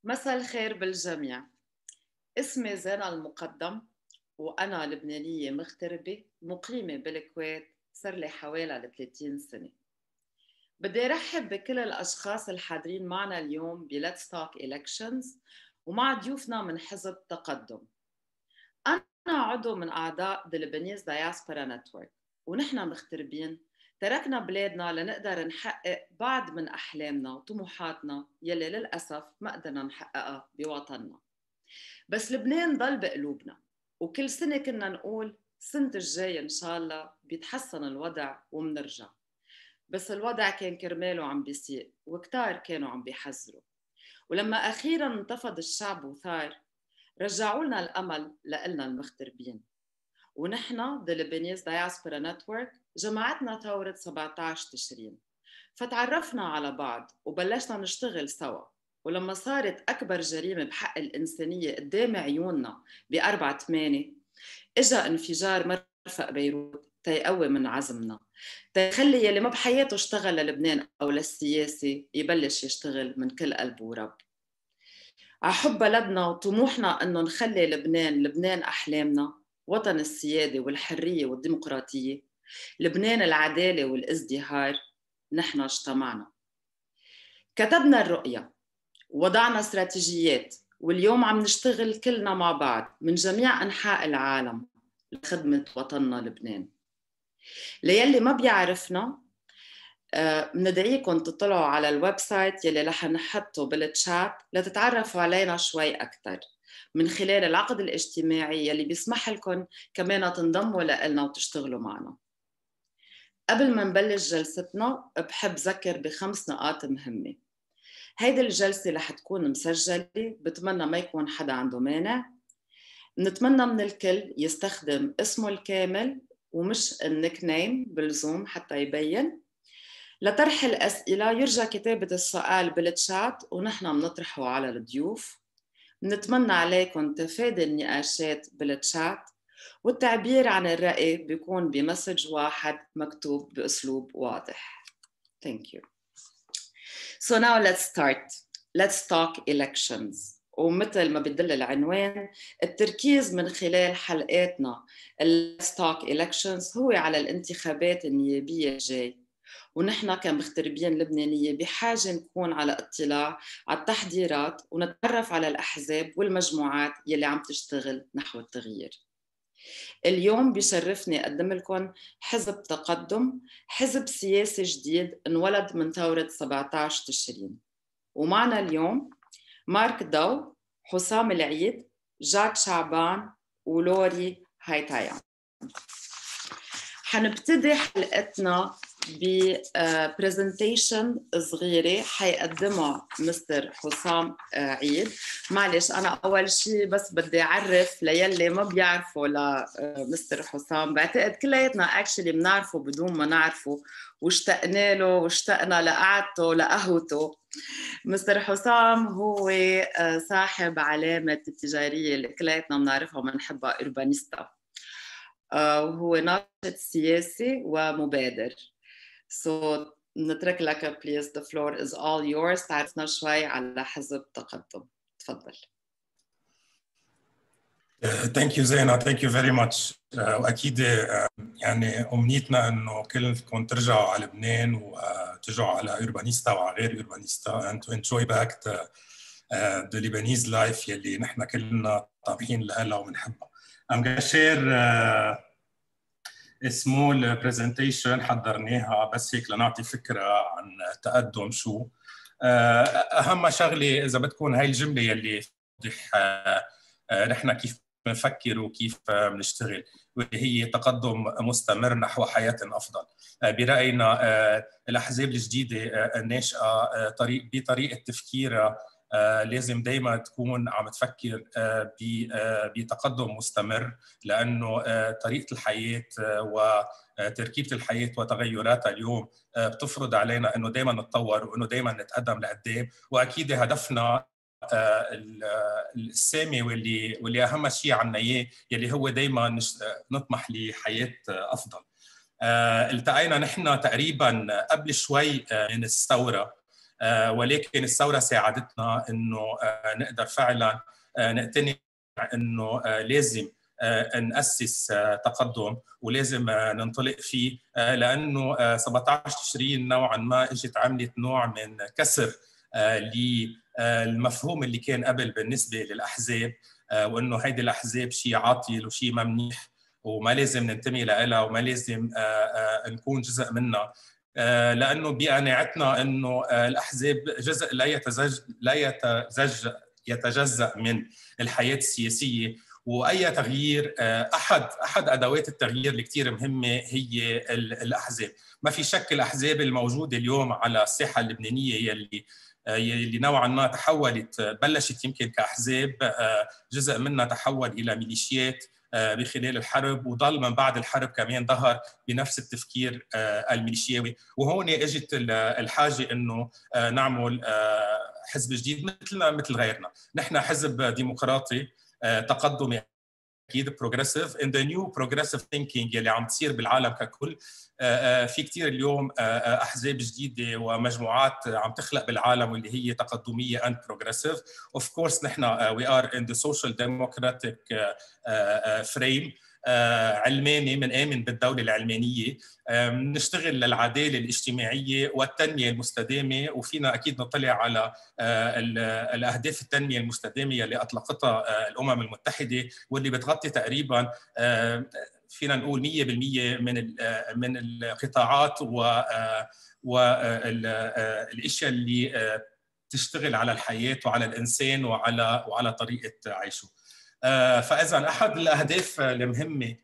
مساء الخير بالجميع. اسمي زينة المقدم، وأنا لبنانية مغتربة مقيمة بالكويت صار لي حوالي 30 سنة. بدي أرحب بكل الأشخاص الحاضرين معنا اليوم ب Let's Talk Elections ومع ضيوفنا من حزب تقدم. أنا عضو من أعضاء The Lebanese Diaspora Network، ونحن مغتربين تركنا بلادنا لنقدر نحقق بعض من أحلامنا وطموحاتنا يلي للأسف ما قدرنا نحققها بوطننا. بس لبنان ضل بقلوبنا، وكل سنة كنا نقول سنة الجاي إن شاء الله بيتحسن الوضع ومنرجع. بس الوضع كان كرماله عم بيسيء وكتار كانوا عم بيحذروا، ولما أخيراً انتفض الشعب وثار رجعوا لنا الأمل لإلنا المغتربين. ونحن The Lebanese Diaspora Network جمعتنا ثورة 17 تشرين، فتعرفنا على بعض وبلشنا نشتغل سوا. ولما صارت أكبر جريمة بحق الإنسانية قدام عيوننا ب4/8 إجا انفجار مرفق بيروت تيقوي من عزمنا، تيخلي يلي ما بحياته اشتغل للبنان أو للسياسة يبلش يشتغل من كل قلب ورب. عحب بلدنا وطموحنا أنه نخلي لبنان أحلامنا، وطن السيادة والحرية والديمقراطية، لبنان العدالة والازدهار. نحن اجتمعنا، كتبنا الرؤية، وضعنا استراتيجيات، واليوم عم نشتغل كلنا مع بعض من جميع أنحاء العالم لخدمة وطننا لبنان. ليلي ما بيعرفنا بندعيكم تطلعوا على الويب سايت يلي رح نحطه بالتشات لتتعرفوا علينا شوي أكثر من خلال العقد الاجتماعي يلي بيسمح لكم كمان تنضموا لنا وتشتغلوا معنا. قبل ما نبلش جلستنا بحب ذكر ب5 نقاط مهمة. هيدي الجلسة رح تكون مسجلة، بتمنى ما يكون حدا عنده مانع. نتمنى من الكل يستخدم اسمه الكامل ومش النيك نيم بالزوم حتى يبين. لطرح الأسئلة يرجى كتابة السؤال بالتشات ونحن بنطرحه على الضيوف. نتمنى عليكم تفادي النقاشات بالتشات، والتعبير عن الرأي بيكون بمسج واحد مكتوب بأسلوب واضح. Thank you. So now let's start. Let's talk elections. ومثل ما بدل العنوان، التركيز من خلال حلقاتنا Let's talk elections هو على الانتخابات النيابية الجاي. ونحن كمغتربين لبنانية بحاجة نكون على اطلاع على التحضيرات ونتعرف على الأحزاب والمجموعات يلي عم تشتغل نحو التغيير. اليوم بيشرفني أقدم لكم حزب تقدم، حزب سياسي جديد انولد من ثورة 17 تشرين. ومعنا اليوم مارك داو، حسام العيد، جاك شعبان، ولوري هايتايان. حنبتدي حلقتنا ببرزنتيشن صغيرة حيقدمها مستر حسام عيد. معلش أنا أول شيء بس بدي أعرف ليلي ما بيعرفوا لمستر حسام، بعتقد كلياتنا اكشلي بنعرفه بدون ما نعرفه، واشتقنا له واشتقنا لقعدته لقهوته. مستر حسام هو صاحب علامة التجارية اللي كلياتنا بنعرفها وبنحبها أوربانيستا، وهو ناشط سياسي ومبادر. So نترك لك please, the floor is all yours. تعرفنا شوي على حزب تقدم، تفضل. Thank you زينة, thank you very much. وأكيد يعني أمنيتنا إنه كلكم ترجعوا على لبنان وترجعوا على أوربانيستا وعلى غير أوربانيستا and to enjoy back the Lebanese life يلي نحن كلنا طابحين لها وبنحبها. I'm gonna share small presentation حضرناها بس هيك لنعطي فكرة عن تقدم شو. أهم شغلة إذا بتكون هاي الجملة يلي توضح نحن كيف بنفكر وكيف بنشتغل، واللي هي تقدم مستمر نحو حياة أفضل. برأينا الأحزاب الجديدة الناشئة بطريقة تفكيرها لازم دايما تكون عم تفكر بتقدم مستمر، لأنه طريقة الحياة وتركيبة الحياة وتغيراتها اليوم بتفرض علينا أنه دايما نتطور وأنه دايما نتقدم لقدام. وأكيد هدفنا السامي واللي أهم شيء عنا إياه يلي هو دايما نطمح لحياة أفضل. التقينا نحن تقريبا قبل شوي من الثورة ولكن الثورة ساعدتنا إنه نقدر فعلا نقتنع إنه لازم نأسس تقدم ولازم ننطلق فيه، لأنه 17 تشرين نوعا ما اجت عملت نوع من كسر للمفهوم اللي كان قبل بالنسبة للأحزاب، وإنه هيدي الأحزاب شيء عاطل وشيء ممنيح وما لازم ننتمي لها وما لازم نكون جزء منها، لأنه بقناعتنا إنه الأحزاب جزء لا يتجزأ من الحياة السياسية، وأي تغيير أحد أدوات التغيير اللي كتير مهمة هي الأحزاب. ما في شك الأحزاب الموجودة اليوم على الساحة اللبنانية يلي نوعا ما تحولت، بلشت يمكن كأحزاب، جزء منها تحول إلى ميليشيات بخلال الحرب، وضل من بعد الحرب كمان ظهر بنفس التفكير الميليشياوي. وهون اجت الحاجه انه نعمل حزب جديد مثلنا مثل غيرنا. نحن حزب ديمقراطي تقدمي اكيد بروجريسيف ان ذا نيو بروجريسيف ثينكينج يلي عم تصير بالعالم ككل. في كثير اليوم احزاب جديده ومجموعات عم تخلق بالعالم واللي هي تقدميه اند بروجريسيف. اوف كورس نحن وي ار ان ذا سوشيال ديموكراتيك فريم، علماني، بنآمن بالدوله العلمانيه، بنشتغل للعداله الاجتماعيه والتنميه المستدامه، وفينا اكيد نطلع على الاهداف التنميه المستدامه اللي اطلقتها الامم المتحده، واللي بتغطي تقريبا فينا نقول 100% من القطاعات والاشياء اللي تشتغل على الحياه وعلى الانسان وعلى طريقه عيشه. فاذا احد الاهداف المهمه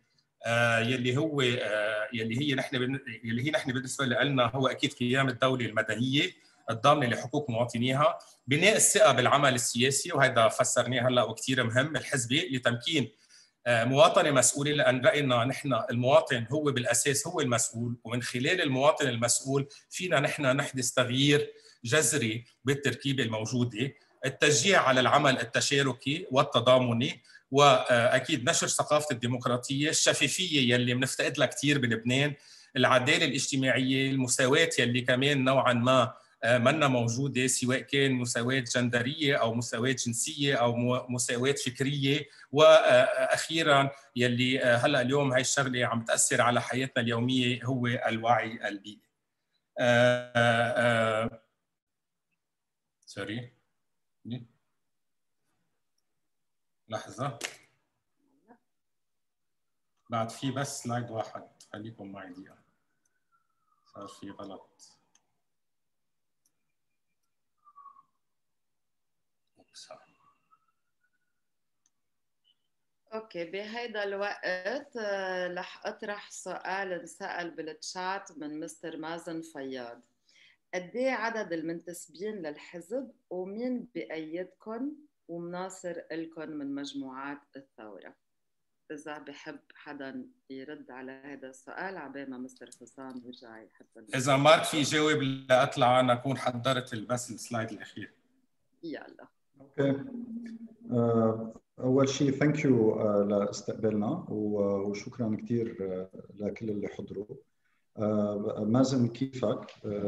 يلي هي نحن بالنسبه لنا هو اكيد قيام الدوله المدنيه الضامنه لحقوق مواطنيها، بناء الثقه بالعمل السياسي، وهذا فسرناه هلا وكثير مهم، الحزبي، لتمكين مواطنه مسؤوله، لان راينا نحن المواطن هو بالاساس هو المسؤول، ومن خلال المواطن المسؤول فينا نحن نحدث تغيير جذري بالتركيبه الموجوده. التشجيع على العمل التشاركي والتضامني، واكيد نشر ثقافه الديمقراطيه، الشفافيه يلي بنفتقد لها كثير بلبنان، العداله الاجتماعيه، المساواه يلي كمان نوعا ما منا موجوده، سواء كان مساواه جندريه او مساواه جنسيه او مساواه فكريه، واخيرا يلي هلا اليوم هاي الشغله عم تاثر على حياتنا اليوميه هو الوعي البيئي. سوري لحظه، بعد في بس سلايد واحد، خليكم معي دقيقه، صار في غلط. اوكي، بهيدا الوقت رح اطرح سؤال انسأل بالتشات من مستر مازن فياض. قد ايه عدد المنتسبين للحزب ومين بأيدكم ومناصر لكم من مجموعات الثورة؟ إذا بحب حدا يرد على هذا السؤال عبال ما مستر حسام يرجع يحب. إذا مارك في يجاوب لأطلع أنا أكون حضرت بس السلايد الأخير. يلا. أوكي. أول شيء ثانك يو لاستقبالنا، وشكرا كثير لكل اللي حضروا. مازن كيفك؟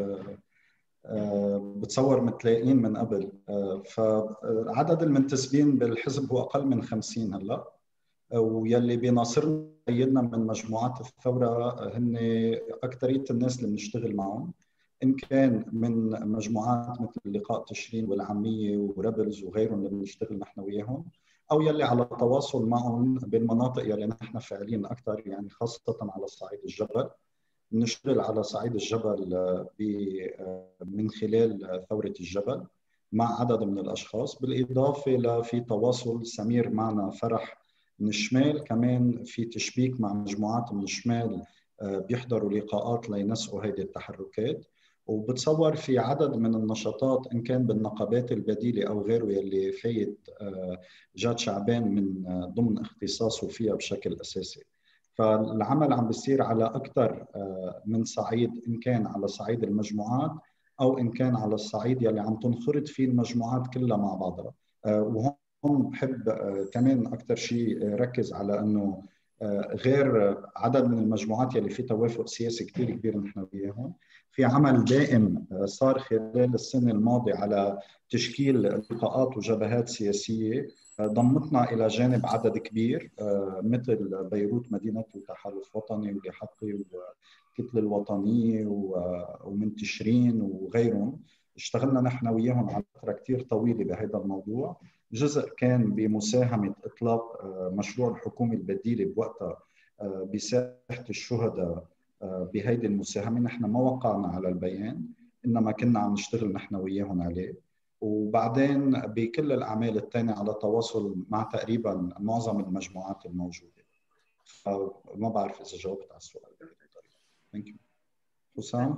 بتصور متلاقين من قبل. فعدد المنتسبين بالحزب هو أقل من 50 هلا، ويلي بيناصرنا أيدنا من مجموعات الثورة هن أكثرية الناس اللي بنشتغل معهم، إن كان من مجموعات مثل لقاء تشرين والعامية وربلز وغيرهم اللي بنشتغل نحن وياهم، أو يلي على تواصل معهم بالمناطق يلي نحن فاعلين أكثر، يعني خاصة على صعيد الجبل. بنشتغل على صعيد الجبل من خلال ثورة الجبل مع عدد من الأشخاص، بالإضافة لفي تواصل سمير معنا فرح من الشمال، كمان في تشبيك مع مجموعات من الشمال بيحضروا لقاءات لينسقوا هذه التحركات. وبتصور في عدد من النشاطات إن كان بالنقابات البديلة أو غيره يلي فايت جاد شعبان من ضمن اختصاصه فيها بشكل أساسي. فالعمل عم بيصير على أكثر من صعيد، إن كان على صعيد المجموعات أو إن كان على الصعيد يلي عم تنخرط فيه المجموعات كلها مع بعضها. وهون بحب كمان أكثر شيء ركز على أنه غير عدد من المجموعات يلي في توافق سياسي كثير كبير نحن وياهم. في عمل دائم صار خلال السنة الماضية على تشكيل لقاءات وجبهات سياسية ضمتنا إلى جانب عدد كبير مثل بيروت مدينة وتحالف وطني واللي حقي والكتلة الوطنية ومن تشرين وغيرهم. اشتغلنا نحن وياهم على فترة كثير طويلة بهذا الموضوع. جزء كان بمساهمة إطلاق مشروع الحكومة البديلة بوقتها بساحة الشهداء. بهيدي المساهمة نحن ما وقعنا على البيان، إنما كنا عم نشتغل نحن وياهم عليه. وبعدين بكل الأعمال الثانية على تواصل مع تقريبا معظم المجموعات الموجودة. ما بعرف إذا جاوبت على السؤال بهذه الطريقة. Thank you. حسام؟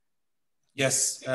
Yes,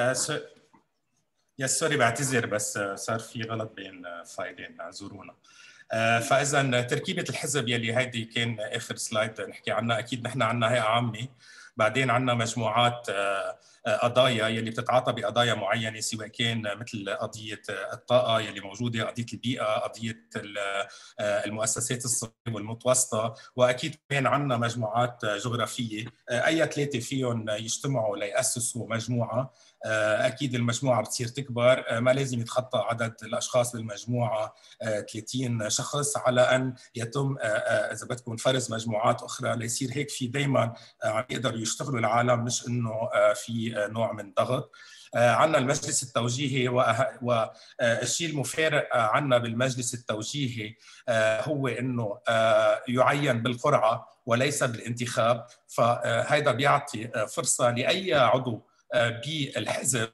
سوري بعتذر بس صار في غلط بين فايلين، اعذرونا. فاذا تركيبه الحزب يلي هيدي كان اخر سلايد نحكي عنها، اكيد نحن عندنا هيئه عامه، بعدين عندنا مجموعات قضايا يلي بتتعاطى بقضايا معينه، سواء كان مثل قضيه الطاقه يلي موجوده، قضيه البيئه، قضيه المؤسسات الصغيره والمتوسطه، واكيد كمان عندنا مجموعات جغرافيه، اي ثلاثه فيهم يجتمعوا ليأسسوا مجموعه. اكيد المجموعه بتصير تكبر، ما لازم يتخطى عدد الاشخاص بالمجموعه 30 شخص، على ان يتم اذا بدكم فرز مجموعات اخرى ليصير هيك في دائما عم يقدروا يشتغلوا العالم، مش انه في نوع من ضغط. عندنا المجلس التوجيهي، والشيء المفارق عندنا بالمجلس التوجيهي هو انه يعين بالقرعه وليس بالانتخاب، فهذا بيعطي فرصه لاي عضو بالحزب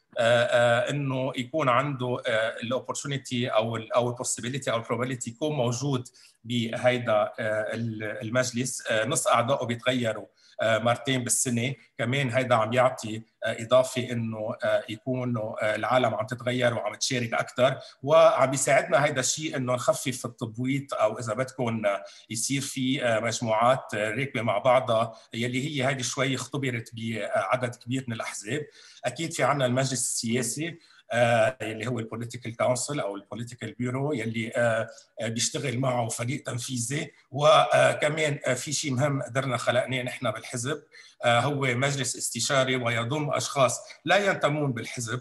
انه يكون عنده الاوبورتونيتي او البوسيبيليتي او البروبابيلتي يكون موجود بهيدا المجلس. نص اعضائه بيتغيروا مرتين بالسنه، كمان هيدا عم يعطي اضافه انه يكونوا العالم عم تتغير وعم تشارك اكثر، وعم بيساعدنا هيدا الشيء انه نخفف التبويط، او اذا بدكم يصير في مجموعات راكبه مع بعضها يلي هي هيدي شوي اختبرت بعدد كبير من الاحزاب. اكيد في عندنا المجلس السياسي اللي هو البوليتيكال كونسل او البوليتيكال بيورو يلي بيشتغل معه فريق تنفيذي، وكمان في شيء مهم قدرنا خلقناه نحن بالحزب هو مجلس استشاري، ويضم اشخاص لا ينتمون بالحزب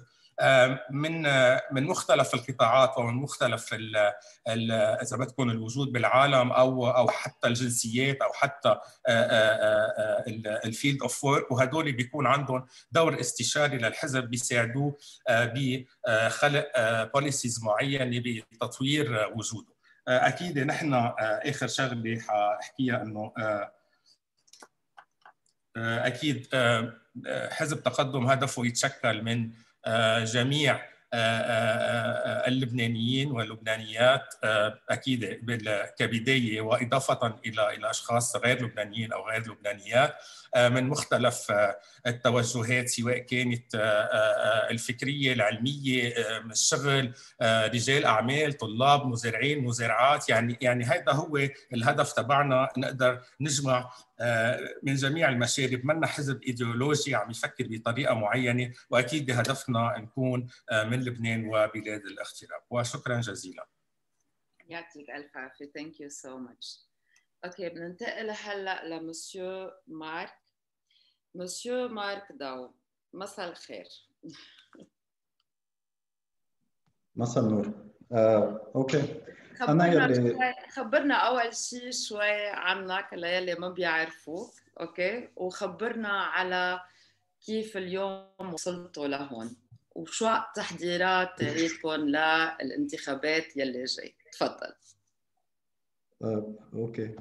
من مختلف القطاعات ومن مختلف اذا بدكم الوجود بالعالم او حتى الجنسيات او حتى الفيلد اوف وورك، وهدول بيكون عندهم دور استشاري للحزب بيساعدوه بخلق بوليسيز معينه بتطوير وجوده. اكيد نحن اخر شغله حاحكيها انه اكيد حزب تقدم هدفه يتشكل من جميع اللبنانيين واللبنانيات اكيد كبدايه، واضافه الى اشخاص غير لبنانيين او غير لبنانيات من مختلف التوجهات، سواء كانت الفكريه، العلميه، الشغل، رجال اعمال، طلاب، مزارعين، مزارعات. يعني هذا هو الهدف تبعنا، نقدر نجمع من جميع المشارب. منا حزب ايديولوجي عم يفكر بطريقه معينه، واكيد بهدفنا نكون من لبنان وبلاد الاغتراب. وشكرا جزيلا. يعطيك الف عافيه. ثانك يو سو ماتش. اوكي، بننتقل هلا لمسيو مارك. مسيو مارك داو، مساء الخير. مساء النور. اوكي، خبرنا اول شيء شوي عنك للي ما بيعرفوك، اوكي، وخبرنا على كيف اليوم وصلتوا لهون، وشو تحضيرات ريتكم للانتخابات يلي جاي. تفضل. اوكي.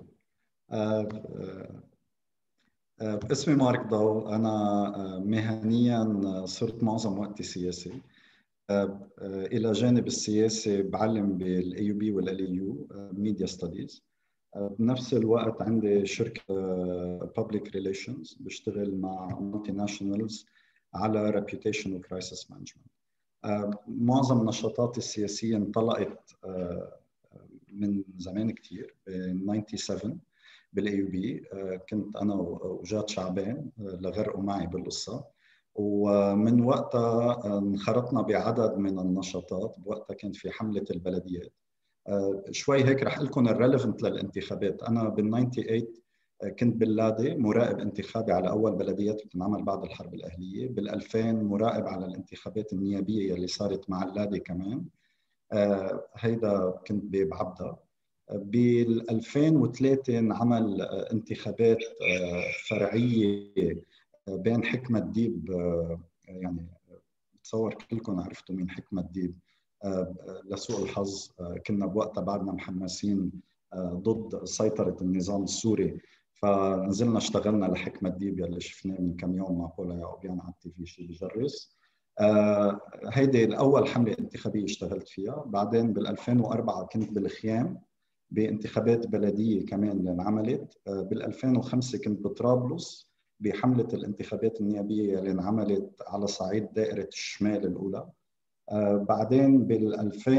اسمي مارك داو. انا مهنيا صرت معظم وقتي سياسي. الى جانب السياسي بعلم بالاي يو بي والاي يو ميديا ستاديز. بنفس الوقت عندي شركه بابليك ريليشنز بشتغل مع مالتي ناشونالز على ريبيوتيشن وكرايسيس مانجمنت. معظم نشاطاتي السياسيه انطلقت من زمان كثير. ب 97 بالاي يو بي كنت انا وجاد شعبان لغرقوا معي بالقصه، ومن وقتها انخرطنا بعدد من النشاطات. بوقتها كان في حمله البلديات شوي هيك رح لكم الريليفنت للانتخابات. انا بال 98 كنت باللادي مراقب انتخابي على اول بلديات بتنعمل بعد الحرب الاهليه، بال 2000 مراقب على الانتخابات النيابيه اللي صارت مع اللادي كمان، هيدا كنت بعبدا. بال 2003 انعمل انتخابات فرعيه بين حكمة ديب، يعني بتصور كلكم عرفتوا مين حكمة ديب. لسوء الحظ كنا بوقتها بعدنا محمسين ضد سيطرة النظام السوري، فنزلنا اشتغلنا لحكمة ديب يلي شفناه من كم يوم مع بولا يعقوبيان على التي في شيء بجرس. هيدي الأول حملة انتخابية اشتغلت فيها. بعدين بال 2004 كنت بالخيام بانتخابات بلدية كمان اللي انعملت. بال 2005 كنت بطرابلس بحملة الانتخابات النيابية اللي انعملت على صعيد دائرة الشمال الأولى. بعدين بال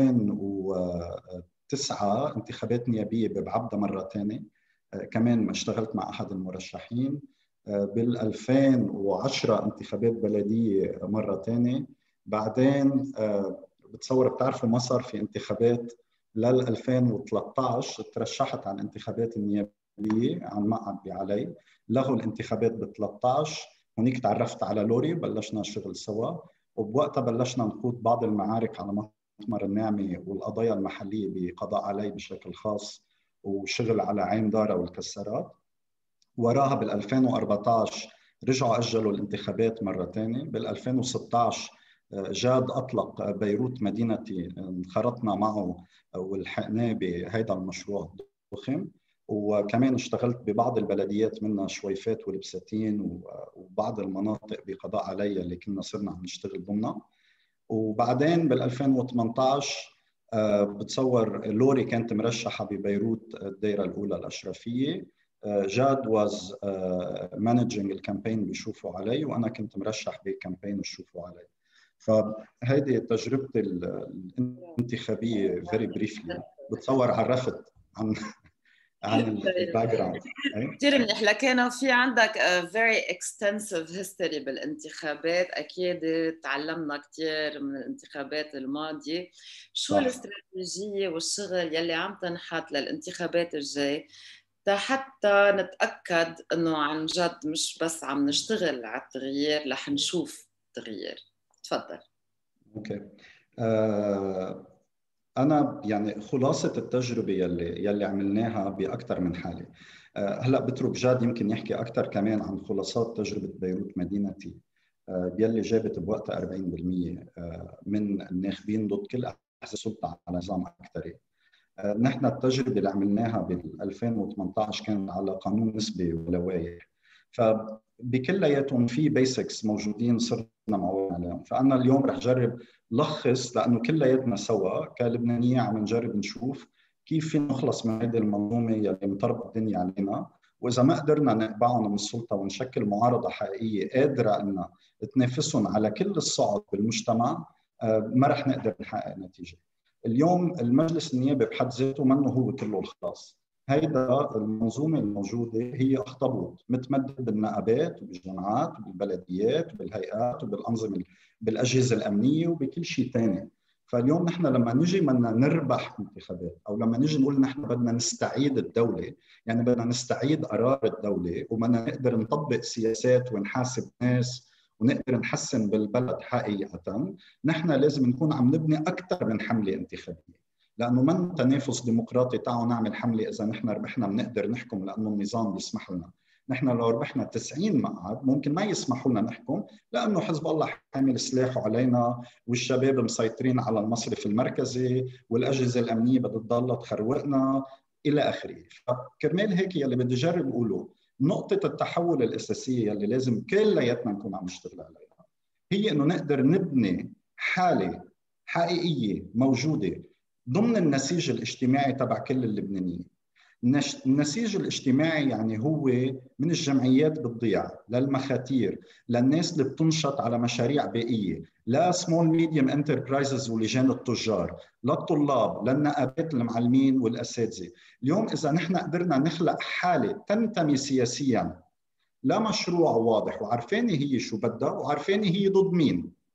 2009 انتخابات نيابية ببعبدا مرة ثانية، كمان اشتغلت مع أحد المرشحين. بال 2010 انتخابات بلدية مرة ثانية. بعدين بتصور بتعرفوا ما صار في انتخابات لل 2013 ترشحت على الانتخابات النيابية عن مقعد بعلي، لغوا الانتخابات ب 13. هونيك تعرفت على لوري وبلشنا الشغل سوا، وبوقتها بلشنا نخوض بعض المعارك على مطمر النعمة والقضايا المحلية بقضاء علي بشكل خاص، وشغل على عين دارة والكسرات. وراها بال 2014 رجعوا أجلوا الانتخابات مرة ثانية. بال 2016 جاد أطلق بيروت مدينتي، انخرطنا معه والحقناه بهذا المشروع الضخم. وكمان اشتغلت ببعض البلديات منها شويفات والبساتين وبعض المناطق بقضاء علي اللي كنا صرنا عم نشتغل ضمنها. وبعدين بال 2018 بتصور لوري كانت مرشحة ببيروت الدائرة الأولى الأشرفية، جاد واز مانجينج الكامبين بيشوفوا علي، وأنا كنت مرشح بكامبين بيشوفوا علي. فهيدي تجربتي الانتخابية فيري بريفلي. بتصور عرفت عن الباك جراوند. كثير منيح. لكن في عندك very extensive history بالانتخابات، أكيد تعلمنا كثير من الانتخابات الماضية. شو الاستراتيجية والشغل يلي عم تنحط للانتخابات الجاي حتى نتأكد أنه عن جد مش بس عم نشتغل على التغيير، رح نشوف تغيير؟ تفضل. اوكي. أنا يعني خلاصة التجربة يلي عملناها بأكثر من حالة. هلا بترك جاد يمكن يحكي أكثر كمان عن خلاصات تجربة بيروت مدينتي يلي جابت بوقتها 40% من الناخبين ضد كل أحزاب السلطة على نظام أكثري. نحن التجربة اللي عملناها بال 2018 كانت على قانون نسبة ولوائح، فبكلياتهم في بيسكس موجودين صرنا معودين عليهم. فأنا اليوم رح جرب لخص، لأنه كلياتنا سوا كلبنانية عم نجرب نشوف كيف فينا نخلص من هذه المنظومة اللي مطربة الدنيا علينا، وإذا ما قدرنا نقبعهم من السلطة ونشكل معارضة حقيقية قادرة أن تنافسهم على كل الصعد بالمجتمع، ما رح نقدر نحقق نتيجة. اليوم المجلس النيابي بحد ذاته منه هو كله الخلاص. هيدا المنظومة الموجودة هي أخطبوط متمدد بالنقابات وبالجامعات وبالبلديات وبالهيئات وبالأنظمة بالأجهزة الأمنية وبكل شيء ثاني. فاليوم نحن لما نجي بدنا نربح انتخابات، أو لما نجي نقول نحن بدنا نستعيد الدولة، يعني بدنا نستعيد قرار الدولة وبدنا نقدر نطبق سياسات ونحاسب ناس ونقدر نحسن بالبلد حقيقة، نحن لازم نكون عم نبني أكثر من حملة انتخابية، لأنه من تنافس ديمقراطي تعالوا نعمل حملة إذا نحن ربحنا بنقدر نحكم لأنه النظام بيسمح لنا. نحن لو ربحنا 90 مقعد ممكن ما يسمحوا لنا نحكم، لأنه حزب الله حامل سلاحه علينا والشباب مسيطرين على المصرف المركزي والأجهزة الأمنية بدها تضل تخروقنا إلى آخره. فكرمال هيك يلي بدي جرب أقوله، نقطة التحول الأساسية اللي لازم كلياتنا نكون عم نشتغل عليها هي إنه نقدر نبني حالة حقيقية موجودة ضمن النسيج الاجتماعي تبع كل اللبنانيين. النسيج الاجتماعي يعني هو من الجمعيات بتضيع للمخاتير، للناس اللي بتنشط على مشاريع بيئية، لا سمول ميديوم انتربرايزز ولجان التجار، للطلاب، للنقابات المعلمين والأساتذة. اليوم إذا نحن قدرنا نخلق حالة تنتمي سياسياً لا مشروع واضح وعارفين هي شو بدها وعارفين هي ضد مين،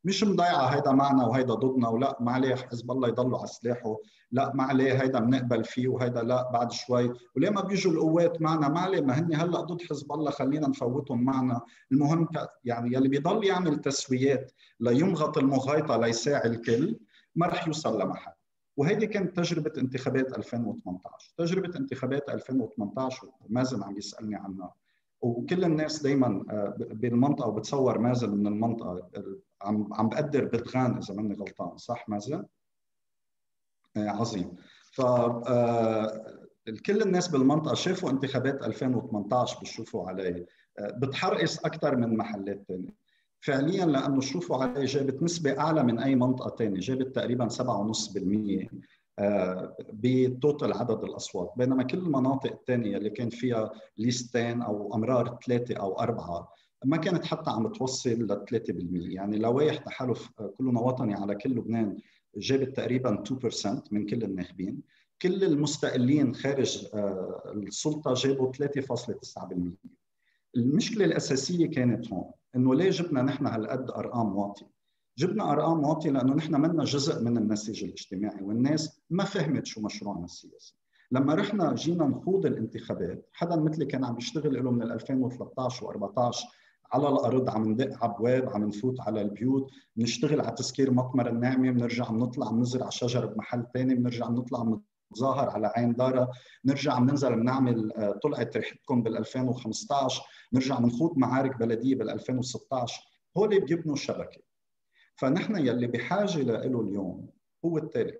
مش مضيعه هيدا معنا وهيدا ضدنا، ولا ما عليه حزب الله يضلوا على سلاحه، لا ما عليه هيدا بنقبل فيه وهيدا لا بعد شوي، وليه ما بيجوا القوات معنا، ما عليه ما هن هلا ضد حزب الله خلينا نفوتهم معنا. المهم يعني يلي بيضل يعمل تسويات ليمغط المغايطه ليساعي الكل ما رح يوصل لمحل. وهيدي كانت تجربه انتخابات 2018. تجربه انتخابات 2018 ومازن عم يسالني عنها، وكل الناس دائما بالمنطقه وبتصور مازن من المنطقه، عم بقدر بدغان اذا ماني غلطان، صح مازن؟ عظيم. ف كل الناس بالمنطقه شافوا انتخابات 2018 بتشوفوا علي بتحرقص اكثر من محلات ثانيه فعليا، لانه شوفوا علي جابت نسبه اعلى من اي منطقه ثانيه، جابت تقريبا 7.5% بتوتال عدد الاصوات، بينما كل المناطق الثانيه اللي كان فيها ليستين او امرار 3 أو 4 ما كانت حتى عم توصل ل 3%. يعني لوائح تحالف كلنا وطني على كل لبنان جابت تقريبا 2% من كل الناخبين، كل المستقلين خارج السلطه جابوا 3.9%. المشكله الاساسيه كانت هون انه ليه جبنا نحن هالقد ارقام واطيه؟ جبنا ارقام واطيه لانه نحن منا جزء من النسيج الاجتماعي، والناس ما فهمت شو مشروعنا السياسي. لما رحنا جينا نخوض الانتخابات، حدا مثلي كان عم يشتغل له من 2013 و14 على الارض، عم ندق على ابواب، عم نفوت على البيوت، بنشتغل على تسكير مطمر الناعمه، بنرجع بنطلع بنزرع شجر بمحل ثاني، بنرجع بنطلع نتظاهر على عين دارة، نرجع بننزل بنعمل طلعت ريحتكم بال 2015، نرجع بنخوض معارك بلديه بال 2016. هول بيبنوا شبكه. فنحن يلي بحاجه له اليوم هو التالي،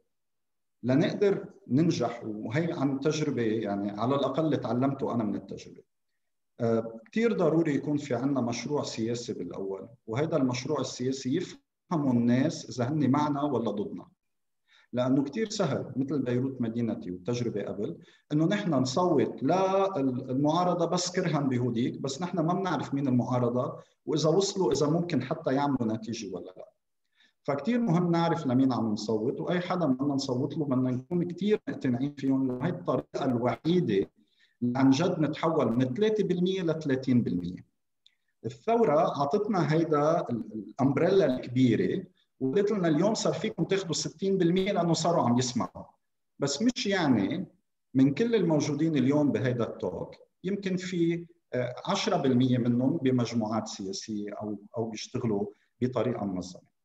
لنقدر ننجح، وهي عن تجربه يعني على الاقل اللي تعلمته انا من التجربه. كثير ضروري يكون في عندنا مشروع سياسي بالاول، وهذا المشروع السياسي يفهموا الناس اذا هن معنا ولا ضدنا. لانه كثير سهل مثل بيروت مدينتي والتجربه قبل انه نحن نصوت للمعارضه بس كرها بهوديك، بس نحن ما بنعرف مين المعارضه واذا وصلوا اذا ممكن حتى يعملوا نتيجه ولا لا. فكتير مهم نعرف لمين عم نصوت، واي حدا بدنا نصوت له بدنا نكون كثير مقتنعين فيهم. هي الطريقه الوحيده اللي عن جد نتحول من 3% ل 30%. الثوره اعطتنا هيدا الامبريلا الكبيره وقلت لنا اليوم صار فيكم تاخذوا 60% لانه صاروا عم يسمعوا، بس مش يعني من كل الموجودين اليوم بهيدا التوك يمكن في 10% منهم بمجموعات سياسيه او بيشتغلوا بطريقه منظمه.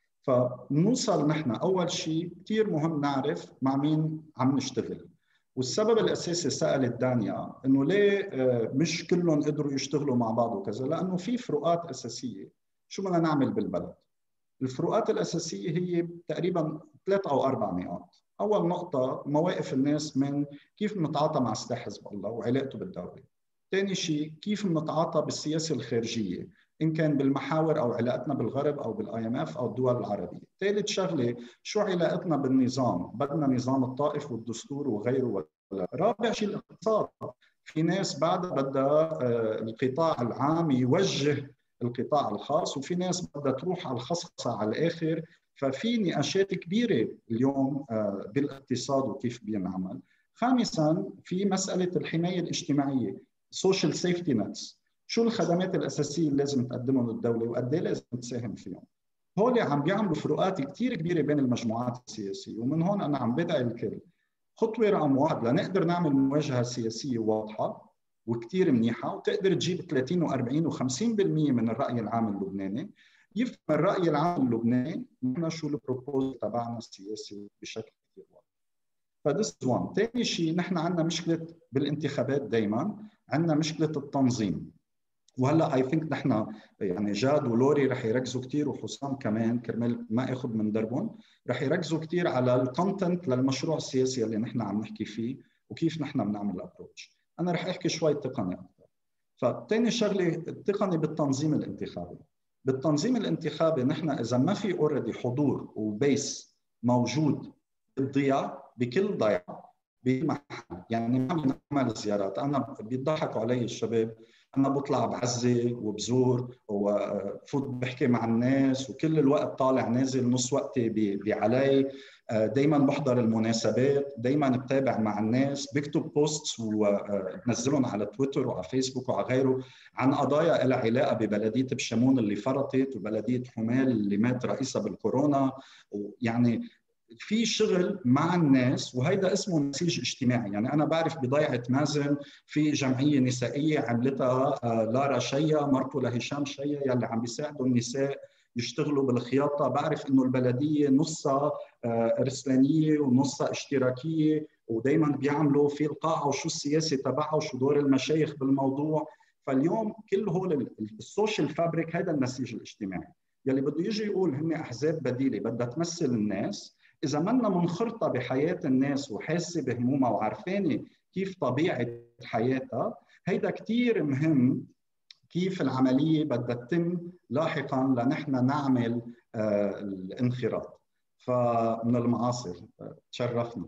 فنوصل نحن اول شيء كثير مهم نعرف مع مين عم نشتغل. والسبب الاساسي سالت دانيا انه ليه مش كلهم قدروا يشتغلوا مع بعض وكذا، لانه في فروقات اساسيه. شو بدنا نعمل بالبلد؟ الفروقات الاساسيه هي تقريبا 3 أو 4 نقاط. اول نقطه مواقف الناس من كيف بنتعاطى مع سلاح حزب الله وعلاقته بالدوله. ثاني شيء كيف بنتعاطى بالسياسه الخارجيه، ان كان بالمحاور او علاقتنا بالغرب او بالIMF او الدول العربيه. ثالث شغله شو علاقتنا بالنظام، بدنا نظام الطائف والدستور وغيره ولا. رابع شيء الاقتصاد، في ناس بعدها بدها القطاع العام يوجه القطاع الخاص، وفي ناس بدها تروح على الخصخصه على الاخر. ففي نقاشات كبيره اليوم بالاقتصاد وكيف بينعمل. خامسا في مساله الحمايه الاجتماعيه، سوشيال سيفتي نتس، شو الخدمات الاساسيه اللي لازم تقدمهم الدوله وقد ايه لازم تساهم فيهم. هول عم بيعملوا فروقات كثير كبيره بين المجموعات السياسيه، ومن هون انا عم بدعي الكل خطوه رقم 1 لنقدر نعمل مواجهه سياسيه واضحه وكثير منيحه وتقدر تجيب 30 و40 و50% من الراي العام اللبناني، يفهم الراي العام اللبناني نحن شو البروبوزل تبعنا السياسي بشكل كثير واضح. فدس 1. ثاني شيء نحن عندنا مشكله بالانتخابات، دائما عندنا مشكله التنظيم. وهلا اي ثينك نحن يعني جاد ولوري رح يركزوا كثير وحسام كمان كرمال ما اخذ من دربهم، رح يركزوا كثير على الكونتنت للمشروع السياسي اللي نحن عم نحكي فيه وكيف نحن بنعمل ابروتش. انا رح احكي شوي تقني اكثر. فثاني شغله التقني بالتنظيم الانتخابي. بالتنظيم الانتخابي نحن اذا ما في اوريدي حضور وبيس موجود بتضيع بكل ضيعه بمحل. يعني ما بنعمل زيارات. انا بيضحكوا علي الشباب، أنا بطلع بعزي وبزور وفوت بحكي مع الناس، وكل الوقت طالع نازل، نص وقتي بعلي، دايما بحضر المناسبات، دايما بتابع مع الناس، بكتب بوستس وبنزلهم على تويتر وعلى فيسبوك وعلى غيره عن قضايا لها علاقة ببلدية بشمون اللي فرطت، وبلدية حمال اللي مات رئيسها بالكورونا. يعني في شغل مع الناس، وهيدا اسمه نسيج اجتماعي. يعني أنا بعرف بضيعة مازن في جمعية نسائية عملتها لارا شيا، مرته لهشام شيا، يلي عم بيساعدوا النساء يشتغلوا بالخياطة. بعرف إنه البلدية نصها رسلانية ونصها اشتراكية، ودايما بيعملوا في القاعة وشو السياسة تبعها وشو دور المشايخ بالموضوع. فاليوم كل هول السوشيال فابريك، هذا النسيج الاجتماعي يلي بده يجي يقول هن أحزاب بديلة بدها تمثل الناس. إذا منا منخرطة بحياة الناس وحاسة بهمومها وعارفانة كيف طبيعة حياتها، هيدا كتير مهم كيف العملية بدها تتم لاحقا لنحن نعمل الانخراط. فمن المعاصر تشرفنا.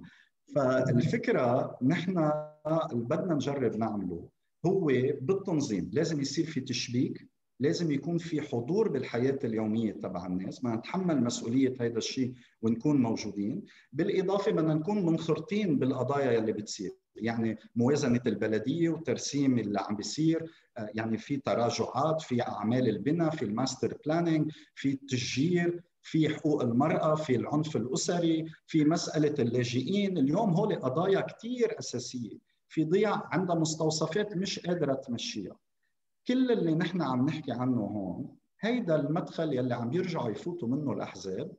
فالفكرة نحن اللي بدنا نجرب نعمله هو بالتنظيم، لازم يصير في تشبيك، لازم يكون في حضور بالحياة اليومية تبع الناس، بدنا نتحمل مسؤولية هذا الشيء ونكون موجودين. بالإضافة بدنا نكون منخرطين بالقضايا اللي بتصير، يعني موازنة البلدية وترسيم اللي عم بيصير، يعني في تراجعات في أعمال البناء، في الماستر بلانينج، في التشجير، في حقوق المرأة، في العنف الأسري، في مسألة اللاجئين. اليوم هول قضايا كتير أساسية في ضياع عندها مستوصفات مش قادرة تمشيها. كل اللي نحن عم نحكي عنه هون هيدا المدخل يلي عم يرجعوا يفوتوا منه الأحزاب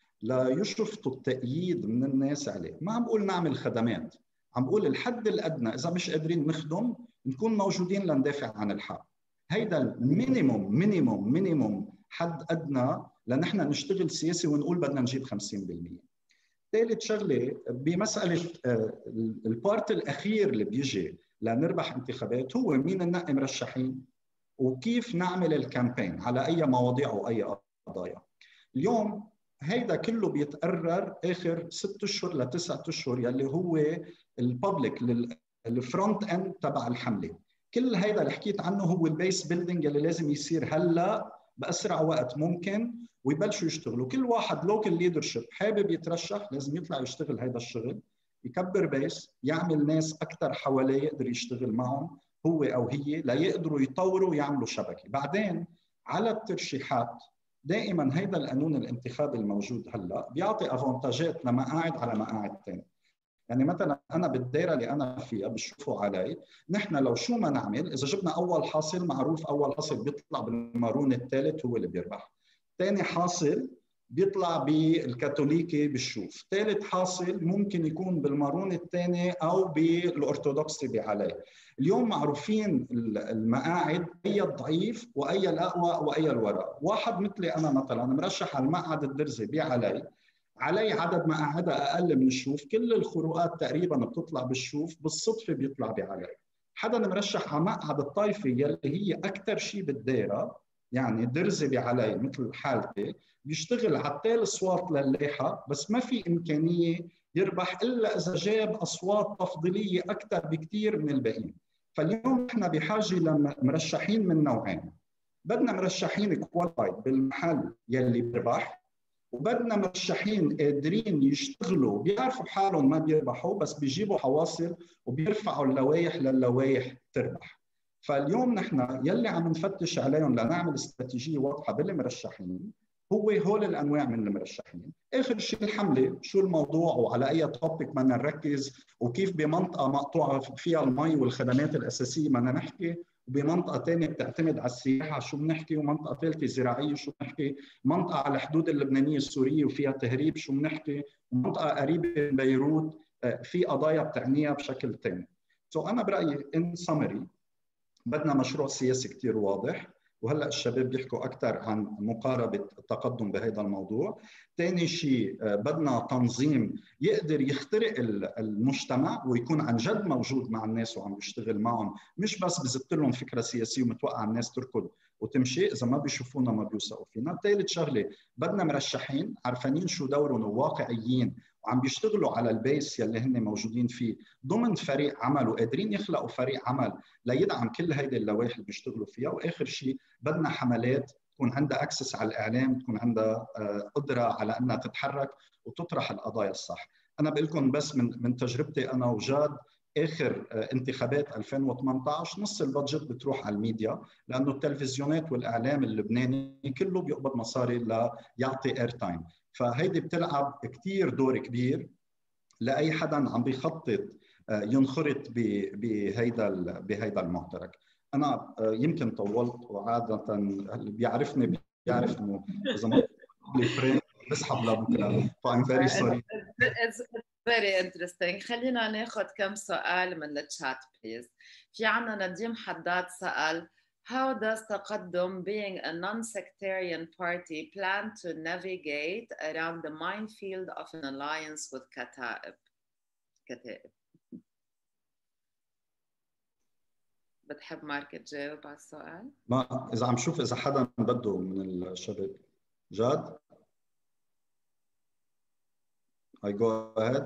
ليشفطوا التأييد من الناس عليه. ما عم بقول نعمل خدمات، عم بقول الحد الأدنى إذا مش قادرين نخدم نكون موجودين لندافع عن الحق. هيدا المينيموم مينيموم حد أدنى لنحن نشتغل سياسي ونقول بدنا نجيب 50%. ثالث شغلة بمسألة البارت الأخير اللي بيجي لنربح انتخابات هو مين ننقي مرشحين وكيف نعمل الكامبين على أي مواضيع وأي قضايا. اليوم هيدا كله بيتقرر آخر 6 أشهر ل 9 أشهر يلي هو الببليك الفرونت اند تبع الحملة. كل هيدا اللي حكيت عنه هو البيس بيلدينج اللي لازم يصير هلا بأسرع وقت ممكن، ويبلشوا يشتغلوا. كل واحد لوكال ليدرشيب حابب يترشح لازم يطلع يشتغل هيدا الشغل، يكبر بيس، يعمل ناس أكثر حواليه يقدر يشتغل معهم هو أو هي ليقدروا يطوروا ويعملوا شبكة. بعدين على الترشيحات دائما هيدا القانون الانتخابي الموجود هلا بيعطي افونتاجات لمقاعد على مقاعد ثانيه. يعني مثلا انا بالدائره اللي انا فيها بشوفوا علي، نحن لو شو ما نعمل اذا جبنا اول حاصل معروف اول حاصل بيطلع بالمارون الثالث هو اللي بيربح، ثاني حاصل بيطلع بالكاثوليكي بالشوف، ثالث حاصل ممكن يكون بالمارون الثاني او بالارثوذكسي بعلي. اليوم معروفين المقاعد اي الضعيف واي الاقوى واي الوراء. واحد مثلي انا مثلا مرشح على المقعد الدرزي بعلي، علي عدد مقاعدها اقل من الشوف، كل الخروقات تقريبا بتطلع بالشوف، بالصدفه بيطلع بعلي. حدا مرشح على مقعد الطائفه يلي هي اكثر شيء بالدائره، يعني درزي بعلي مثل حالتي، بيشتغل على التالي اصوات لللايحه، بس ما في امكانيه يربح الا اذا جاب اصوات تفضيليه اكثر بكثير من الباقيين. فاليوم نحن بحاجه لمرشحين من نوعين، بدنا مرشحين كواليفايد بالمحل يلي بيربح، وبدنا مرشحين قادرين يشتغلوا بيعرفوا حالهم ما بيربحوا بس بيجيبوا حواصل وبيرفعوا اللوائح للوائح تربح. فاليوم نحن يلي عم نفتش عليهم لنعمل استراتيجيه واضحه بالمرشحين هو هول الانواع من المرشحين. اخر شيء الحمله، شو الموضوع وعلى اي توبيك بدنا نركز، وكيف بمنطقه مقطوعه فيها المي والخدمات الاساسيه بدنا نحكي، وبمنطقه ثانيه بتعتمد على السياحه شو بنحكي، ومنطقه ثالثه زراعيه شو بنحكي، منطقه على الحدود اللبنانيه السوريه وفيها تهريب شو بنحكي، ومنطقه قريبه من بيروت في قضايا بتعنيها بشكل ثاني. انا برايي ان سمري بدنا مشروع سياسي كثير واضح، وهلا الشباب بيحكوا اكثر عن مقاربه التقدم بهذا الموضوع. ثاني شيء بدنا تنظيم يقدر يخترق المجتمع ويكون عن جد موجود مع الناس وعم يشتغل معهم، مش بس بزت لهم فكره سياسيه ومتوقع الناس تركض وتمشي، اذا ما بيشوفونا ما بيوثقوا فينا. ثالث شغله بدنا مرشحين عارفين شو دورهم وواقعيين وعم بيشتغلوا على البيس يلي هن موجودين فيه ضمن فريق عمل وقادرين يخلقوا فريق عمل ليدعم كل هيدي اللوائح اللي بيشتغلوا فيها. واخر شيء بدنا حملات تكون عندها اكسس على الاعلام، تكون عندها قدره على انها تتحرك وتطرح القضايا الصح. انا بقول لكم بس من تجربتي انا وجاد، اخر انتخابات 2018 نص البادجت بتروح على الميديا، لانه التلفزيونات والاعلام اللبناني كله بيقبض مصاري ليعطي اير تايم. فهيدي بتلعب كثير دور كبير لاي حدا عم بيخطط ينخرط بهيدا المعترك. انا يمكن طولت، وعاده اللي بيعرفني بيعرف انه اذا ما لي فريم بسحب لبكره، فايم فيري سوري. Very interesting. خلينا ناخذ كم سؤال من الشات بليز. في عنا نديم حداد سأل How does Taqaddom, being a non-sectarian party, plan to navigate around the minefield of an alliance with كتائب؟ بتحب مارك تجاوب على السؤال؟ ما إذا عم شوف إذا حدا بده من الشباب. جاد؟ I go ahead.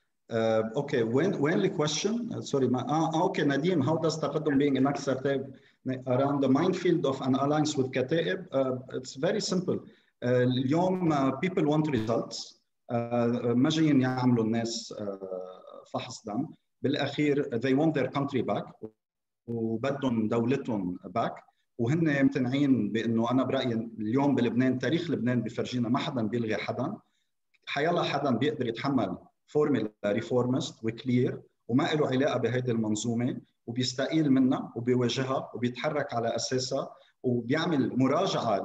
Okay, when the question, sorry, okay, Nadim, how does Taqaddom being a non-sectarian around the minefield of an alliance with كتائب? It's very simple. اليوم people want results. ما جايين يعملوا الناس فحص دم. بالأخير they want their country back وبدهم دولتهم باك، وهن مقتنعين بأنه أنا برأيي اليوم بلبنان تاريخ لبنان بفرجينا ما حدا بيلغي حدا، حيلا حدا بيقدر يتحمل فورمولا ريفورمست وكلير وما له علاقه بهيدي المنظومه وبيستقيل منها وبيواجهها وبيتحرك على اساسها وبيعمل مراجعه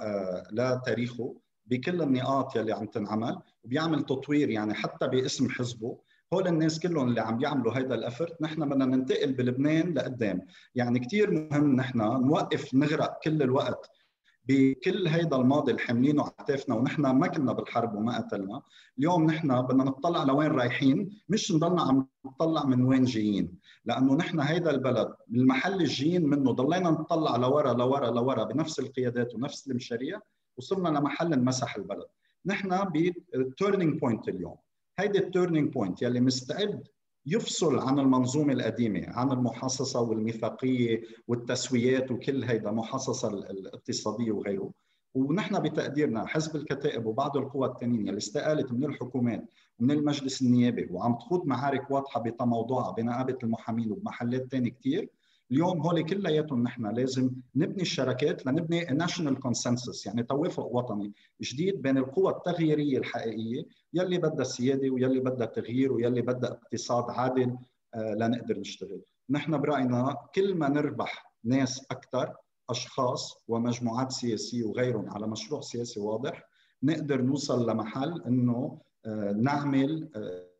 لتاريخه بكل النقاط يلي عم تنعمل وبيعمل تطوير يعني حتى باسم حزبه. هول الناس كلهم اللي عم بيعملوا هيدا الافرت. نحن بدنا ننتقل بلبنان لقدام، يعني كثير مهم نحن نوقف نغرق كل الوقت بكل هيدا الماضي اللي حاملينه على كتافنا ونحن ما كنا بالحرب وما قتلنا. اليوم نحن بدنا نطلع لوين رايحين، مش نضلنا عم نطلع من وين جايين، لانه نحن هيدا البلد المحل الجايين منه ضلينا نطلع لورا لورا لورا بنفس القيادات ونفس المشاريع وصلنا لمحل انمسح البلد. نحن بالتيرنينج بوينت اليوم، هيدي التيرنينج بوينت يلي مستعد يفصل عن المنظومة القديمة، عن المحاصصة والميثاقية والتسويات وكل هيدا محاصصة الاقتصادية وغيره. ونحن بتقديرنا حزب الكتائب وبعض القوى الثانية اللي استقالت من الحكومات ومن المجلس النيابي وعم تخوض معارك واضحة بتموضوعها بنقابة المحامين وبمحلات ثانية كثير، اليوم هول كلياتهم نحن لازم نبني الشراكات لنبني ناشونال كونسنسس، يعني توافق وطني جديد بين القوى التغييريه الحقيقيه يلي بدها سياده ويلي بدها تغيير ويلي بدها اقتصاد عادل لنقدر نشتغل. نحن براينا كل ما نربح ناس اكثر، اشخاص ومجموعات سياسيه وغيرهم على مشروع سياسي واضح، نقدر نوصل لمحل انه نعمل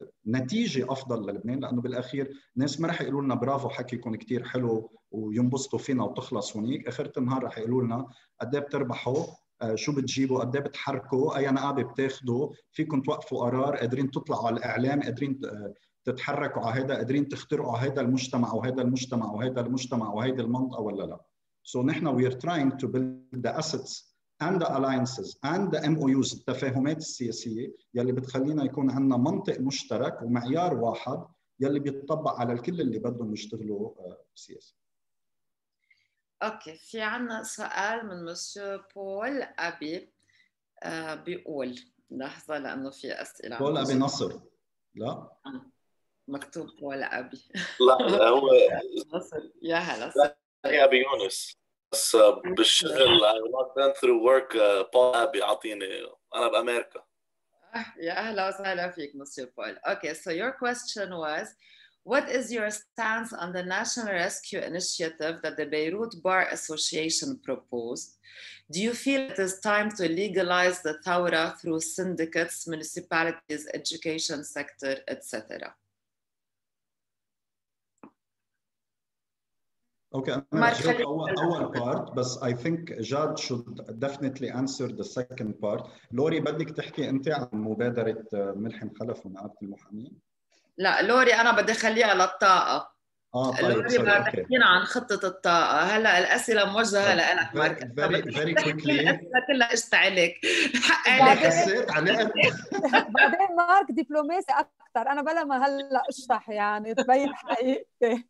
نتيجه افضل للبنان. لانه بالاخير ناس ما رح يقولوا لنا برافو حكيكم كثير حلو وينبسطوا فينا وتخلص هونيك، اخر النهار رح يقولوا لنا قد ايه بتربحوا، شو بتجيبوا، قد ايه بتحركوا، اي نقابه بتاخذوا، فيكم توقفوا قرار، قادرين تطلعوا على الاعلام، قادرين تتحركوا على هذا، قادرين تخترقوا هذا المجتمع وهذا المجتمع وهذا المجتمع وهيدي المنطقه ولا لا. So نحن we are trying to build the assets and the alliances and the MOUs التفاهمات السياسية يلي بتخلينا يكون عندنا منطق مشترك ومعيار واحد يلي بيتطبق على الكل اللي بدهم يشتغلوا سياسي. اوكي، في عنا سؤال من مسيو بول أبي بيقول، لحظة لأنه في أسئلة. بول أبي نصر؟ لا مكتوب بول أبي. لا هو نصر. يا هلا. يا أبي يونس، بس بالشغل I not done through work. بول أبي عطيني، أنا بأمريكا. يا أهلا وسهلا فيك مسيو بول. Okay, so your question was, what is your stance on the National Rescue Initiative that the Beirut Bar Association proposed? Do you feel it is time to legalize the thawra through syndicates, municipalities, education sector, etc.? Okay, I'm going to jump أول part, بس I think Jad should definitely answer the second part. لوري بدك تحكي أنت عن مبادرة ملحم خلف ونقابة المحامين؟ لا لوري أنا بدي أخليها للطاقة. طيب لوري بدك اوكي. تحكينا عن خطة الطاقة. هلا الأسئلة موجهة لك مارك. very quickly. الأسئلة كلها قشطة عليك. حق عليك حسيت علقت. بعدين مارك دبلوماسي أكثر، أنا بلا ما هلا أشرح يعني تبين حقيقتي.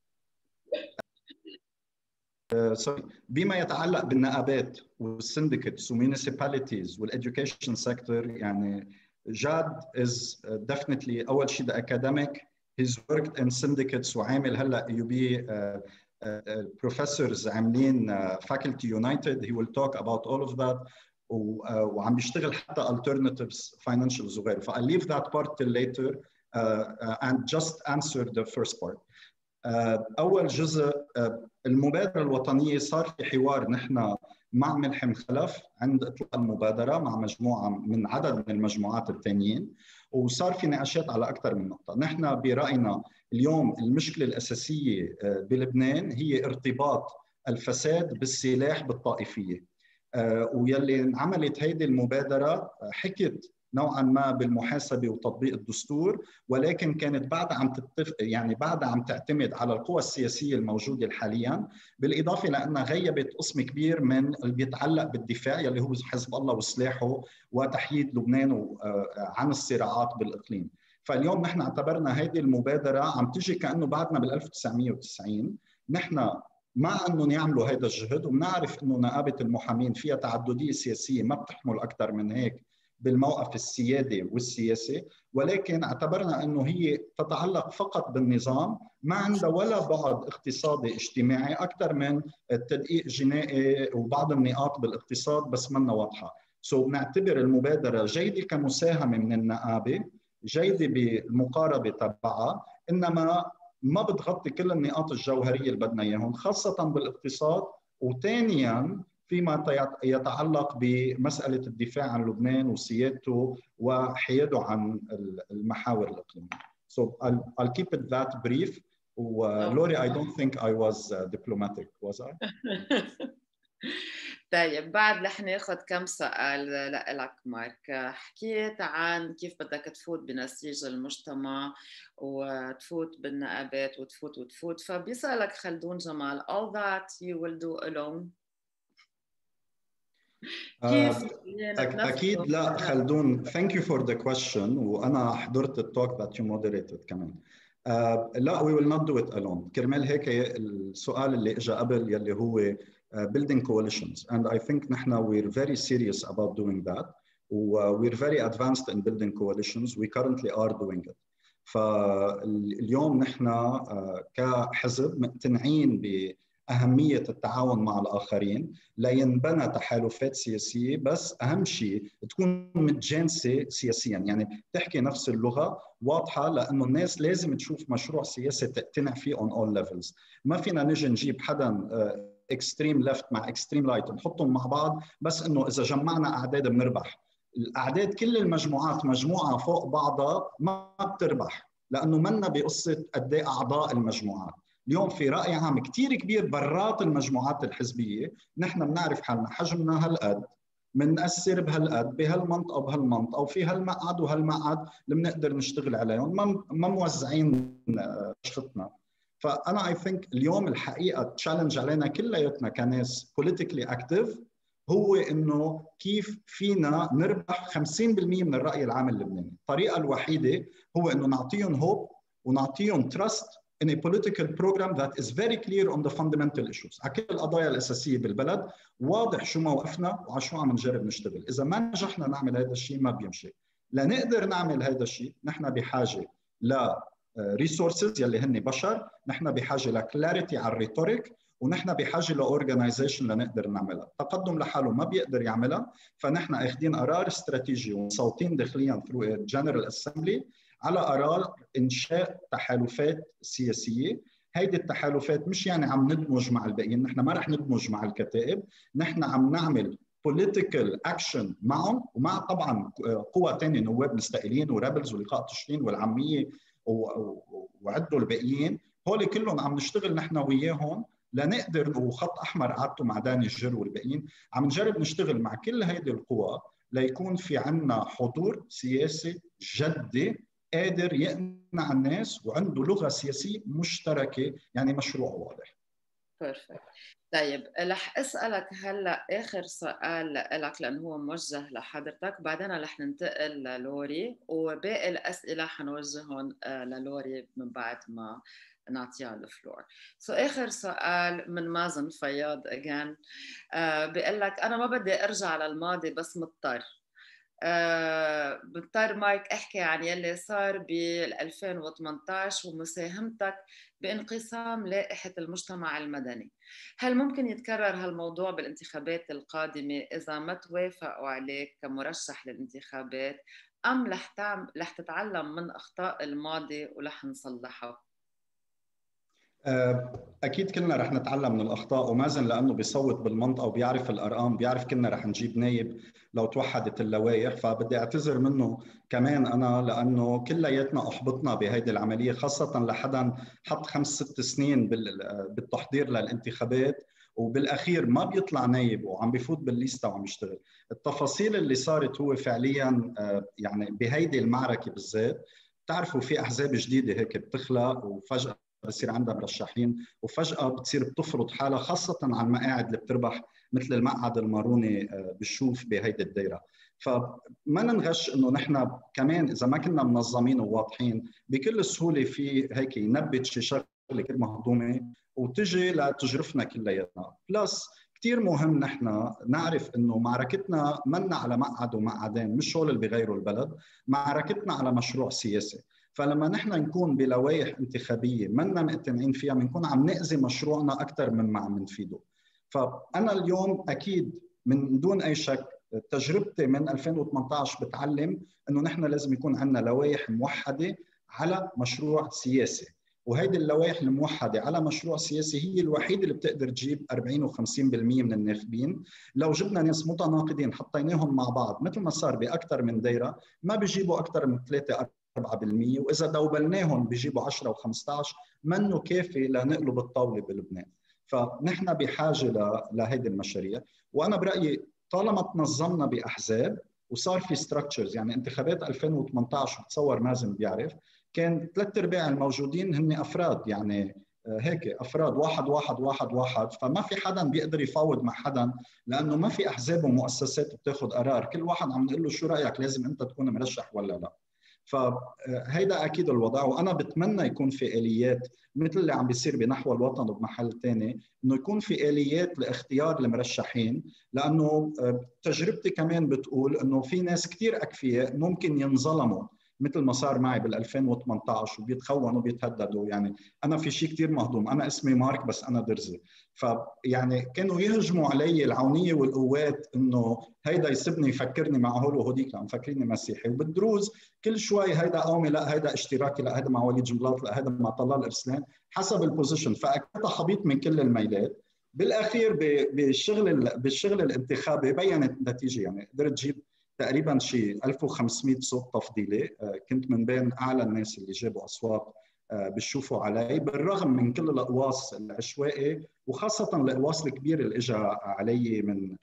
بما يتعلق بالنقابات والسندكتس والميونيسيباليتيز والeducation sector، يعني جاد is definitely أول شيء the academic. He's worked in syndicates وعامل هلا UB professors عاملين faculty united. He will talk about all of that. وعم بيشتغل حتى alternatives financials وغيره. ف I'll leave that part till later and just answer the first part. أول جزء المبادرة الوطنية، صار في حوار نحن مع ملحم خلف عند إطلاق المبادرة مع مجموعة من عدد من المجموعات الثانيين، وصار في نقاشات على أكثر من نقطة. نحن برأينا اليوم المشكلة الأساسية بلبنان هي ارتباط الفساد بالسلاح بالطائفية، ويلي انعملت هيدي المبادرة حكت نوعا ما بالمحاسبه وتطبيق الدستور، ولكن كانت بعدها عم بعدها عم تعتمد على القوى السياسيه الموجوده حاليا، بالاضافه لانها غيبت قسم كبير من اللي بيتعلق بالدفاع يلي هو حزب الله وسلاحه وتحييد لبنان عن الصراعات بالاقليم. فاليوم نحن اعتبرنا هذه المبادره عم تجي كانه بعدنا بال 1990. نحن مع انه يعملوا هذا الجهد، وبنعرف انه نقابه المحامين فيها تعدديه سياسيه ما بتحمل اكثر من هيك بالموقف السيادي والسياسي، ولكن اعتبرنا انه هي تتعلق فقط بالنظام، ما عندها ولا بعد اقتصادي اجتماعي اكثر من التدقيق جنائي وبعض النقاط بالاقتصاد بس منا واضحه. بنعتبر المبادره جيده كمساهمه من النقابه، جيده بالمقاربه تبعها، انما ما بتغطي كل النقاط الجوهريه اللي بدنا اياهم، خاصه بالاقتصاد، وثانيا فيما يتعلق بمسألة الدفاع عن لبنان وسيادته وحياده عن المحاور الإقليمية. So I'll keep it that brief. Laury, I don't think I was diplomatic, was I? طيب بعد رح ناخذ كم سؤال لك مارك. حكيت عن كيف بدك تفوت بنسيج المجتمع وتفوت بالنقابات وتفوت، فبيسألك خلدون جمال all that you will do alone. أكيد لا خلدون. Thank you for the question. وأنا حضرت التوك that you moderated كمان. لا we will not do it alone. كرمال هيك السؤال اللي إجا قبل يلي هو building coalitions, and I think نحن we're very serious about doing that. We're very advanced in building coalitions. We currently are doing it. فاليوم نحن كحزب مقتنعين أهمية التعاون مع الآخرين لينبنى تحالفات سياسية، بس أهم شيء تكون متجانسة سياسيا، يعني تحكي نفس اللغة واضحة، لأنه الناس لازم تشوف مشروع سياسي تقتنع فيه on all levels. ما فينا نجي نجيب حدا extreme left مع extreme right نحطهم مع بعض بس إنه إذا جمعنا أعداد بنربح. الأعداد كل المجموعات مجموعة فوق بعضها ما بتربح، لأنه منا بقصة قد إيه أعضاء المجموعات. اليوم في رأي عام كتير كبير برات المجموعات الحزبية، نحن بنعرف حالنا حجمنا هالقد، بنأثر بهالقد بهالمنطقة وبهالمنطقة، وفي هالمقعد وهالمقعد اللي بنقدر نشتغل عليهم، ما موزعين شفتنا. فأنا I think اليوم الحقيقة تشالنج علينا كلياتنا كناس politically active هو إنه كيف فينا نربح 50% من الرأي العام اللبناني. الطريقة الوحيدة هو إنه نعطيهم هوب ونعطيهم trust in a political program that is very clear on the fundamental issues. على كل القضايا الأساسية بالبلد واضح شو موقفنا وعلى شو عم نجرب نشتغل. إذا ما نجحنا نعمل هذا الشيء ما بيمشي. لنقدر نعمل هذا الشيء نحن بحاجة ل resources يلي هن بشر، نحن بحاجة لكلاريتي على الريتوريك، ونحن بحاجة لأورجنايزيشن لنقدر نعملها. التقدم لحاله ما بيقدر يعملها، فنحن أخذين قرار استراتيجي ومصوتين داخليا through General Assembly على قرار إنشاء تحالفات سياسية. هيدي التحالفات مش يعني عم ندمج مع الباقيين، نحن ما رح ندمج مع الكتائب، نحن عم نعمل political action معهم ومع طبعا قوى ثانية، نواب مستقلين ورابلز ولقاء تشرين والعامية وعدوا الباقيين، هول كلهم عم نشتغل نحن وياهم لنقدر، وخط أحمر قعدته مع داني الجر والباقيين، عم نجرب نشتغل مع كل هيدي القوى ليكون في عنا حضور سياسي جدي قادر يقنع الناس وعنده لغة سياسية مشتركة، يعني مشروع واضح. بيرفكت. طيب رح اسالك هلا اخر سؤال لك لانه هو موجه لحضرتك، بعدين رح ننتقل للوري وباقي الاسئله حنوجههم للوري من بعد ما نعطيها الفلور. اخر سؤال من مازن فياض اجان، بيقول لك انا ما بدي ارجع للماضي بس مضطر. بضطر مارك احكي عن يلي صار بال 2018 ومساهمتك بانقسام لائحة المجتمع المدني. هل ممكن يتكرر هالموضوع بالانتخابات القادمة إذا ما توافقوا عليك كمرشح للانتخابات، أم رح تتعلم من أخطاء الماضي ورح نصلحها؟ اكيد كلنا رح نتعلم من الاخطاء، ومازن لانه بيصوت بالمنطقه وبيعرف الارقام بيعرف كلنا رح نجيب نايب لو توحدت اللوائح، فبدي اعتذر منه كمان انا لانه كلياتنا احبطنا بهيدي العمليه، خاصه لحدا حط 5-6 سنين بالتحضير للانتخابات وبالاخير ما بيطلع نايب وعم بيفوت بالليسته وعم يشتغل. التفاصيل اللي صارت هو فعليا يعني بهيدي المعركه بالذات، بتعرفوا في احزاب جديده هيك بتخلق وفجاه بصير عندها مرشحين وفجأة بتصير بتفرض حالها، خاصة على المقاعد اللي بتربح مثل المقعد الماروني بالشوف بهيدي الدائرة. فما ننغش انه نحن كمان اذا ما كنا منظمين وواضحين بكل سهولة في هيك ينبت شي شغله كثير مهضومة وتجي لتجرفنا كلياتنا. بلس كثير مهم نحن نعرف انه معركتنا منا على مقعد ومقعدين، مش هول اللي بيغيروا البلد، معركتنا على مشروع سياسي. فلما نحن نكون بلوائح انتخابيه منا مقتنعين فيها بنكون عم نأذي مشروعنا اكثر مما عم نفيده. فانا اليوم اكيد من دون اي شك تجربتي من 2018 بتعلم انه نحن لازم يكون عندنا لوائح موحده على مشروع سياسي، وهيدي اللوائح الموحده على مشروع سياسي هي الوحيده اللي بتقدر تجيب 40 و50% من الناخبين. لو جبنا ناس متناقضين حطيناهم مع بعض مثل ما صار باكثر من دايره ما بيجيبوا اكثر من 3-4%، واذا دوبلناهم بيجيبوا 10 و15، منه كافي لنقلب الطاوله بلبنان. فنحن بحاجه لهيدي المشاريع، وانا برايي طالما تنظمنا باحزاب وصار في ستراكشرز، يعني انتخابات 2018 بتصور مازن بيعرف كان 3/4 الموجودين هن افراد، يعني هيك افراد واحد واحد واحد واحد، فما في حدا بيقدر يفاوض مع حدا لانه ما في احزاب ومؤسسات بتاخذ قرار، كل واحد عم نقول له شو رايك لازم انت تكون مرشح ولا لا. فهيدا اكيد الوضع، وانا بتمنى يكون في اليات مثل اللي عم بيصير بنحو الوطن وبمحل ثاني، انه يكون في اليات لاختيار المرشحين، لانه تجربتي كمان بتقول انه في ناس كثير اكفياء ممكن ينظلموا مثل ما صار معي بال 2018 وبيتخونوا وبيتهددوا. يعني انا في شيء كثير مهضوم، انا اسمي مارك بس انا درزي، فيعني كانوا يهجموا علي العونيه والقوات انه هيدا يسبني يفكرني مع هول وهوديك لانه مفكريني مسيحي، وبالدروز كل شوي هيدا قومي لا هيدا اشتراكي لا هيدا مع وليد جنبلاط لا هيدا مع طلال ارسلان حسب البوزيشن، فاكيد حبيط من كل الميلات. بالاخير بالشغل الانتخابي بينت النتيجه، يعني قدرت تجيب تقريبا شيء 1500 صوت تفضيلي، كنت من بين اعلى الناس اللي جابوا اصوات بتشوفوا علي، بالرغم من كل الاقواس العشوائي وخاصه الاقواس الكبيره اللي اجى علي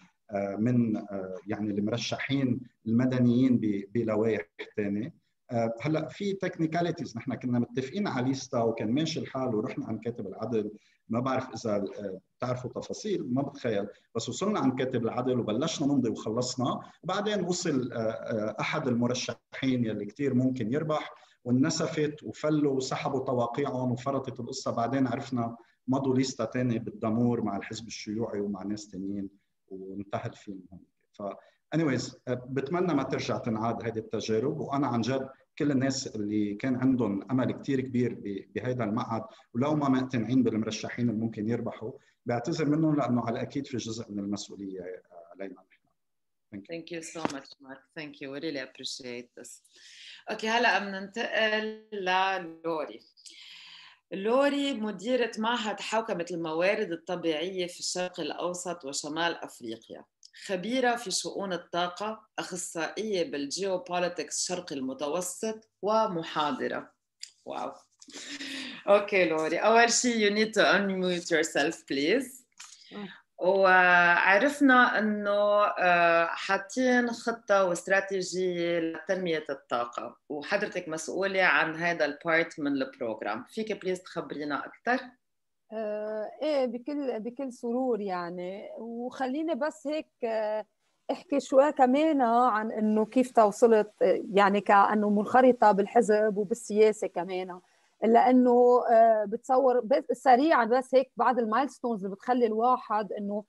من يعني المرشحين المدنيين بلوائح ثانيه. هلا في تكنيكاليتيز، نحن كنا متفقين على ليستا وكان ماشي الحال ورحنا عند كاتب العدل، ما بعرف اذا بتعرفوا تفاصيل ما بتخيل، بس وصلنا عند كاتب العدل وبلشنا نمضي وخلصنا، بعدين وصل احد المرشحين يلي كثير ممكن يربح وانسفت وفلوا وسحبوا تواقيعهم وفرطت القصه، بعدين عرفنا مضوا ليستا ثانيه بالدمور مع الحزب الشيوعي ومع ناس ثانيين وانتهت فيهم. ف anyways بتمنى ما ترجع تنعاد هذه التجارب، وانا عن جد كل الناس اللي كان عندهم امل كثير كبير بهذا المقعد ولو ما مقتنعين بالمرشحين اللي ممكن يربحوا بعتذر منهم لانه على الاكيد في جزء من المسؤوليه علينا نحن. Thank you so much Mark. Thank you. We really appreciate this. اوكي هلا بننتقل للوري. لوري مديرة معهد حوكمة الموارد الطبيعية في الشرق الأوسط وشمال أفريقيا، خبيرة في شؤون الطاقة، أخصائية بالجيوبوليتكس شرق المتوسط ومحاضرة. واو. اوكي لوري، أول شيء you need to unmute yourself please. وعرفنا انه حاطين خطه واستراتيجيه لتنميه الطاقه، وحضرتك مسؤوله عن هذا البارت من البروجرام، فيك بليز تخبرينا اكثر؟ ايه، بكل سرور يعني. وخليني بس هيك احكي شوي كمان عن انه كيف توصلت يعني كانه منخرطه بالحزب وبالسياسه كمان، لانه بتصور بس سريعا بس هيك بعض المايلستونز اللي بتخلي الواحد انه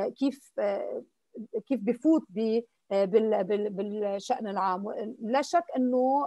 كيف بفوت بالشأن العام. لا شك انه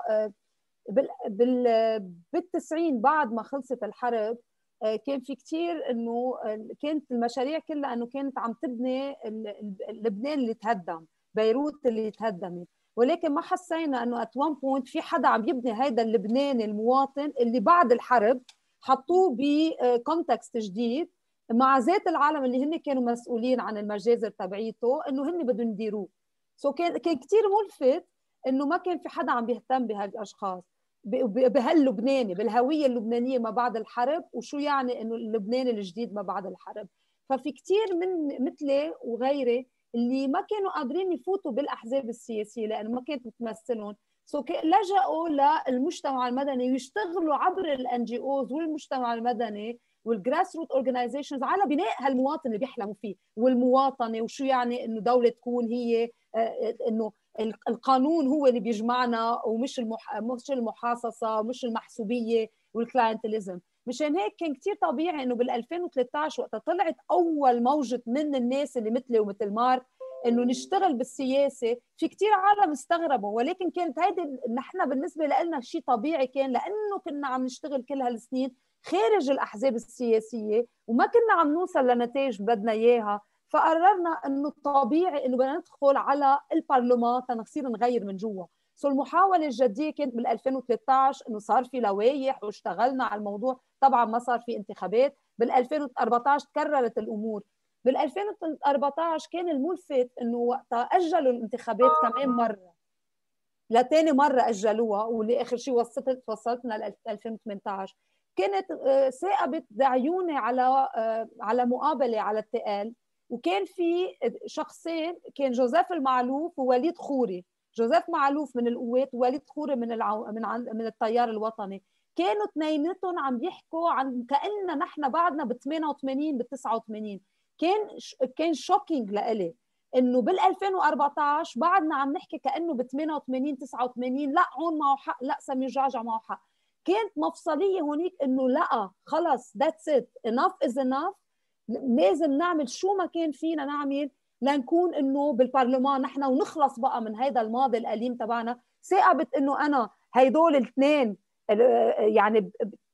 بالتسعين بعد ما خلصت الحرب كان في كتير انه كانت المشاريع كلها انه كانت عم تبني لبنان اللي تهدم، بيروت اللي تهدمت، ولكن ما حسينا انه ات وان بوينت في حدا عم يبني هذا اللبنان المواطن اللي بعد الحرب حطوه بكونتكست جديد مع ذات العالم اللي هن كانوا مسؤولين عن المجازر تبعيته انه هن بدهم يديروه. سو كان كثير ملفت انه ما كان في حدا عم بيهتم بهالاشخاص بهاللبناني، بالهويه اللبنانيه ما بعد الحرب، وشو يعني انه اللبناني الجديد ما بعد الحرب. ففي كثير من مثلي وغيري اللي ما كانوا قادرين يفوتوا بالاحزاب السياسيه لانه ما كانت بتمثلهم، لجأوا للمجتمع المدني ويشتغلوا عبر الان جي اوز والمجتمع المدني والجراس روت اورجنايزيشنز على بناء هالمواطن اللي بيحلموا فيه والمواطنه، وشو يعني انه دوله تكون هي انه القانون هو اللي بيجمعنا ومش مش المحاصصه ومش المحسوبيه والكلاينتليزم. مشان هيك كان كثير طبيعي انه بال 2013 وقت طلعت اول موجه من الناس اللي مثلي ومثل مارك انه نشتغل بالسياسه، في كثير عالم استغربوا، ولكن كانت هيدي نحن بالنسبه لنا شيء طبيعي كان، لانه كنا عم نشتغل كل هالسنين خارج الاحزاب السياسيه وما كنا عم نوصل لنتائج بدنا اياها، فقررنا انه طبيعي انه بدنا ندخل على البرلمان تنصير نغير من جوا. المحاوله الجديه كانت بال 2013 انه صار في لوائح واشتغلنا على الموضوع، طبعا ما صار في انتخابات. بال 2014 تكررت الامور. بال 2014 كان الملفت انه وقتها اجلوا الانتخابات كمان مره، لتاني مره اجلوها، واللي اخر شيء وصلتنا ل 2018. كانت ثاقبت عيوني على مقابله على التقال، وكان في شخصين، كان جوزيف المعلوف ووليد خوري. جوزيف معلوف من القوات ووليد خوري من التيار الوطني. كانوا اثنيناتهم عم يحكوا عن كأننا نحن بعدنا ب 88 ب 89. كان شوكينج لإلي انه بال 2014 بعدنا عم نحكي كانه ب 88 89، لا عون معه حق، لا سمير جعجع معه حق. كانت مفصليه هونيك انه لا خلص ذاتس ات، انف از انف، لازم نعمل شو ما كان فينا نعمل لنكون انه بالبرلمان نحن ونخلص بقى من هذا الماضي الاليم تبعنا. ثاقبت انه انا هيدول الاثنين يعني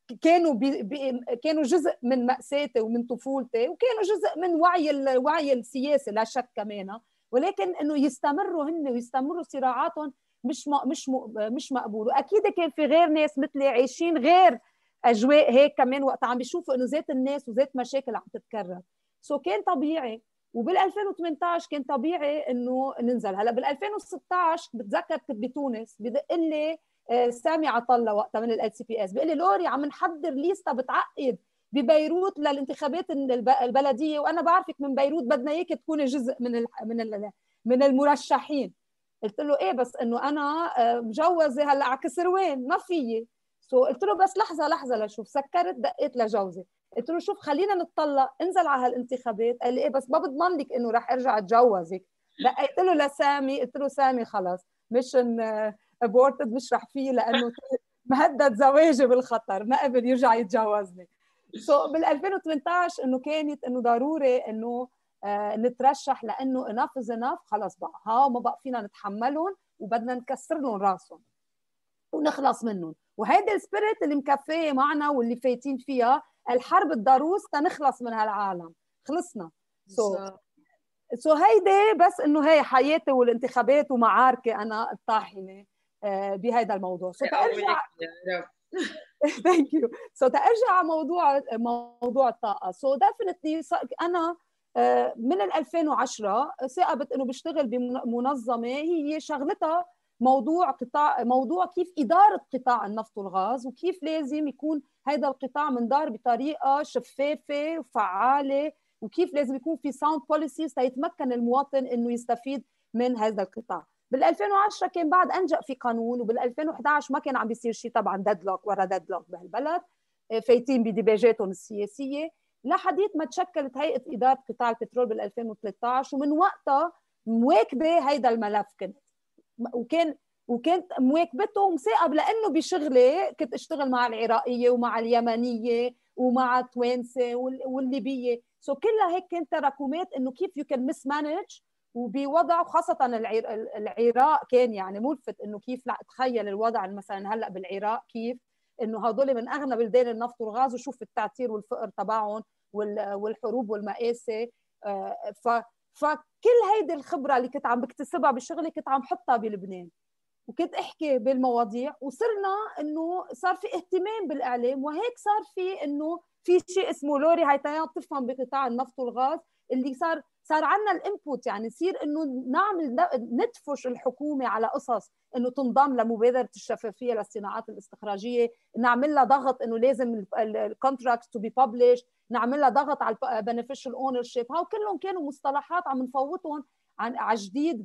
كانوا جزء من مأساتي ومن طفولتي، وكانوا جزء من وعي السياسي لا شك كمان، ولكن انه يستمروا هن ويستمروا صراعاتهم مش مقبول. واكيد كان في غير ناس مثلي عايشين غير اجواء هيك كمان وقت عم بيشوفوا انه ذات الناس وذات مشاكل عم تتكرر. كان طبيعي. وبال 2018 كان طبيعي انه ننزل. هلا بال 2016 بتذكر كنت بتونس، بدق لي سامي عطله وقتها من LCPS بيقول لي لوري عم نحضر ليستا بتعقد ببيروت للانتخابات البلديه، وانا بعرفك من بيروت بدنا اياك تكوني جزء من المرشحين. قلت له ايه بس انه انا مجوزه هلا على كسروان ما فيي. قلت له بس لحظه لشوف. سكرت دقيت لجوزي قلت له شوف خلينا نتطلق انزل على هالانتخابات. قال لي ايه بس ما بضمن لك انه رح ارجع اتجوزك. دقيت له لسامي قلت له سامي خلص مشن ابورتد مش رح فيه لانه مهدد زواجي بالخطر، ما قبل يرجع يتجوزني. بال 2018 انه كانت انه ضروري انه نترشح لانه اناف از اناف، خلص بقى ما بقى فينا نتحملهم وبدنا نكسر لهم راسهم ونخلص منهم. وهيدي السبيريت اللي مكفيه معنا واللي فايتين فيها الحرب الضروس تنخلص من هالعالم. خلصنا. هيدي بس انه هي حياتي والانتخابات ومعاركي انا الطاحنه بهذا الموضوع. ترجع ثانك يو. ترجع موضوع الطاقه. ديفينتلي انا من 2010 ثاقبت انه بشتغل بمنظمه هي شغلتها موضوع كيف اداره قطاع النفط والغاز، وكيف لازم يكون هذا القطاع مندار بطريقه شفافه وفعاله وكيف لازم يكون في ساوند بوليسيز تيتمكن المواطن انه يستفيد من هذا القطاع. بال 2010 كان بعد انجأ في قانون، وبال 2011 ما كان عم بيصير شيء طبعا، ديدلوك ورا ديدلوك بهالبلد، فايتين بديباجاتهم السياسيه، لحديث ما تشكلت هيئه اداره قطاع البترول بال 2013، ومن وقتها مواكبه هيدا الملف كنت، وكانت مواكبته ومثاقب، لانه بشغلي كنت اشتغل مع العراقيه ومع اليمنيه ومع التوانسه والليبيه، كلها هيك كانت تراكمات انه كيف يو كان مس مانج، وبوضع خاصه العراق كان يعني ملفت انه كيف، لا تخيل الوضع مثلا هلا بالعراق كيف انه هدول من اغنى بلدان النفط والغاز، وشوف التعتير والفقر تبعهم والحروب والمآسي. فكل هيدي الخبره اللي كنت عم بكتسبها بشغلي كنت عم حطها بلبنان، وكنت احكي بالمواضيع، وصرنا انه صار في اهتمام بالاعلام، وهيك صار في انه في شيء اسمه لوري هيتايان تفهم بقطاع النفط والغاز، اللي صار عندنا الانبوت، يعني يصير انه نعمل ندفش الحكومه على قصص انه تنضم لمبادره الشفافيه للصناعات الاستخراجيه، نعمل لها ضغط انه لازم الكونتراكت تو بي ببلش، نعمل لها ضغط على البنفيشال اونر شيب، هاو كلهم كانوا مصطلحات عم نفوتهم على جديد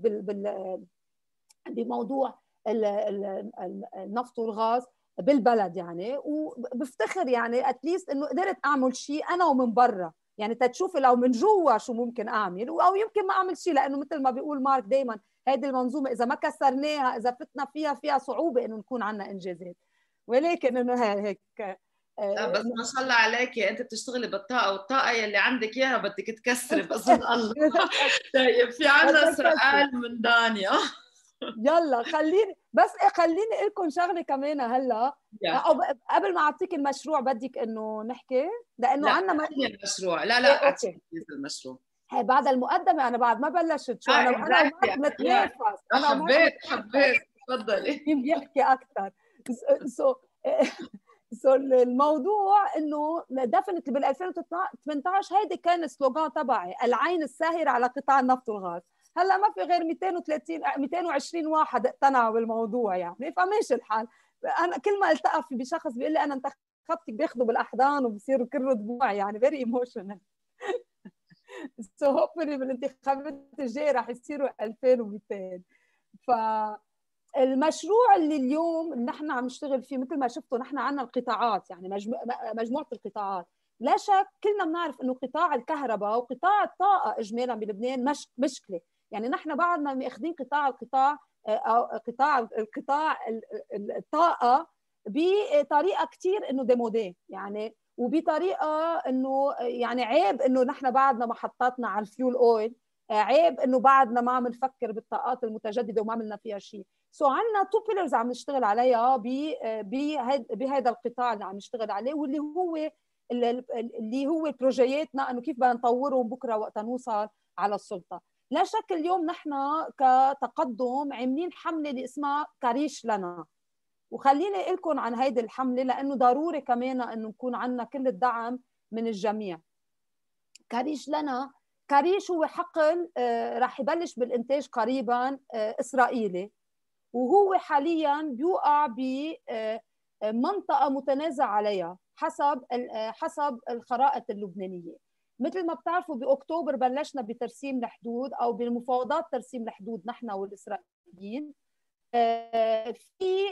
بموضوع النفط والغاز بالبلد يعني. وبفتخر يعني اتليست انه قدرت اعمل شيء انا ومن برا، يعني تتشوفي لو من جوا شو ممكن اعمل، او يمكن ما اعمل شيء، لانه مثل ما بيقول مارك دائما هذه المنظومه اذا ما كسرناها، اذا فتنا فيها صعوبه انه نكون عندنا انجازات، ولكن انه هيك لا بس ما شاء الله عليكي، انت بتشتغلي بالطاقه، والطاقه يلي عندك اياها بدك تكسري باذن الله. طيب في عندنا سؤال من دانيا. يلا خليني اقول لكم شغله كمان هلا، او قبل ما اعطيك المشروع بدك انه نحكي، لانه عندنا المشروع. لا اعطيني المشروع. هي بعد المقدمه، انا بعد ما بلشت، شو انا ومارك بنتنافس، انا حبيت تفضلي. مين بيحكي اكثر. الموضوع انه دفنت بال 2018 هيدي كان سلوغان تبعي، العين الساهره على قطاع النفط والغاز. هلا ما في غير 220 واحد اقتنعوا بالموضوع يعني، فماشي الحال. انا كل ما التقى بشخص بيقول لي انا انتخبتك بياخذوا بالاحضان وبصيروا كروا دموع، يعني فيري ايموشنال. هوبفلي بالانتخابات الجايه رح يصيروا 2200. فالمشروع اللي اليوم نحن عم نشتغل فيه، مثل ما شفتوا نحن عندنا القطاعات، يعني مجموعه القطاعات. لا شك كلنا بنعرف انه قطاع الكهرباء وقطاع الطاقه اجمالا بلبنان مشكله، يعني نحن بعدنا ماخذين قطاع الطاقه بطريقه كثير انه ديمودي، يعني وبطريقه انه يعني عيب انه نحن بعدنا محطاتنا على الفيول اويل، عيب انه بعدنا ما عم نفكر بالطاقات المتجدده وما عملنا فيها شيء. عندنا تو بيلرز عم نشتغل عليها بهذا القطاع اللي عم نشتغل عليه، واللي هو بروجياتنا انه كيف بدنا نطورهم بكره وقت نوصل على السلطه. لا شك اليوم نحن كتقدم عاملين حمله اللي اسمها كريش لنا، وخليني اقول لكم عن هيدي الحمله لانه ضروري كمان انه نكون عندنا كل الدعم من الجميع. كريش لنا، كريش هو حقل راح يبلش بالانتاج قريبا اسرائيلي، وهو حاليا بيوقع بمنطقه متنازع عليها حسب الخرائط اللبنانيه. مثل ما بتعرفوا باكتوبر بلشنا بترسيم الحدود او بمفاوضات ترسيم الحدود نحن والاسرائيليين. في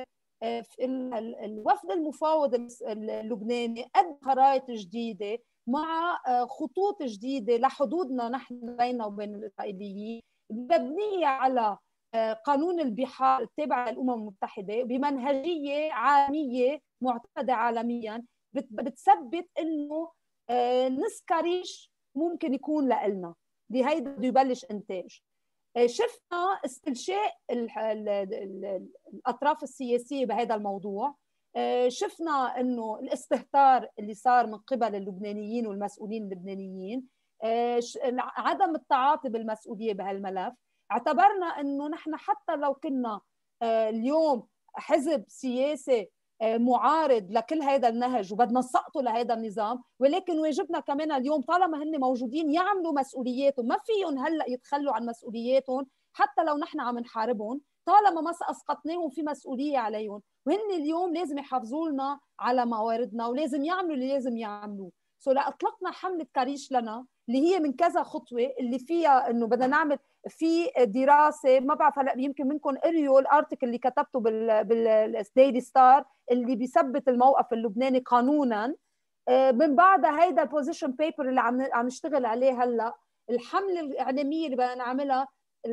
الوفد المفاوض اللبناني قد خرائط جديده مع خطوط جديده لحدودنا نحن بيننا وبين الاسرائيليين، مبنيه على قانون البحار التابع للامم المتحده بمنهجيه عالميه معتمده عالميا بتثبت انه نص كريش ممكن يكون لنا بهيدا بده يبلش انتاج. شفنا استنشاء الاطراف السياسيه بهذا الموضوع، شفنا انه الاستهتار اللي صار من قبل اللبنانيين والمسؤولين اللبنانيين، عدم التعاطي بالمسؤوليه بهالملف. اعتبرنا انه نحن حتى لو كنا اليوم حزب سياسي معارض لكل هذا النهج وبدنا نسقطه لهذا النظام، ولكن واجبنا كمان اليوم طالما هن موجودين يعملوا مسؤولياتهم، ما فيهم هلا يتخلوا عن مسؤولياتهم حتى لو نحن عم نحاربهم، طالما ما اسقطناهم في مسؤوليه عليهم، وهن اليوم لازم يحافظوا لنا على مواردنا ولازم يعملوا اللي لازم يعملوه. سو اطلقنا حمله كريش لنا اللي هي من كذا خطوه، اللي فيها انه بدنا نعمل في دراسه، ما بعرف هلا يمكن منكم قريوا الارتكل اللي كتبته بالديلي ستار اللي بيثبت الموقف اللبناني قانونا. من بعدها هيدا البوزيشن بيبر اللي عم نشتغل عليه هلا، الحمله الاعلاميه اللي بدنا نعملها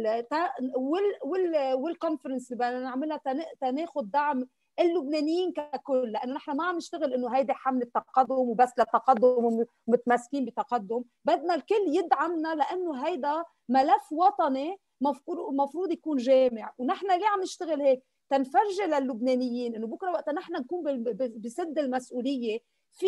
والكونفرنس اللي بدنا نعملها تناخذ دعم اللبنانيين ككل، لانه نحن ما عم نشتغل انه هيدي حمله تقدم وبس لتقدم ومتمسكين بتقدم، بدنا الكل يدعمنا لانه هيدا ملف وطني مفروض يكون جامع. ونحن ليه عم نشتغل هيك؟ تنفرجي للبنانيين انه بكره وقت نحن نكون بسد المسؤوليه في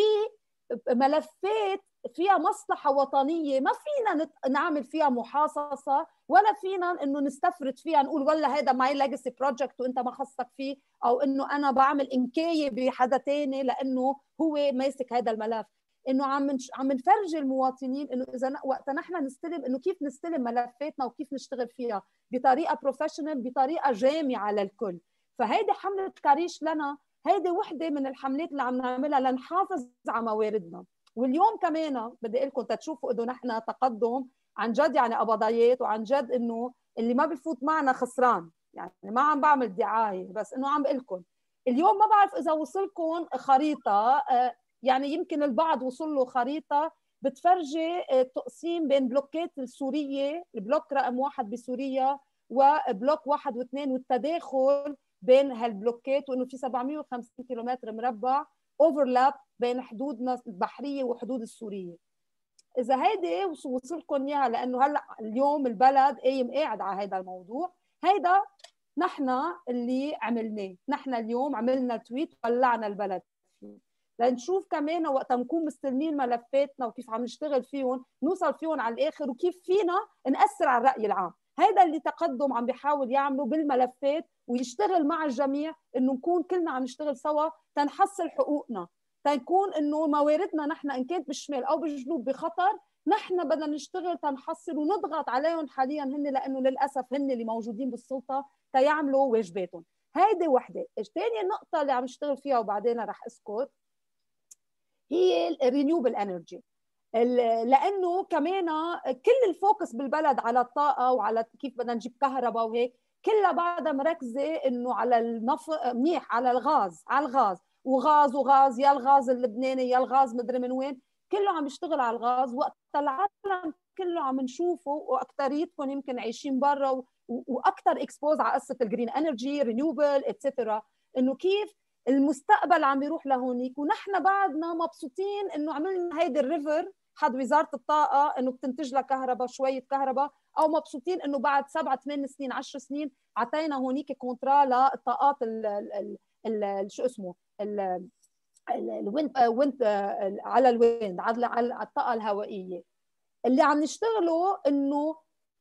ملفات فيها مصلحه وطنيه ما فينا نعمل فيها محاصصه، ولا فينا انه نستفرد فيها نقول والله هذا ماي ليجاسي بروجكت وانت ما خصك فيه، او انه انا بعمل انكايه بحدا ثاني لانه هو ماسك هذا الملف. انه عم نفرجي المواطنين انه اذا وقت نحن نستلم انه كيف نستلم ملفاتنا وكيف نشتغل فيها بطريقه بروفيشنال، بطريقه جامعه للكل. فهيدي حمله كريش لنا، هيدي وحده من الحملات اللي عم نعملها لنحافظ على مواردنا. واليوم كمان بدي اقول لكم تشوفوا انه نحن تقدم عن جد، يعني قبضيات، وعن جد انه اللي ما بفوت معنا خسران، يعني ما عم بعمل دعايه بس انه عم بقول لكم. اليوم ما بعرف اذا وصلكم خريطه، يعني يمكن البعض وصل له خريطه بتفرجي التقسيم بين بلوكات السوريه، البلوك رقم 1 بسوريا وبلوك 1 و2 والتداخل بين هالبلوكات، وانه في 750 كيلومتر مربع اوفرلاب بين حدودنا البحريه وحدود السوريه. اذا هيدي وصلكم اياها، لانه هلا اليوم البلد قاعد على هذا الموضوع، هيدا نحن اللي عملناه. نحن اليوم عملنا تويت ولعنا البلد فيه، لنشوف كمان وقت نكون مستلمين ملفاتنا وكيف عم نشتغل فيهم نوصل فيهم على الاخر، وكيف فينا ناثر على الراي العام. هذا اللي تقدم عم بيحاول يعمله بالملفات، ويشتغل مع الجميع انه نكون كلنا عم نشتغل سوا تنحصل حقوقنا، تنكون انه مواردنا نحن ان كانت بالشمال او بالجنوب بخطر، نحن بدنا نشتغل تنحصل ونضغط عليهم حاليا هن، لانه للاسف هن اللي موجودين بالسلطه تيعملوا واجباتهم. هيدي وحده. ثاني نقطه اللي عم نشتغل فيها وبعدين رح اسكت هي الرينيوبل انرجي، لانه كمان كل الفوكس بالبلد على الطاقه وعلى كيف بدنا نجيب كهرباء وهيك، كلها بعدها مركزه انه على النفط، منيح على الغاز، على الغاز وغاز يا الغاز اللبناني يا الغاز مدري من وين، كله عم يشتغل على الغاز. وقت العالم كله عم نشوفه، واكثريتكم يمكن عايشين برا واكثر اكسبوز على قصه الجرين انرجي رينيوبل اتسترا، انه كيف المستقبل عم بيروح لهونيك. ونحن بعدنا مبسوطين انه عملنا هيدي الريفر حد وزاره الطاقه انه بتنتج لها كهرباء، شويه كهرباء، او مبسوطين انه بعد 7 8 سنين 10 سنين اعطينا هونيك كونترا للطاقات شو اسمه الويند على الويند، على الطاقه الهوائيه. اللي عم نشتغله انه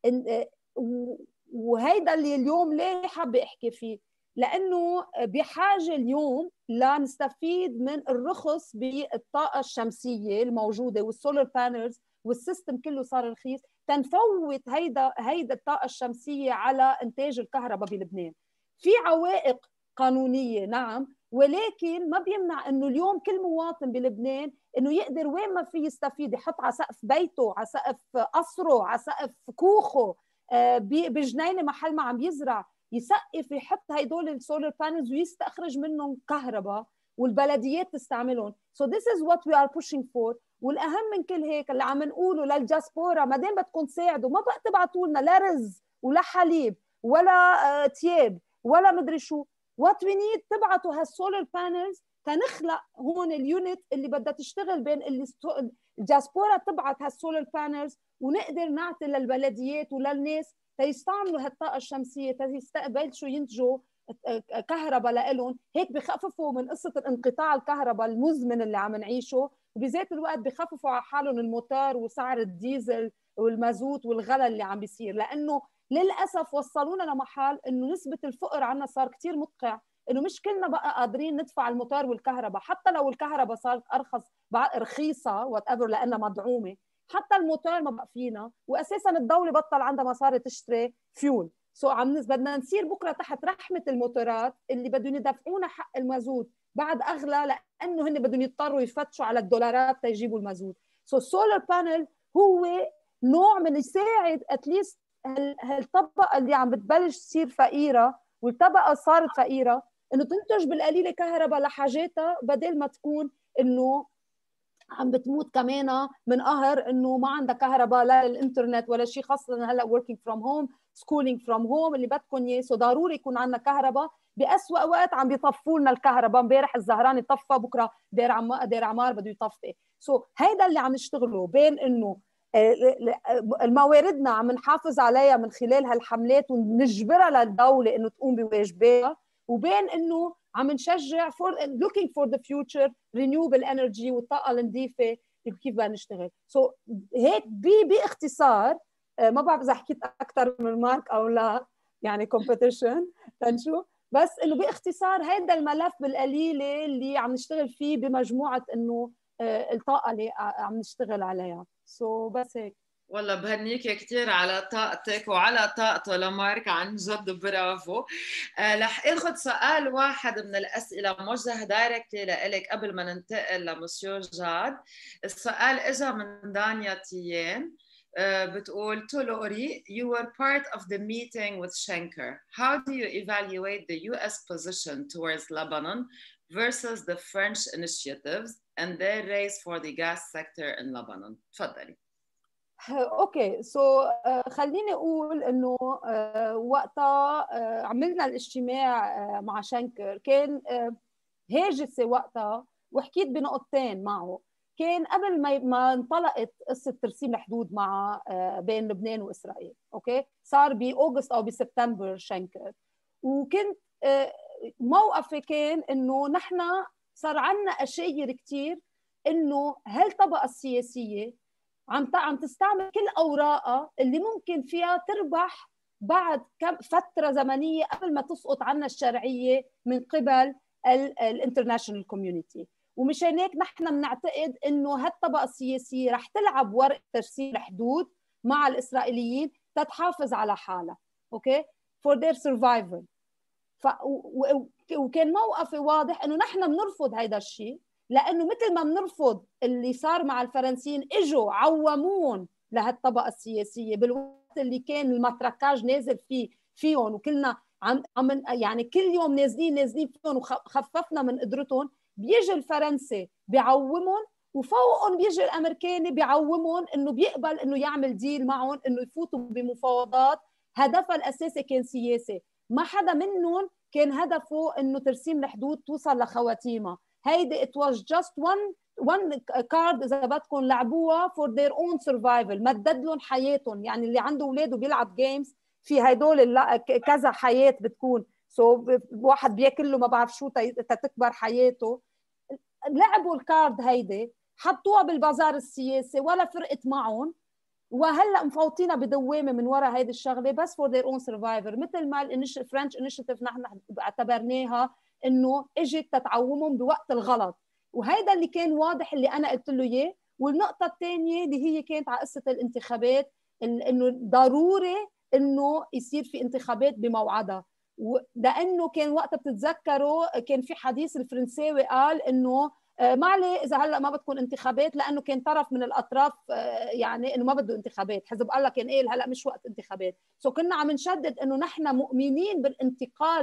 وهيدا اللي اليوم ليه حابه احكي فيه، لانه بحاجه اليوم لنستفيد من الرخص بالطاقه الشمسيه الموجوده والسولار بانلز، والسيستم كله صار رخيص، تنفوت هيدا الطاقه الشمسيه على انتاج الكهرباء بلبنان. في عوائق قانونيه نعم، ولكن ما بيمنع انه اليوم كل مواطن بلبنان انه يقدر وين ما في يستفيد، يحط على سقف بيته، على سقف قصره، على سقف كوخه، بجنينه محل ما عم يزرع، يسقف يحط هيدول السولار بانلز ويستخرج منهم كهرباء والبلديات تستعملهم. So this is what we are pushing for. والاهم من كل هيك اللي عم نقوله للجاسبورا، ما دام بدكم تساعدوا ما بقى تبعتوا لنا لا رز ولا حليب ولا تياب ولا مدري شو، what we need تبعتوا هالسولار بانلز تنخلق هون اليونت اللي بدها تشتغل بين اللي الجاسبورا تبعت هالسولار بانلز، ونقدر نعطي للبلديات وللناس تيستعملوا هالطاقه الشمسيه تيستقبل شو ينتجوا كهرباء لإلهم. هيك بخففوا من قصه الانقطاع الكهرباء المزمن اللي عم نعيشه، وبذات الوقت بخففوا على حالهم الموتور وسعر الديزل والمازوت والغلا اللي عم بيصير. لانه للاسف وصلونا لمحل انه نسبه الفقر عنا صار كثير مدقع، انه مش كلنا بقى قادرين ندفع الموتور والكهرباء، حتى لو الكهرباء صارت ارخص رخيصه وات ايفر لانها مدعومه، حتى الموتور ما بقى فينا، واساسا الدوله بطل عندها مصاري تشتري فيول. بدنا نصير بكره تحت رحمه الموتورات اللي بدهم يدفعونا حق المازوت بعد اغلى لانه هن بدهم يضطروا يفتشوا على الدولارات تيجيبوا المازوت. سو السولار بانل هو نوع من يساعد اتليست هالطبقه اللي عم بتبلش تصير فقيره والطبقه صارت فقيره انه تنتج بالقليله كهرباء لحاجاتها، بدل ما تكون انه عم بتموت كمان من قهر انه ما عندها كهرباء لا للانترنت ولا شيء، خاصه هلا working from home schooling from home اللي بدكم اياه. سو ضروري يكون عندنا كهرباء. بأسوأ وقت عم بيطفوا لنا الكهرباء، امبارح الزهراني طفى، بكره دير عمار بده يطفي. سو هيدا اللي عم نشتغله، بين انه المواردنا عم نحافظ عليها من خلال هالحملات ونجبرها للدوله انه تقوم بواجباتها، وبين انه عم نشجع looking for the future renewable energy والطاقه النظيفه كيف بدنا نشتغل. سو هيك باختصار، ما بعرف اذا حكيت اكثر من مارك او لا، يعني كومبيتيشن تنشوف، بس انه باختصار هذا الملف بالقليله اللي عم نشتغل فيه بمجموعه انه الطاقه اللي عم نشتغل عليها. سو بس هيك. والله بهنيك كثير على طاقتك وعلى طاقته لمارك، عن جد برافو. رح اخذ سؤال واحد من الاسئله موجه دايركتلي لك قبل ما ننتقل لمسيو جاد. السؤال اجى من دانيا تيان، بتقول to Laury, you were part of the meeting with Schenker. How do you evaluate the US position towards Lebanon versus the French initiatives and their race for the gas sector in Lebanon? تفضلي. اوكي، سو خليني اقول انه وقتها عملنا الاجتماع مع شنكر، كان هاجسي وقتها، وحكيت بنقطتين معه. كان قبل ما انطلقت قصه ترسيم الحدود مع بين لبنان واسرائيل، اوكي، صار باوغست او بسبتمبر شنكر. وكنت موقفي كان انه نحن صار عندنا اشياء كثير، انه هالطبقه السياسيه عم تستعمل كل اوراقها اللي ممكن فيها تربح بعد كم فتره زمنيه قبل ما تسقط عنا الشرعيه من قبل الانترناشونال كوميونتي. ومشان هيك نحن بنعتقد انه هالطبقه السياسيه رح تلعب ورق ترسيم الحدود مع الاسرائيليين تتحافظ على حالها، اوكي، for their survival. وكان موقفي واضح انه نحن بنرفض هذا الشيء، لانه مثل ما بنرفض اللي صار مع الفرنسيين، اجوا عومون لهالطبقه السياسيه بالوقت اللي كان المتركاج نازل فيهم، وكلنا عم يعني كل يوم نازلين فيهم وخففنا من قدرتهم. بيجي الفرنسي بيعومهم، وفوقهم بيجي الامريكاني بيعومهم انه بيقبل انه يعمل ديل معهم، انه يفوتوا بمفاوضات هدفها الاساسي كان سياسي. ما حدا منهم كان هدفه انه ترسيم الحدود توصل لخواتيمها. هيدي it was just one card اذا بدكم لعبوها for their own survival، مدد لهم حياتهم. يعني اللي عنده اولاد وبيلعب جيمز في هدول كذا حياه بتكون، واحد بياكل له ما بعرف شو تتكبر حياته. لعبوا الكارد هيدي، حطوها بالبازار السياسي، ولا فرقت معهم، وهلا مفوتينا بدوامه من وراء هيدي الشغله بس فور ذير اون سرفايفر. مثل ما الفرنش انيشيتيف نحن اعتبرناها انه اجت تتعومهم بوقت الغلط، وهيدا اللي كان واضح اللي انا قلت له اياه. والنقطه الثانيه اللي هي كانت على قصه الانتخابات، انه ضروري انه يصير في انتخابات بموعدها، لانه كان وقتها بتتذكروا كان في حديث الفرنساوي قال انه ما عليه اذا هلا ما بتكون انتخابات، لانه كان طرف من الاطراف يعني انه ما بده انتخابات. حزب الله كان قال هلا مش وقت انتخابات. سو كنا عم نشدد انه نحن مؤمنين بالانتقال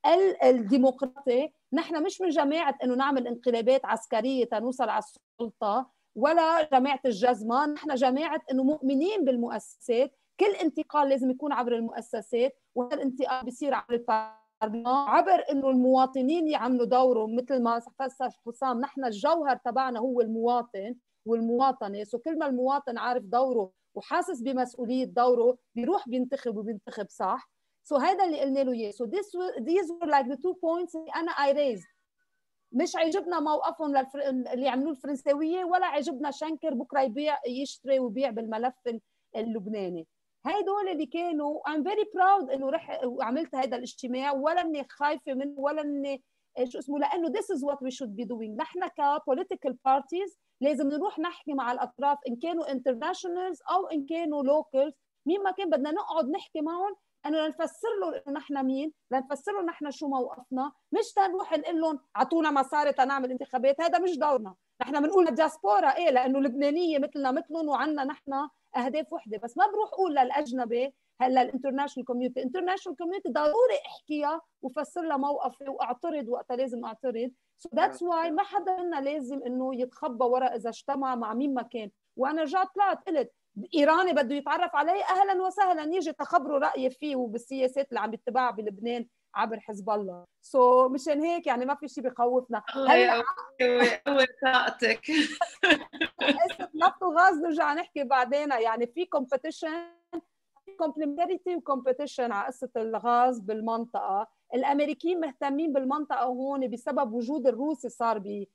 الديمقراطي. نحن مش من جماعه انه نعمل انقلابات عسكريه تنوصل على السلطه، ولا جماعه الجزمه. نحن جماعه انه مؤمنين بالمؤسسات. كل انتقال لازم يكون عبر المؤسسات، وهذا الانتقال بيصير عبر البرلمان، عبر انه المواطنين يعملوا دورهم. مثل ما فسر حسام، نحن الجوهر تبعنا هو المواطن والمواطنه. سو كل ما المواطن عارف دوره وحاسس بمسؤوليه دوره بيروح بينتخب وبينتخب صح. سو هذا اللي قلنا له اياه. سو these were like the 2 points اللي انا I raised. مش عجبنا موقفهم اللي عملوه الفرنساويه، ولا عجبنا شنكر بكره يشتري ويبيع بالملف اللبناني. هيدول اللي كانوا I'm very proud انه رح وعملت هذا الاجتماع، ولا اني خايفه منه ولا اني شو اسمه، لانه this is what we should be doing. نحن كpolitical parties لازم نروح نحكي مع الاطراف، ان كانوا internationals او ان كانوا locals، مين ما كان بدنا نقعد نحكي معهم انه لنفسر له انه نحن مين، لنفسر له نحن شو موقفنا، مش تنروح نقول لهم اعطونا مصاري تنعمل انتخابات. هذا مش دورنا. نحن بنقول الدياسبورا ايه لانه لبنانيه مثلنا مثلهم وعندنا نحن اهداف وحده، بس ما بروح اقول للاجنبي هلا الانترناشونال كوميونتي، الانترناشونال كوميونتي ضروري احكيها وفسر لها موقفي واعترض وقتها لازم اعترض. سو ذاتس واي ما حدا منا لازم انه يتخبى وراء اذا اجتمع مع مين ما كان. وانا رجعت طلعت قلت ايراني بده يتعرف علي اهلا وسهلا، يجي تخبروا رايي فيه وبالسياسات اللي عم بيتبعها بلبنان عبر حزب الله. سو مشان هيك يعني ما في شيء بخوفنا. الله يقوي طاقتك. قصه نفط وغاز نرجع نحكي بعدين، يعني في كومبيتيشن، كومبلمنتريتي وكومبيتيشن على قصه الغاز بالمنطقه. الامريكيين مهتمين بالمنطقه هون بسبب وجود الروسي صار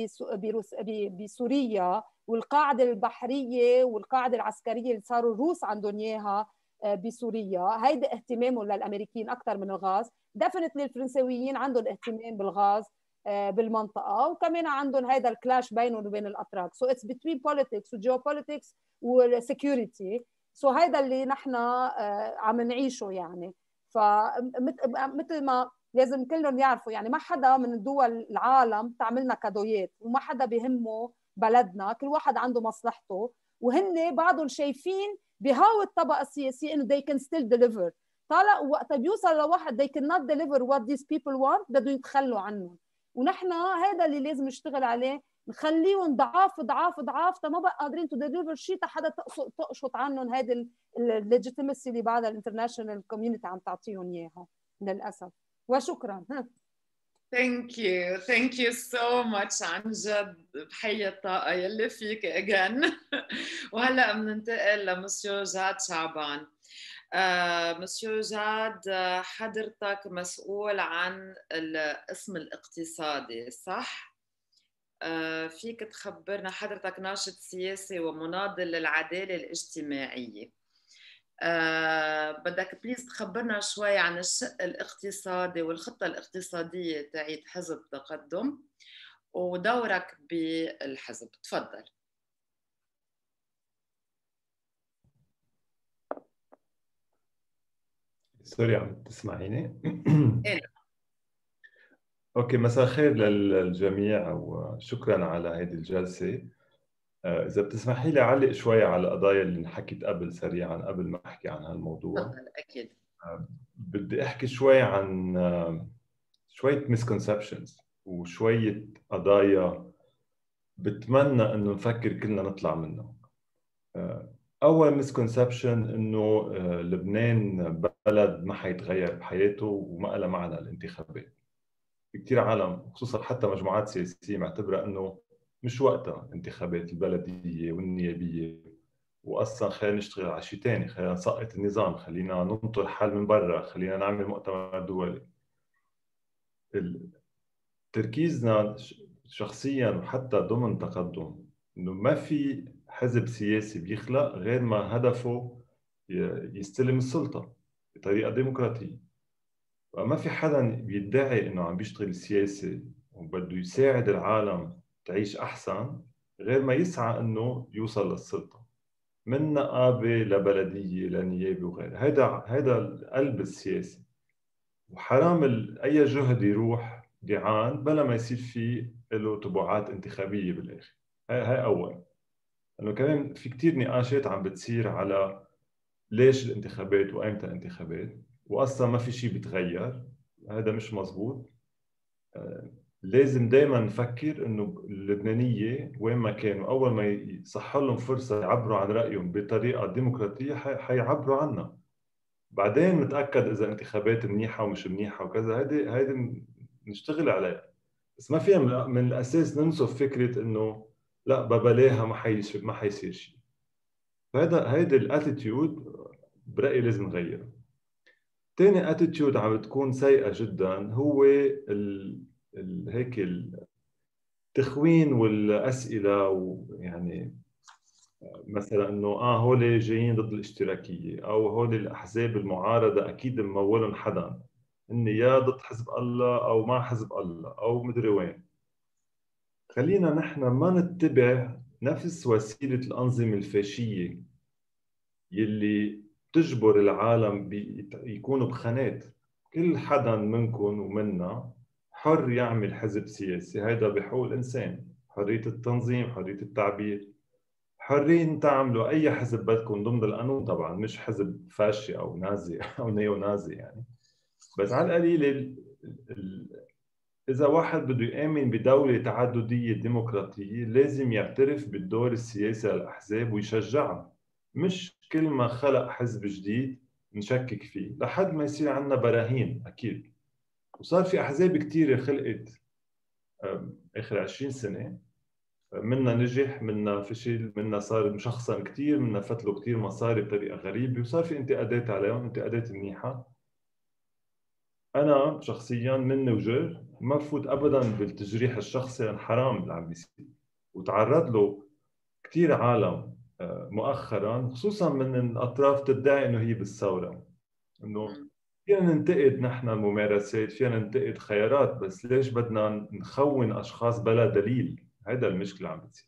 بسوريا، والقاعده البحريه والقاعده العسكريه اللي صاروا الروس عندهم اياها بسوريا. هيدا اهتمامهم للامريكيين اكثر من الغاز. دفنتلي الفرنساويين عندهم اهتمام بالغاز بالمنطقه، وكمان عندهم هيدا الكلاش بينهم وبين الاتراك. سو اتس بتوين بوليتكس وجيوبوليتكس والسكيورتي. سو هيدا اللي نحن عم نعيشه يعني. فمثل ما لازم كلهم يعرفوا يعني ما حدا من دول العالم تعملنا كادويات، وما حدا بيهمه بلدنا، كل واحد عنده مصلحته. وهن بعضهم شايفين بهاو الطبقه السياسيه انه they can still deliver. طالع وقت بيوصل لواحد they cannot deliver what these people want بدهم يتخلوا عنهم. ونحن هذا اللي لازم نشتغل عليه، نخليهم ضعاف ضعاف ضعاف ما بقى قادرين تو ديليفر شيء حدا تقشط عنهم هذه الليجيتيمسي اللي بعدها الانترناشونال كوميونتي عم تعطيهم اياها للاسف. وشكرا. Thank you so much عن جد. بحيي الطاقة يلي فيك again. وهلا بننتقل لمسيو جاد شعبان. مسيو جاد، حضرتك مسؤول عن القسم الاقتصادي صح؟ فيك تخبرنا، حضرتك ناشط سياسي ومناضل للعدالة الاجتماعية. بدك بليز تخبرنا شوي عن الشق الاقتصادي والخطة الاقتصادية تاعت حزب تقدم ودورك بالحزب. تفضل. سوري عم تسمعيني؟ إيه. اوكي، مساء الخير للجميع وشكرا على هذه الجلسة. إذا بتسمحي لي أعلق شوي على القضايا اللي حكيت قبل سريعا قبل ما أحكي عن هالموضوع. تفضل. أكيد. بدي أحكي شوي عن شوية misconceptions وشوية قضايا بتمنى إنه نفكر كلنا نطلع منها. أول misconception إنه لبنان بلد ما حيتغير بحياته وما لها معنى الانتخابات. في كثير عالم خصوصا حتى مجموعات سياسية معتبرة إنه مش وقتها انتخابات البلدية والنيابية، وأصلا خلينا نشتغل على شيء ثاني، خلينا نسقط النظام، خلينا ننطر حل من برا، خلينا نعمل مؤتمر دولي. تركيزنا شخصيا وحتى ضمن تقدم إنه ما في حزب سياسي بيخلق غير ما هدفه يستلم السلطة بطريقة ديمقراطية. فما في حدا بيدعي إنه عم بيشتغل سياسي وبده يساعد العالم تعيش أحسن غير ما يسعى إنه يوصل للسلطة، من نقابة لبلدية لنيابة وغيره. هيدا القلب السياسي، وحرام أي جهد يروح جيعان بلا ما يصير فيه له تبعات انتخابية بالآخر. هاي أول. لأنه كمان في كتير نقاشات عم بتصير على ليش الانتخابات وأيمتى الانتخابات، وأصلا ما في شيء بيتغير. هذا مش مزبوط. لازم دائما نفكر انه اللبنانيه وين ما كانوا اول ما يصح لهم فرصه يعبروا عن رايهم بطريقه ديمقراطيه حيعبروا عنها. بعدين نتاكد اذا انتخابات منيحه ومش منيحه وكذا، هيدي نشتغل عليها. بس ما فيها من الاساس ننسف فكره انه لا ببلاها ما حيصير شيء. هيدي الاتيتيود برايي لازم نغيرها. ثاني اتيتيود عم بتكون سيئه جدا هو هيك التخوين والاسئله، ويعني مثلا انه هول جايين ضد الاشتراكيه، او هول الاحزاب المعارضه اكيد ممولهم حدا، هن يا ضد حزب الله او مع حزب الله او مدري وين. خلينا نحن ما نتبع نفس وسيله الانظمه الفاشيه يلي تجبر العالم يكونوا بخانات. كل حدا منكم ومنا حر يعمل حزب سياسي، هيدا بحقوق الإنسان، حرية التنظيم، حرية التعبير، حرين تعملوا أي حزب بدكم ضمن القانون طبعاً، مش حزب فاشي أو نازي أو نيو نازي يعني. بس على القليل إذا واحد بده يآمن بدولة تعددية ديمقراطية لازم يعترف بالدور السياسي للأحزاب ويشجعها، مش كل ما خلق حزب جديد نشكك فيه لحد ما يصير عندنا براهين. أكيد وصار في أحزاب كتيرة خلقت آخر 20 سنة، منا نجح، منا فشل، منا صار مشخصن كتير، منا فتلوا كتير مصاري بطريقة غريبة وصار في انتقادات عليهم، انتقادات منيحة. أنا شخصياً مني وجر ما بفوت أبداً بالتجريح الشخصي، لأن حرام اللي عم بيصير وتعرض له كتير عالم مؤخراً، خصوصاً من الأطراف تدعي إنه هي بالثورة، إنه فينا ننتقد نحن الممارسات، فينا ننتقد خيارات، بس ليش بدنا نخون أشخاص بلا دليل؟ هذا المشكلة عم بتصير.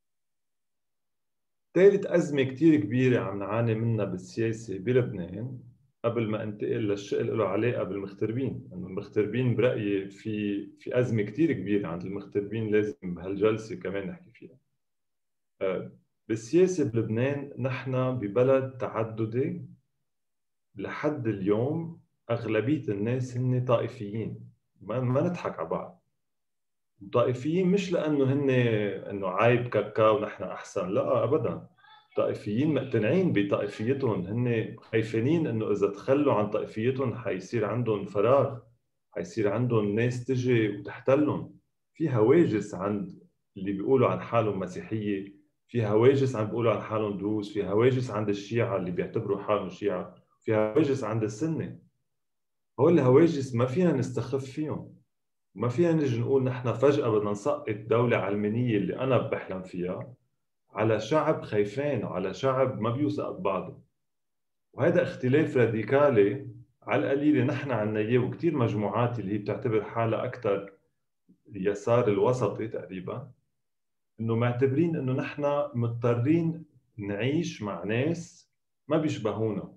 ثالث أزمة كتير كبيرة عم نعاني منها بالسياسة بلبنان، قبل ما انتقل للشيء اللي له علاقة بالمغتربين، لأنه المغتربين برأيي في أزمة كتير كبيرة عند المغتربين لازم بهالجلسة كمان نحكي فيها. بالسياسة بلبنان نحن ببلد تعددي، لحد اليوم أغلبية الناس هن طائفيين، ما نضحك على بعض. طائفيين مش لأنه هن إنه عيب كاكا ونحن أحسن، لا أبداً. طائفيين مقتنعين بطائفيتهم، هن خايفين إنه إذا تخلوا عن طائفيتهم حيصير عندهم فراغ، حيصير عندهم ناس تجي وتحتلهم. في هواجس عند اللي بيقولوا عن حالهم مسيحية، في هواجس عم بيقولوا عن حالهم دروز، في هواجس عند الشيعة اللي بيعتبروا حالهم شيعة، في هواجس عند السنة. هول الهواجس ما فينا نستخف فيهم، ما فينا نجي نقول نحن فجأة بدنا نسقط دولة علمانية اللي أنا بحلم فيها على شعب خايفين وعلى شعب ما بيوثق ببعضه. وهذا اختلاف راديكالي على القليلة نحن عنا إياه، وكتير مجموعات اللي هي بتعتبر حالها أكثر اليسار الوسطي تقريبا، إنه معتبرين إنه نحن مضطرين نعيش مع ناس ما بيشبهونا،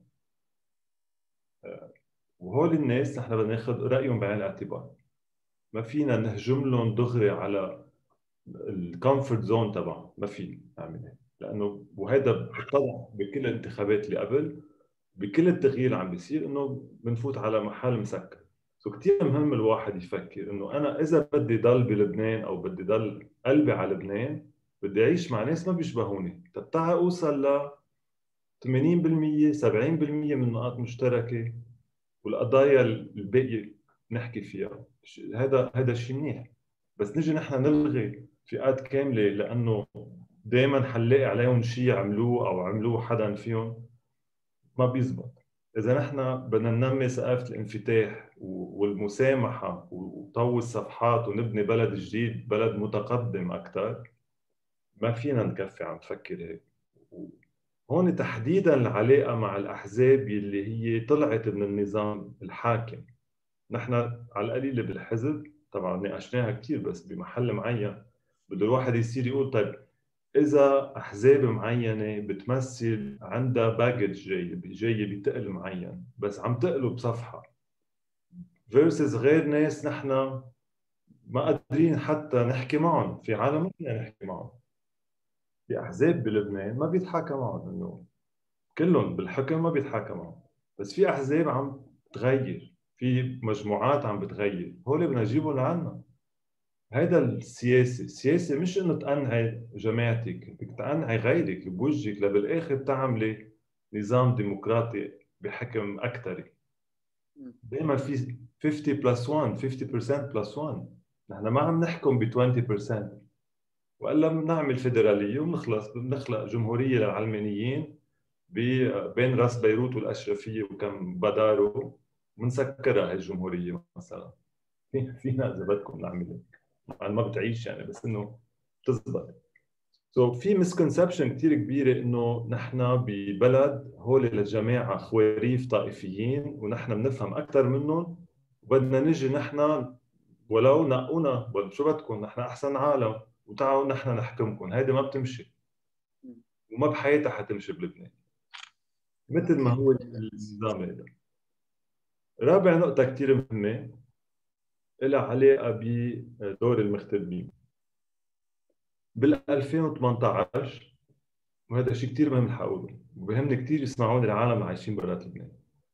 وهول الناس نحن بدنا ناخذ رأيهم بعين الاعتبار. ما فينا نهجم لهم دغري على الكومفورت زون تبعهم، ما في نعمل هيك، لانه وهذا اتضح بكل الانتخابات اللي قبل، بكل التغيير عم بيصير انه بنفوت على محل مسكر. كثير مهم الواحد يفكر انه انا اذا بدي ضل بلبنان او بدي ضل قلبي على لبنان، بدي اعيش مع ناس ما بيشبهوني، تعال اوصل ل 80% 70% من نقاط مشتركه، والقضايا الباقيه نحكي فيها. هذا شيء منيح. بس نجي نحن نلغي فئات كامله لانه دائما حنلاقي عليهم شيء عملوه او عملوه حدا فيهم، ما بيزبط. اذا نحن بدنا ننمي ثقافه الانفتاح والمسامحه وطوي الصفحات ونبني بلد جديد، بلد متقدم اكثر، ما فينا نكفي عم نفكر هيك. هون تحديدا العلاقه مع الاحزاب اللي هي طلعت من النظام الحاكم. نحن على القليله بالحزب طبعا ناقشناها كثير، بس بمحل معين بده الواحد يصير يقول طيب إذا أحزاب معينة بتمثل عندها باجج جاي بتقل معين، بس عم تقلب بصفحة versus غير ناس نحن ما قادرين حتى نحكي معهم، في عالم ما فينا نحكي معهم، في أحزاب بلبنان ما بيتحاكى معهم، إنه كلهم بالحكم ما بيتحاكى معهم، بس في أحزاب عم تغير، في مجموعات عم بتغير، هول بدنا نجيبهم لعنا. هذا السياسة مش انه تقنعي جماعتك، بدك تقنعي غيرك بوجهك لبالاخر تعملي نظام ديمقراطي بحكم اكثري. دائما في 50 بلس 1 50% بلس 1، نحن ما عم نحكم ب 20%، والا بنعمل فيدراليه وبنخلص، بنخلق جمهوريه للعلمانيين بين راس بيروت والاشرفيه وكم بدارو، بنسكرها هي الجمهوريه مثلا. فينا اذا بدكم نعمل ما بتعيش يعني، بس انه تزبط. في مسكونسبشن كثير كبيره انه نحن ببلد هول الجماعه خواريف طائفيين ونحن بنفهم اكثر منهم، وبدنا نجي نحن ولو نقونا شو بدكم، نحن احسن عالم وتعالوا نحن نحكمكم. هيدي ما بتمشي وما بحياتها حتمشي بلبنان. مثل ما هو النظام هذا. رابع نقطة كتير مهمة لها علاقة بدور المغتربين. بال 2018 وهذا شيء كتير مهم حقوله وبهمني كتير يسمعوني العالم عايشين برات لبنان.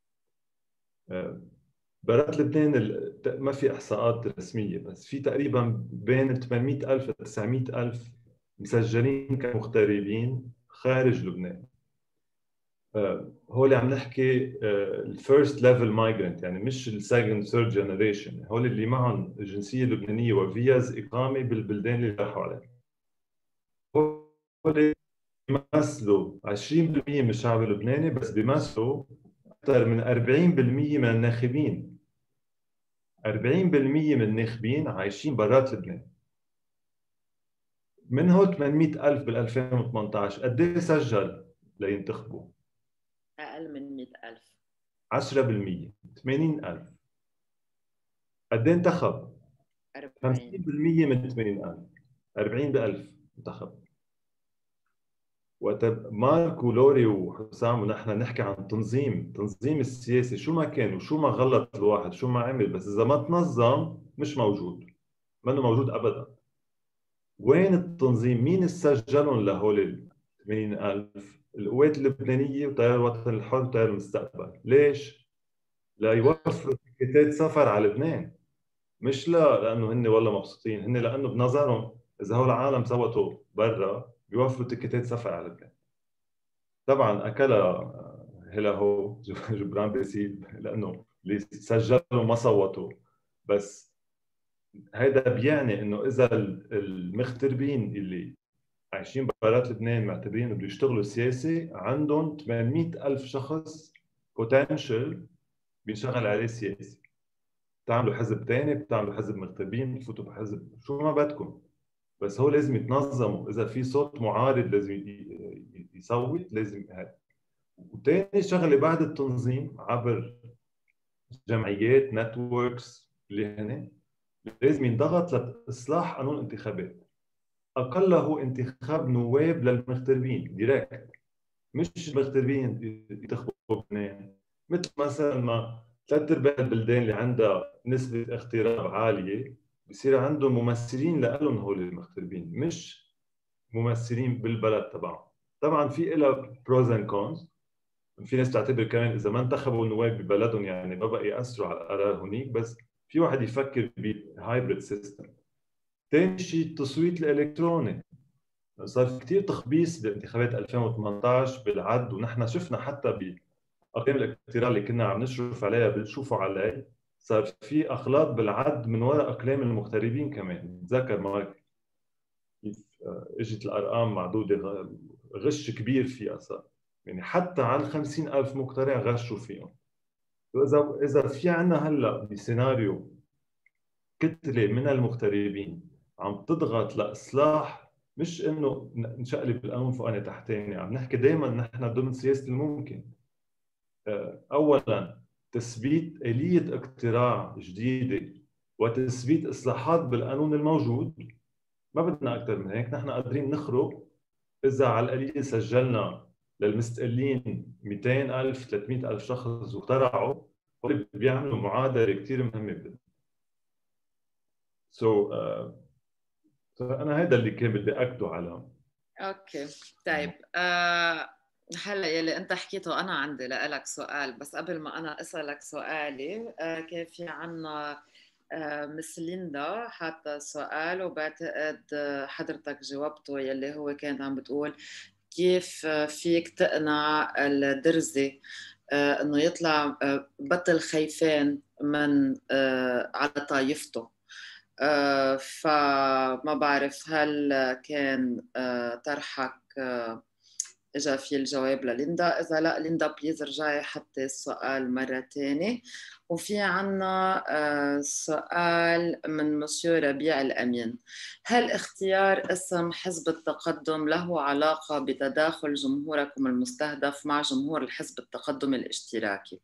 برات لبنان ما في إحصاءات رسمية بس في تقريبا بين 800,000 و 900,000 مسجلين كمغتربين خارج لبنان. هول عم نحكي الفيرست ليفل مايجرنت، يعني مش السكند ثيرد جنريشن، هول اللي معهم الجنسيه اللبنانيه وفيز اقامه بالبلدان اللي راحوا عليها. هول بيمثلوا 20% من الشعب اللبناني، بس بيمثلوا اكثر من 40% من الناخبين. 40% من الناخبين عايشين برات لبنان. من هول 800,000 بال 2018 قد ايه سجل لينتخبوا؟ أقل من 100,000. 10%، 80,000. قد ايه انتخب؟ 50% من 80,000. 40,000 انتخب. وقت مارك ولوري وحسام ونحن نحكي عن تنظيم السياسي، شو ما كان وشو ما غلط الواحد شو ما عمل، بس اذا ما تنظم مش موجود، منه موجود ابدا. وين التنظيم؟ مين سجلهم لهول ال 80,000؟ القوات اللبنانيه وتيار الوطن الحر وتيار المستقبل. ليش؟ ليوفروا تيكيتات سفر على لبنان، مش لانه هن والله مبسوطين، هن لانه بنظرهم اذا هول العالم صوتوا برا بيوفروا تيكيتات سفر على لبنان. طبعا اكلها هلا هو جبران بيسيب لانه اللي سجلوا ما صوتوا، بس هذا بيعني انه اذا المغتربين اللي عايشين برات لبنان معتبرين بده يشتغلوا سياسي، عندهم 800,000 شخص بوتنشل بينشغل عليه سياسي. بتعملوا حزب ثاني، بتعملوا حزب مغتربين، بتفوتوا بحزب شو ما بدكم، بس هو لازم يتنظموا. اذا في صوت معارض لازم يصوت، لازم هذا. وثاني شغله بعد التنظيم عبر جمعيات نتوركس اللي هن لازم ينضغط لاصلاح قانون الانتخابات. اقله انتخاب نواب للمغتربين ديريكت، مش المغتربين ينتخبوا بلبنان. مثل مثلا ما 3/4 البلدان اللي عندها نسبة اغتراب عالية بصير عندهم ممثلين لهم هول المغتربين، مش ممثلين بالبلد تبعهم. طبعا في لها بروز اند كونز. في ناس تعتبر كمان اذا ما انتخبوا النواب ببلدهم يعني ما بقى ياثروا على القرار هنيك، بس في واحد يفكر بهايبريد سيستم. ثاني شيء التصويت الالكتروني. صار كثير تخبيص بانتخابات 2018 بالعد، ونحن شفنا حتى باقلام الاقتراع اللي كنا عم نشرف عليها بنشوفوا عليه، صار في اخلاط بالعد من وراء اقلام المغتربين كمان. بتذكر مارك كيف اجت الارقام معدوده، غش كبير فيها صار، يعني حتى على 50,000 مقترع غشوا فيهم. اذا في عندنا هلا بسيناريو كتله من المغتربين عم تضغط لاصلاح، مش انه نشقلب القانون فوقاني تحتاني، عم نحكي دائما نحن ضمن سياسه الممكن. اولا تثبيت آلية اقتراع جديده وتثبيت اصلاحات بالقانون الموجود. ما بدنا اكثر من هيك. نحن قادرين نخرق اذا على القليل سجلنا للمستقلين 200,000 300,000 شخص واقترعوا، بيعملوا معادله كثير مهمه. انا هذا اللي كان بدي اكده على. اوكي طيب هلا يلي انت حكيته انا عندي لك سؤال، بس قبل ما انا اسالك سؤالي كان في عنا مس ليندا حتى سؤال وبعتقد حضرتك جاوبته، يلي هو كانت عم بتقول كيف فيك تقنع الدرزي انه يطلع بطل خايفان من على طايفته. فما بعرف هل كان طرحك اجا في الجواب لليندا؟ اذا لا ليندا بليز رجعي حتى السؤال مرة تانية. وفي عنا سؤال من مسيو ربيع الأمين: هل اختيار اسم حزب التقدم له علاقة بتداخل جمهوركم المستهدف مع جمهور الحزب التقدم الاشتراكي؟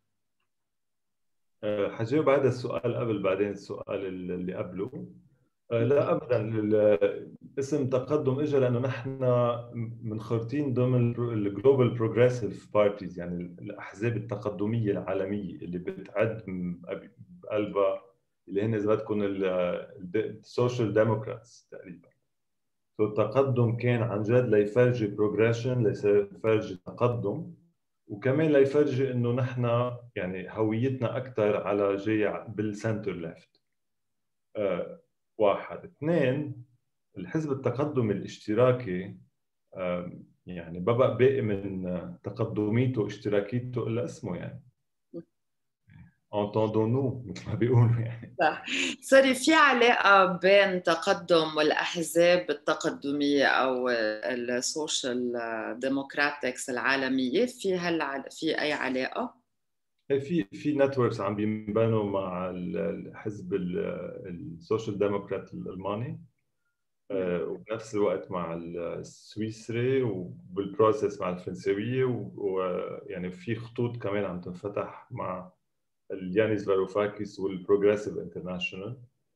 حجاوب هذا السؤال قبل بعدين السؤال اللي قبله. لا ابدا، اسم تقدم اجى لانه نحن منخرطين ضمن الجلوبال بروجريسيف بارتيز، يعني الاحزاب التقدميه العالميه اللي بتعد بقلبها اللي هن اذا بدكم السوشيال ديموكراتس تقريبا. التقدم كان عن جد ليفرجي بروجريشن، ليفرجي تقدم، وكمان ليفرجي انه نحن يعني هويتنا اكثر على جاي بالسنتر ليفت. واحد. اثنين، الحزب التقدم الاشتراكي يعني بقى باقي من تقدميته اشتراكيته الا اسمه، يعني entendons-nous مثل ما بيقولوا يعني. صح. سوري، في علاقة بين تقدم والأحزاب التقدمية أو السوشيال ديموكراتكس العالمية؟ في أي علاقة؟ في نتوركس عم بينبنوا مع الحزب السوشيال ديموكرات الألماني، وبنفس الوقت مع السويسري، وبالبروسيس مع الفرنسوية، ويعني في خطوط كمان عم تنفتح مع اليانيس فاروفاكيس والبروجريسيف انترناشونال.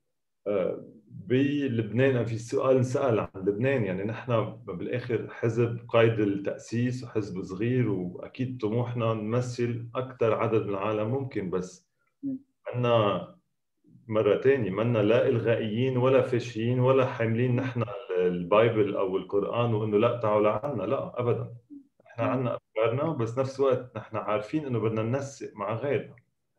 بلبنان في سؤال انسأل عن لبنان، يعني نحن بالاخر حزب قيد التأسيس وحزب صغير، واكيد طموحنا نمثل اكثر عدد من العالم ممكن، بس عنا مرة ثانية منا لا إلغائيين ولا فاشيين ولا حاملين نحن البايبل أو القرآن وإنه لا تعالوا لعنا، لا أبدا. نحن عنا أفكارنا، بس نفس الوقت نحن عارفين إنه بدنا ننسق مع غيرنا.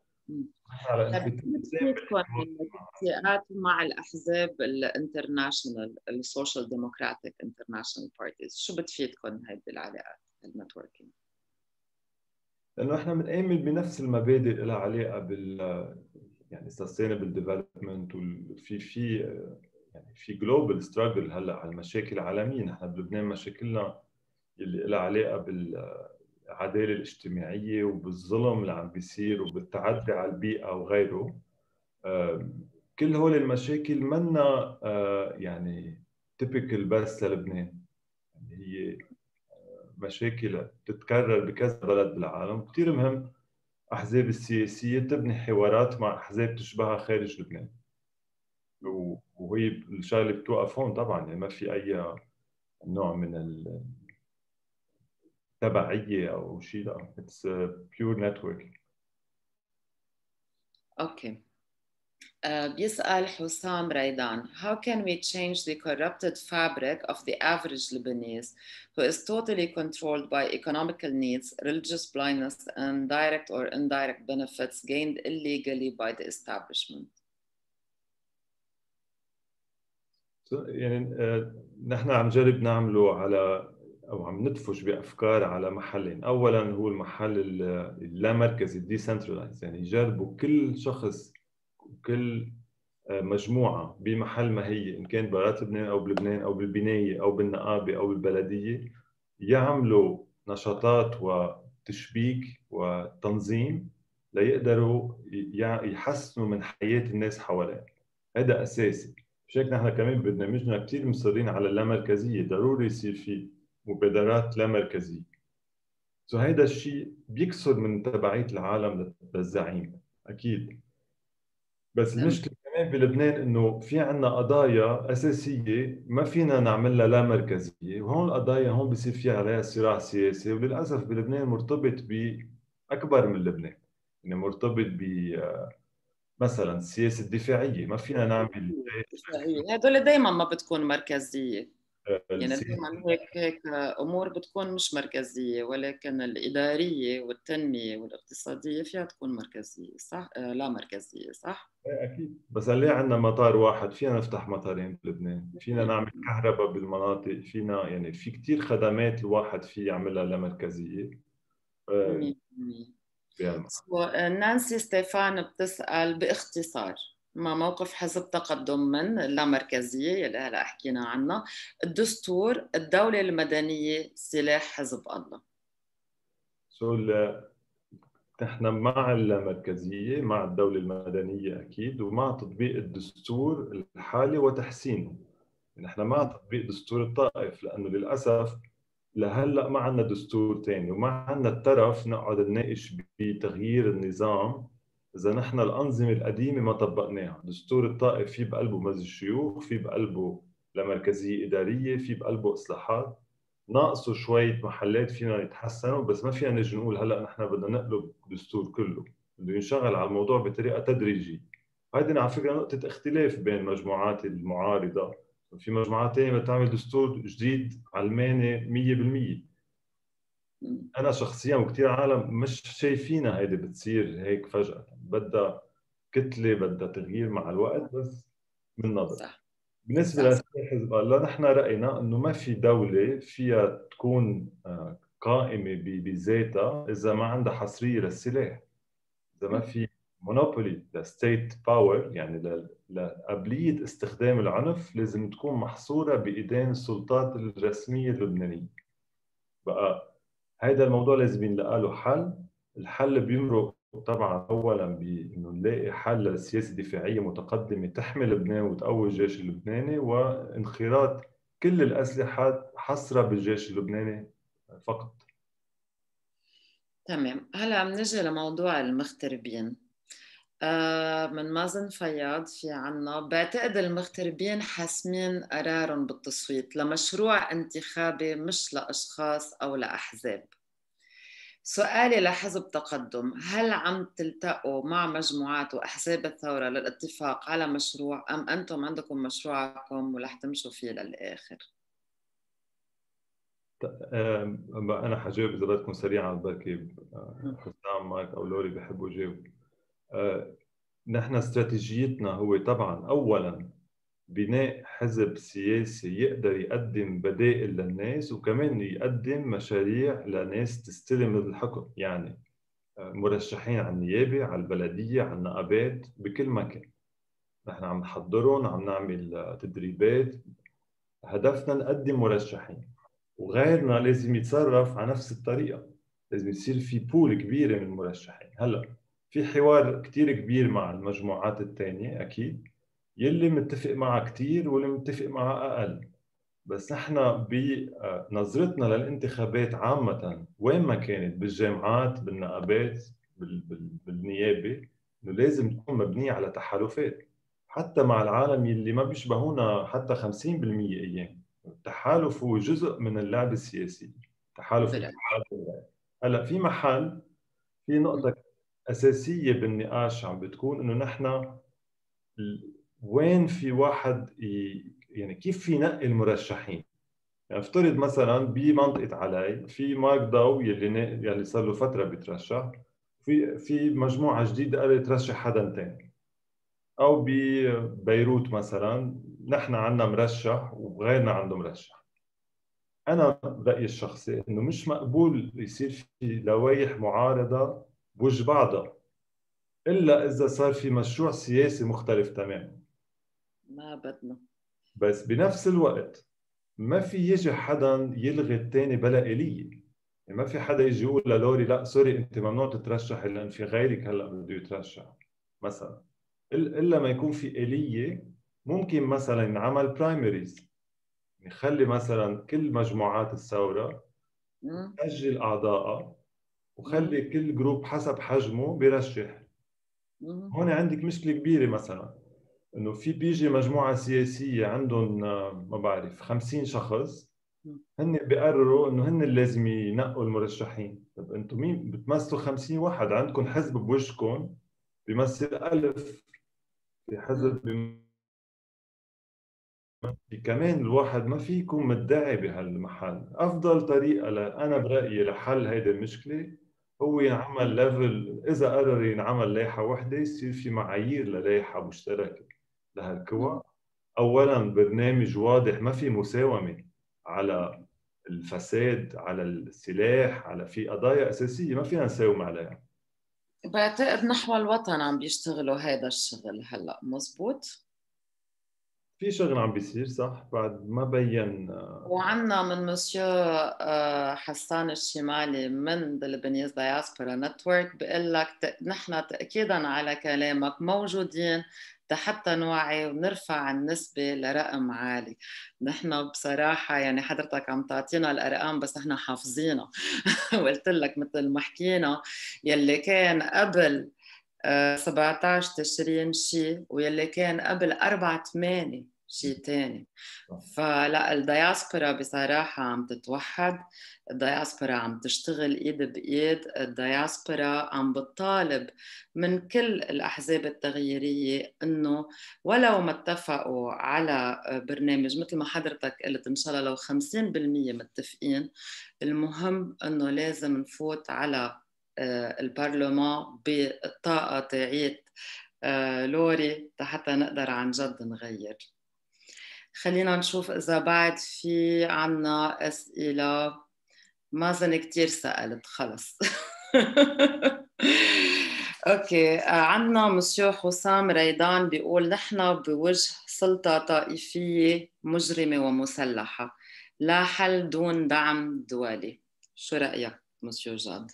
بتفيدكم الاتفاقات مع الأحزاب الانترناشونال، السوشيال ديموكراتيك انترناشونال بارتيز، شو بتفيدكم هذه العلاقات النتوركينج؟ لأنه احنا بنآمن بنفس المبادئ لها علاقة بال يعني sustainable development، وفي يعني في جلوبال ستراجل هلا على المشاكل العالميه. نحن بلبنان مشاكلنا اللي لها علاقه بالعداله الاجتماعيه وبالظلم اللي عم بيصير وبالتعدي على البيئه وغيره. كل هول المشاكل منا يعني تيبيكال بس للبنان، يعني هي مشاكل بتتكرر بكذا بلد بالعالم. كثير مهم احزاب السياسيه تبني حوارات مع احزاب تشبهها خارج لبنان، وهي الشغله بتوقف هون طبعا. يعني ما في اي نوع من التبعيه او شيء، لا، اتس بيور نتورك. اوكي. بيسأل حسام ريدان: How can we change the corrupted fabric of the average Lebanese who is totally controlled by economical needs, religious blindness, and direct or indirect benefits gained illegally by the establishment? يعني نحن عم نجرب نعمله على او عم ندفش بافكار على محلين. اولا هو المحل اللامركزي الديسنترلايز، يعني يجربوا كل شخص وكل مجموعه بمحل ما هي، ان كان برات لبنان او بلبنان او بالبنايه او بالنقابه او بالبلديه، يعملوا نشاطات وتشبيك وتنظيم ليقدروا يحسنوا من حياه الناس حواليهم. هذا اساسي. مش هيك نحن كمان ببرنامجنا كثير مصرين على اللامركزيه، ضروري يصير في مبادرات لا مركزيه. هيدا الشيء بيكسر من تبعيه العالم للزعيم اكيد. بس المشكله كمان بلبنان انه في عنا قضايا اساسيه ما فينا نعملها لا مركزيه، وهون القضايا هون بصير في عليها صراع سياسي، وللاسف بلبنان مرتبط باكبر من لبنان، يعني مرتبط ب مثلا السياسه الدفاعيه. ما فينا نعمل هدول دائما ما بتكون مركزيه، يعني دائما هيك امور بتكون مش مركزيه، ولكن الاداريه والتنميه والاقتصاديه فيها تكون مركزيه، صح؟ لا مركزيه، صح؟ اكيد. بس ليه عندنا مطار واحد؟ فينا نفتح مطارين بلبنان، فينا نعمل كهرباء بالمناطق، فينا يعني في كثير خدمات الواحد فيه يعملها لا مركزيه. نانسي ستيفان بتسأل باختصار: ما موقف حزب تقدم من اللامركزية اللي هلا حكينا عنها، الدستور، الدولة المدنية، سلاح حزب الله؟ نحن مع اللامركزية، مع الدولة المدنية أكيد، ومع تطبيق الدستور الحالي وتحسينه. نحن مع تطبيق دستور الطائف، لأنه للأسف لهلا ما عندنا دستور ثاني وما عندنا الترف نقعد نناقش بتغيير النظام اذا نحن الانظمه القديمه ما طبقناها. دستور الطائف في بقلبه مجلس الشيوخ، في بقلبه لمركزية إدارية في بقلبه إصلاحات، ناقصوا شوية محلات فينا يتحسنوا، بس ما فينا نجي نقول هلا نحن بدنا نقلب الدستور كله، بده ينشغل على الموضوع بطريقة تدريجية. هذه على فكرة نقطة اختلاف بين مجموعات المعارضة، في مجموعات ثانية بتعمل دستور جديد علماني 100%. أنا شخصياً وكثير عالم مش شايفينها هيدي بتصير هيك فجأة، بدها كتلة، بدها تغيير مع الوقت، بس من نظر. صح. بالنسبة للحزب الله، نحن رأينا إنه ما في دولة فيها تكون قائمة بذاتها إذا ما عندها حصرية للسلاح، إذا ما في مونوبولي للستيت باور، يعني لقابلية استخدام العنف لازم تكون محصورة بإيدين السلطات الرسمية اللبنانية. بقى هذا الموضوع لازم ينلقى له حل. الحل بيمرق طبعا اولا بانه نلاقي حل للسياسه الدفاعيه متقدمه تحمي لبنان وتقوي الجيش اللبناني، وانخراط كل الاسلحه حصرها بالجيش اللبناني فقط. تمام. هلا بنجي لموضوع المغتربين. من مازن فياض في عنا، بعتقد المغتربين حاسمين قرارهم بالتصويت لمشروع انتخابي مش لأشخاص أو لأحزاب. سؤالي لحزب تقدم، هل عم تلتقوا مع مجموعات وأحزاب الثورة للاتفاق على مشروع، أم أنتم عندكم مشروعكم ورح تمشوا فيه للآخر؟ أنا حجاوب إذا بدكم سريعا، بركي حسام مارك أو لوري بيحبوا يجاوبوا. نحن استراتيجيتنا هو طبعا أولا بناء حزب سياسي يقدر يقدم بدائل للناس، وكمان يقدم مشاريع لناس تستلم الحكم، يعني مرشحين على النيابة، على البلدية، على النقابات، بكل مكان. نحن عم نحضرهم، عم نعمل تدريبات، هدفنا نقدم مرشحين، وغيرنا لازم يتصرف على نفس الطريقة، لازم يصير في بول كبيرة من المرشحين. هلأ في حوار كتير كبير مع المجموعات الثانية أكيد، يلي متفق معها كتير واللي متفق معها أقل، بس نحن بنظرتنا للانتخابات عامة وين ما كانت، بالجامعات، بالنقابات، بالنيابة، إنه لازم تكون مبنية على تحالفات حتى مع العالم يلي ما بيشبهونا حتى 50% أيام. التحالف هو جزء من اللعبة السياسية، تحالف الاتحاد. هلا في محل، في نقطة أساسية بالنقاش عم بتكون إنه نحن وين في واحد يعني كيف في نقي المرشحين. يعني افترض مثلا بمنطقة علي في مارك داو يلي صار له فترة بيترشح، في مجموعة جديدة قالت ترشح حدا ثاني، أو ببيروت مثلا نحن عندنا مرشح وغيرنا عنده مرشح. أنا رأيي الشخصي إنه مش مقبول يصير في لوائح معارضة بوجه بعضها إلا إذا صار في مشروع سياسي مختلف تماما. ما بدنا. بس بنفس الوقت ما في يجي حدا يلغي الثاني بلا آلية. يعني ما في حدا يجي يقول للوري لا سوري أنت ممنوع تترشح لأن في غيرك هلأ بده يترشح مثلا، إلا ما يكون في آلية. ممكن مثلا ينعمل برايمريز، نخلي مثلا كل مجموعات الثورة تسجل أعضائها وخلي كل جروب حسب حجمه بيرشح. هون عندك مشكلة كبيرة، مثلا إنه في بيجي مجموعة سياسية عندهم ما بعرف 50 شخص، هن بيقرروا إنه هن اللي لازم ينقوا المرشحين. طب أنتم مين بتمثلوا؟ 50 واحد، عندكم حزب بوجهكم بيمثل 1000، في حزب كمان الواحد ما في يكون مدعي بهالمحل. أفضل طريقة أنا برأيي لحل هيدي المشكلة هو ينعمل ليفل، إذا قرر ينعمل لايحة وحدة يصير في معايير للايحة مشتركة لهالقوى. أولاً برنامج واضح، ما في مساومة على الفساد، على السلاح، على في قضايا أساسية ما فينا نساوم عليها. بعتقد نحو الوطن عم بيشتغلوا هذا الشغل هلأ، مزبوط؟ في شغل عم بيصير صح، بعد ما بين. وعنا من مسيو حسان الشمالي من بلبنيز دياسبورا نتورك بيقول لك نحن تأكيدا على كلامك موجودين حتى نوعي ونرفع النسبة لرقم عالي. نحن بصراحة يعني حضرتك عم تعطينا الأرقام بس نحن حافظينها. وقلت لك مثل ما حكينا يلي كان قبل 17 تشرين شي ويلي كان قبل 4/8 شيء تاني. فلا الدياسبورا بصراحة عم تتوحد، الدياسبورا عم تشتغل إيد بإيد، الدياسبورا عم بتطالب من كل الأحزاب التغييرية إنه ولو ما اتفقوا على برنامج مثل ما حضرتك قلت إن شاء الله لو 50% متفقين، المهم إنه لازم نفوت على البرلمان بالطاقة تاعت لوري حتى نقدر عن جد نغير. خلينا نشوف إذا بعد في عنا أسئلة. ما زن كتير سألت خلص. أوكي، عنا مسيو حسام ريدان بيقول نحن بوجه سلطة طائفية مجرمة ومسلحة، لا حل دون دعم دولي. شو رأيك مسيو جاد؟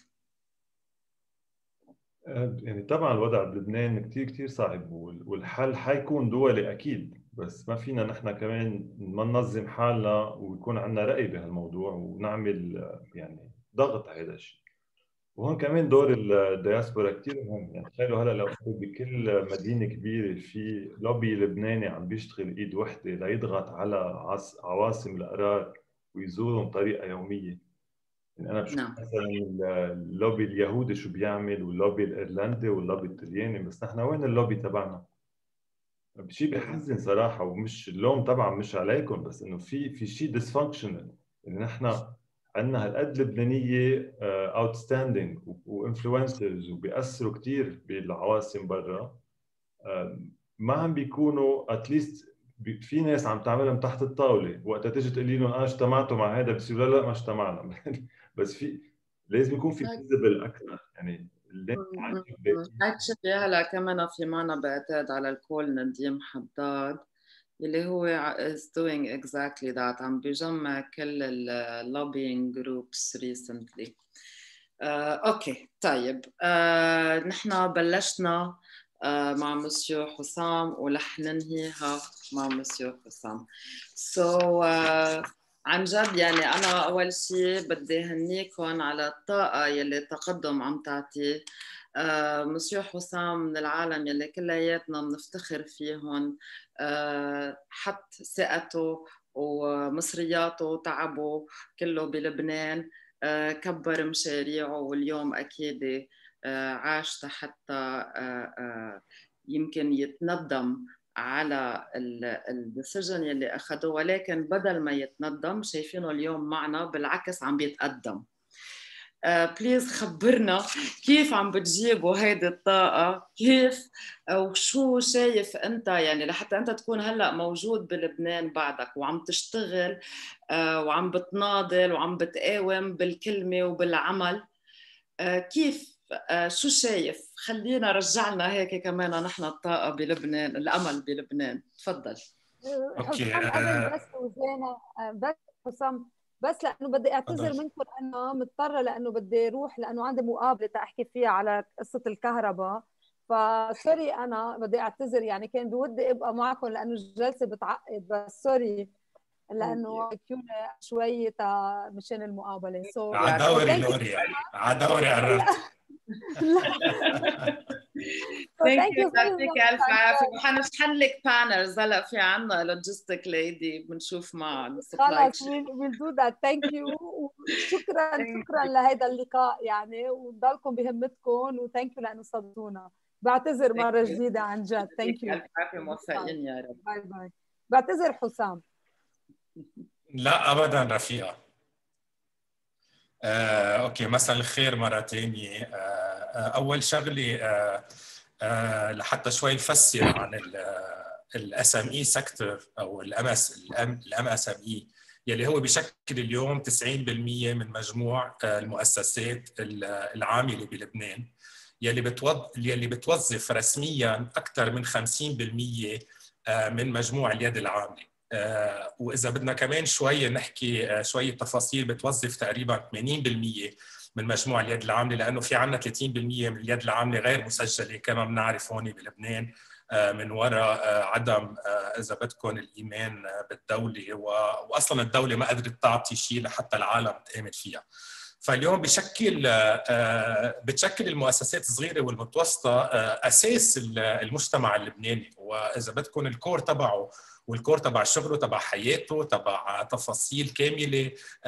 يعني طبعا الوضع بلبنان كتير صعب، والحل حيكون دولي أكيد، بس ما فينا نحن كمان ما ننظم حالنا ويكون عندنا رأي بهالموضوع ونعمل يعني ضغط على هذا الشيء. وهون كمان دور الدياسبورا كتير مهم. يعني تخيلوا هلا لو بكل مدينة كبيرة في لوبي لبناني عم بيشتغل إيد وحدة ليضغط على عواصم القرار ويزورهم بطريقة يومية. يعني أنا بشوف مثلا اللوبي اليهودي شو بيعمل، واللوبي الإيرلندي واللوبي الطلياني، بس نحن وين اللوبي تبعنا؟ شيء بيحزن صراحة، ومش اللوم طبعا مش عليكم، بس إنه في شيء ديسفانكشنال. يعني نحن عندنا هالقد لبنانية اوتستاندينج وانفلونسرز وبيأثروا كثير بالعواصم برا، ما عم بيكونوا اتليست في ناس عم تعملهم تحت الطاوله، وقتها تيجي تقولي لهم اجتمعتوا مع هذا، بصيروا لا ما اجتمعنا. بس في لازم يكون في فيزبل اكثر. يعني اكشلي هلا كمان في معنا بعتاد على الكول نديم حداد اللي هو is doing exactly that، عم بيجمع كل ال lobbying groups recently. اوكي طيب، نحن بلشنا مع مسيو حسام ورح ننهيها مع مسيو حسام. عن جد يعني أنا أول شيء بدي هنيكم على الطاقة يلي تقدم عم تعطيه. مسيو حسام من العالم يلي كلياتنا بنفتخر فيهم، حط ثقته ومصرياته وتعبه كله بلبنان، كبر مشاريعه، واليوم أكيد عاش حتى يمكن يتندم على الديسيجن يلي أخده، ولكن بدل ما يتندم شايفينه اليوم معنا بالعكس عم بيتقدم. بليز خبرنا كيف عم بتجيبوا هيدي الطاقة، كيف وشو شايف أنت يعني لحتى أنت تكون هلأ موجود بلبنان بعدك وعم تشتغل وعم بتناضل وعم بتقاوم بالكلمة وبالعمل، كيف شو شايف؟ خلينا رجعنا هيك كمان نحن الطاقة بلبنان، الأمل بلبنان. تفضل. حسام قبل بس وزينة بس حسام، بس لأنه بدي أعتذر منكم، أنا مضطرة لأنه بدي أروح لأنه عندي مقابلة أحكي فيها على قصة الكهرباء، فسوري أنا بدي أعتذر. يعني كان بودي أبقى معكم لأنه الجلسة بتعقد، بس سوري لأنه كيونا شوي مشان المقابلة. عدوري لوري، عدوري قررت. يعطيك الف عافيه، وحنشحن لك بانرز هلا في عنا لوجيستيك ليدي بنشوف مع خلص we'll do that. thank you شكرا لهذا اللقاء يعني، وضلكم بهمتكم، وثانك يو لانه استضفتونا. بعتذر مره جديده عن جد. ثانك يو، الف عافيه، موفقين يا رب. باي باي. بعتذر حسام. لا ابدا رفيقه. اوكي، مساء الخير مره ثانيه. اول شغله لحتى شوي نفسر عن الاس ام اي سيكتور او الام اس ام اي يلي هو بشكل اليوم 90% من مجموع المؤسسات العامله بلبنان، يلي بتوظف رسميا اكثر من 50% من مجموع اليد العامله. واذا بدنا كمان شوي نحكي شويه تفاصيل، بتوظف تقريبا 80% من مجموع اليد العامله، لانه في عندنا 30% من اليد العامله غير مسجله كما بنعرف هون بلبنان، من وراء عدم اذا بدكم الايمان بالدوله، واصلا الدوله ما قدرت تعطي شيء لحتى العالم تآمن فيها. فاليوم بتشكل المؤسسات الصغيره والمتوسطه اساس المجتمع اللبناني، واذا بدكم الكور تبعه والكور تبع شغله، تبع حياته، تبع تفاصيل كامله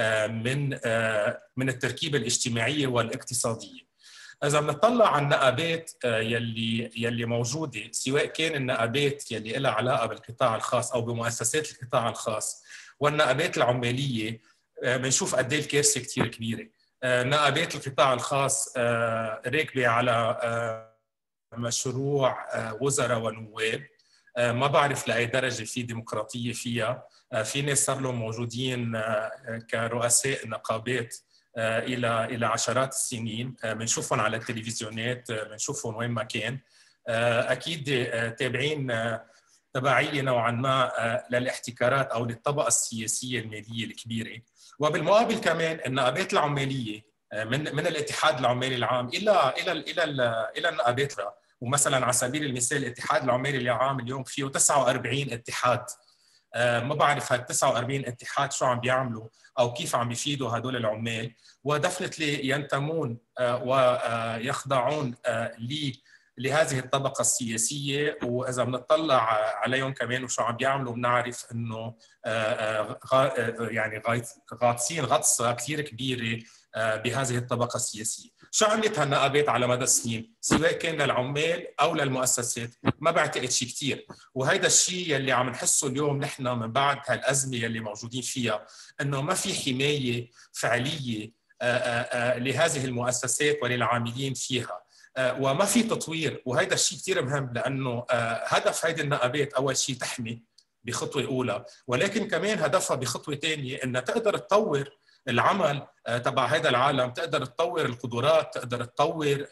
من التركيبه الاجتماعيه والاقتصاديه. إذا بنطلع على النقابات يلي موجودة، سواء كان النقابات يلي لها علاقة بالقطاع الخاص أو بمؤسسات القطاع الخاص والنقابات العمالية، بنشوف قد ايه الكارثة كتير كبيرة. نقابات القطاع الخاص راكبة على مشروع وزراء ونواب، ما بعرف لأي درجة في ديمقراطية فيها. في ناس صار لهم موجودين كرؤساء نقابات الى عشرات السنين، بنشوفهم على التلفزيونات، بنشوفهم وين ما كان. اكيد تابعين تبعيه نوعا ما للاحتكارات او للطبقه السياسيه الماليه الكبيره. وبالمقابل كمان النقابات العماليه من الاتحاد العمالي العام الى النقابات، ومثلا على سبيل المثال الاتحاد العمالي العام اليوم فيه 49 اتحاد. ما بعرف هال 49 اتحاد شو عم بيعملوا او كيف عم بيفيدوا هدول العمال، ودفنتلي ينتمون ويخضعون لهذه الطبقه السياسيه. واذا بنطلع عليهم كمان وشو عم بيعملوا بنعرف انه يعني غاطسين غطسه كثير كبيره بهذه الطبقه السياسيه. شو عملت هالنقابات على مدى السنين سواء كان للعمال او للمؤسسات؟ ما بعتقد شيء كثير. وهيدا الشيء اللي عم نحسه اليوم نحن من بعد هالازمه اللي موجودين فيها، انه ما في حمايه فعليه لهذه المؤسسات وللعاملين فيها، وما في تطوير. وهيدا الشيء كثير مهم، لانه هدف هيدي النقابات اول شيء تحمي بخطوه اولى، ولكن كمان هدفها بخطوه ثانيه انها تقدر تطور العمل تبع هذا العالم، تقدر تطور القدرات، تقدر تطور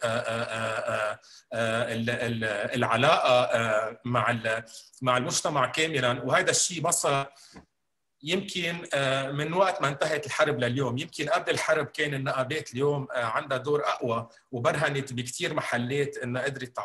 العلاقه مع المجتمع كاملا. وهذا الشيء ما صار يمكن من وقت ما انتهت الحرب لليوم. يمكن قبل الحرب كان النقابات اليوم عندها دور اقوى، وبرهنت بكثير محلات انها قدرت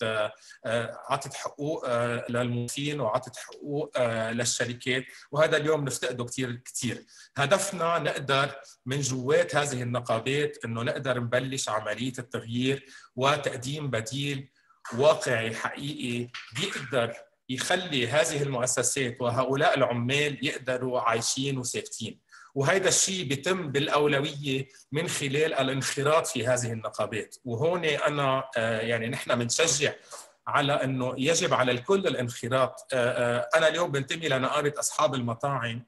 عطت حقوق للموظفين وعطت حقوق للشركات، وهذا اليوم نفتقده كثير. هدفنا نقدر من جوات هذه النقابات انه نقدر نبلش عمليه التغيير وتقديم بديل واقعي حقيقي بيقدر يخلي هذه المؤسسات وهؤلاء العمال يقدروا عايشين وثابتين. وهذا الشيء بيتم بالأولوية من خلال الانخراط في هذه النقابات. وهون أنا يعني نحن بنشجع على أنه يجب على الكل الانخراط. أنا اليوم بنتمي لنقابة أصحاب المطاعم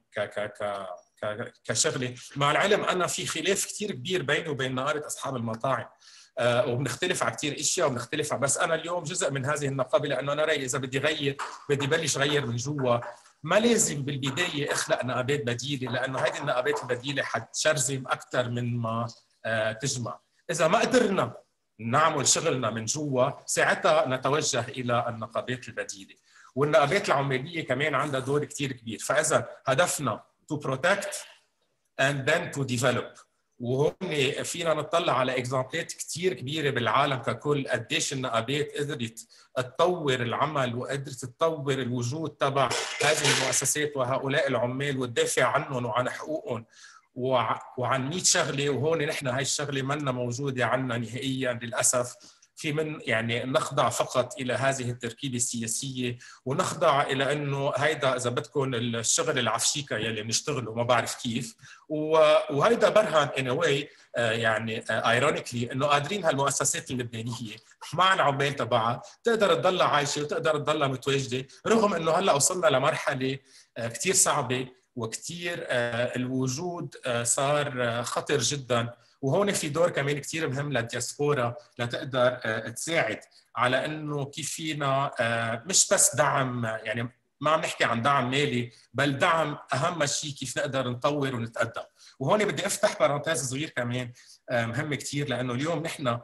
كشغلة، مع العلم أنا في خلاف كتير كبير بيني وبين نقابة أصحاب المطاعم، وبنختلف على كثير اشياء وبنختلف بس انا اليوم جزء من هذه النقابه، لانه انا رايي اذا بدي غير بدي بلش غير من جوا. ما لازم بالبدايه اخلق نقابات بديله، لانه هذه النقابات البديله حتشرذم اكثر من ما تجمع. اذا ما قدرنا نعمل شغلنا من جوا ساعتها نتوجه الى النقابات البديله. والنقابات العماليه كمان عندها دور كثير كبير. فاذا هدفنا to protect and then to develop، وهون فينا نطلع على اكزامبلات كثير كبيره بالعالم ككل قديش النقابات قدرت تطور العمل وقدرت تطور الوجود تبع هذه المؤسسات وهؤلاء العمال وتدافع عنهم وعن حقوقهم وعن 100 شغله. وهون نحن هاي الشغله منا موجوده عنا نهائيا للاسف. في من يعني نخضع فقط الى هذه التركيبه السياسيه، ونخضع الى انه هيدا اذا بدكم الشغل العفشيكه يلي بنشتغله ما بعرف كيف. وهيدا برهن ان واي يعني ايرونيكلي انه قادرين هالمؤسسات اللبنانيه مع العمال تبعها تقدر تضلها عايشه وتقدر تضلها متواجده، رغم انه هلا وصلنا لمرحله كثير صعبه وكثير الوجود صار خطر جدا. وهون في دور كمان كثير مهم للدياسبورا لتقدر تساعد على انه كيف فينا مش بس دعم، يعني ما عم نحكي عن دعم مالي، بل دعم اهم شيء كيف نقدر نطور ونتقدم. وهون بدي افتح بارانتيز صغير كمان مهم كثير، لانه اليوم نحن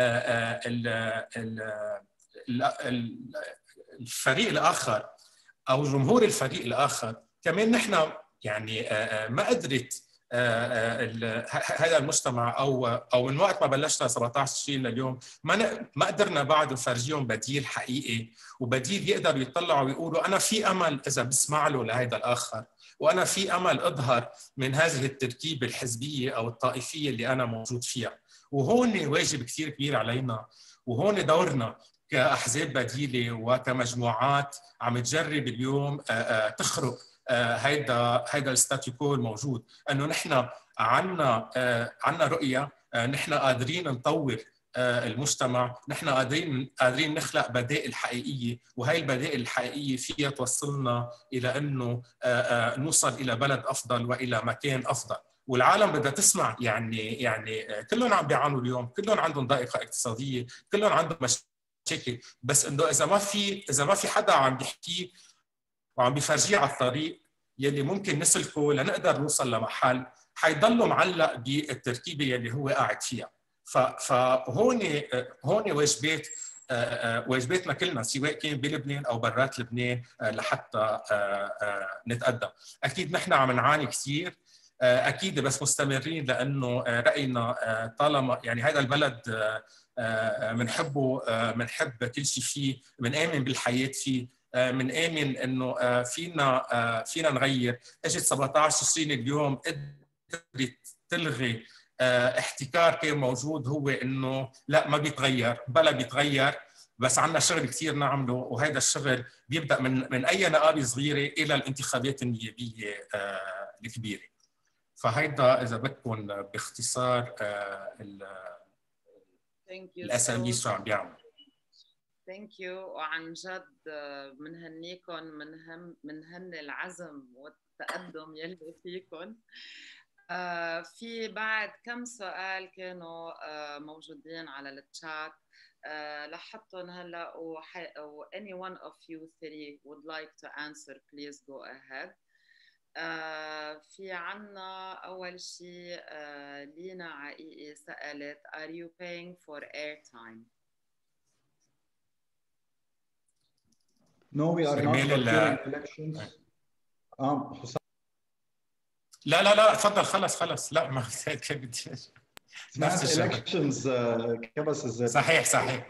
الفريق الاخر او جمهور الفريق الاخر كمان نحن يعني ما قدرت هذا المجتمع او من وقت ما بلشنا 17 تشرين لليوم ما قدرنا بعد نفرجيهم بديل حقيقي وبديل يقدروا يطلعوا ويقولوا انا في امل اذا بسمع له لهذا الاخر، وانا في امل اظهر من هذه التركيبه الحزبيه او الطائفيه اللي انا موجود فيها. وهون واجب كثير كبير علينا، وهون دورنا كأحزاب بديلة وكمجموعات عم تجرب اليوم تخرق هيدا الستاتيو كو الموجود، انه نحن عنا رؤيه، نحن قادرين نطور المجتمع، نحن قادرين نخلق بدائل حقيقيه، وهي البدائل الحقيقيه فيها توصلنا الى انه نوصل الى بلد افضل والى مكان افضل. والعالم بدها تسمع، يعني كلهم عم بيعانوا اليوم، كلهم عندهم ضائقه اقتصاديه، كلهم عندهم مشاكل، بس انه اذا ما في حدا عم بيحكي وعم بيفرجيه على الطريق يلي ممكن نسلكه لنقدر نوصل لمحل حيضله معلق بالتركيبه يلي هو قاعد فيها. فهون واجباتنا كلنا، سواء كان بلبنان او برات لبنان، لحتى نتقدم. اكيد نحن عم نعاني كثير، اكيد، بس مستمرين، لانه راينا طالما يعني هذا البلد بنحب كل شيء فيه، بنآمن بالحياه فيه، بنآمن انه فينا نغير. اجت 17 تشرين اليوم قدرت تلغي احتكار كان موجود، هو انه لا ما بيتغير، بلا بيتغير، بس عندنا شغل كثير نعمله، وهذا الشغل بيبدا من اي نقابه صغيره الى الانتخابات النيابيه الكبيره. فهيدا اذا بدكم باختصار الاسامي شو عم بيعملوا. ثانك يو، وعن جد بنهنيكم منهني العزم والتقدم يلي فيكم. في بعد كم سؤال كانوا موجودين على التشات، لحطهم هلا، و any one of you three would like to answer please go ahead. في عنا أول شيء لينا عقيقي سألت are you paying for airtime? No, we are not, but during elections. حسام. لا تفضل، خلص لا ما بدي سمعت elections كبس الزر. صحيح.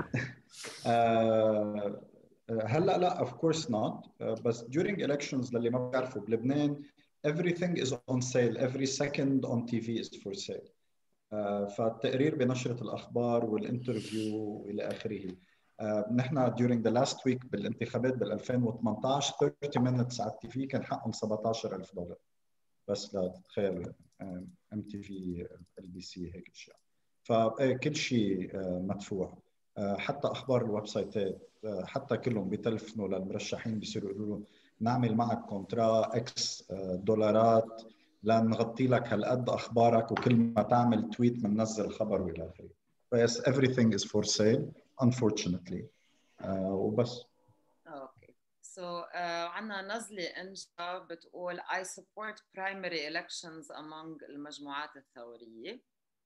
هلا لا of course not، بس during elections للي ما بيعرفوا بلبنان everything is on sale, every second on TV is for sale. فالتقرير بنشرة الأخبار والانترفيو وإلى آخره. نحن during the last week بالانتخابات بال 2018 30 minutes على التي في كان حقهم $17,000 بس، لا تتخيلوا MTV LBC هيك اشياء. فكل شيء مدفوع، حتى اخبار الويب سايتات، حتى كلهم بيتلفنوا للمرشحين بيصيروا يقولوا له نعمل معك كونترا اكس دولارات لنغطي لك هالقد اخبارك، وكل ما تعمل تويت بننزل خبر والى اخره. فيس everything is for sale unfortunately. وبس. اوكي. عنا نزلة انجا بتقول I support primary elections among المجموعات الثورية.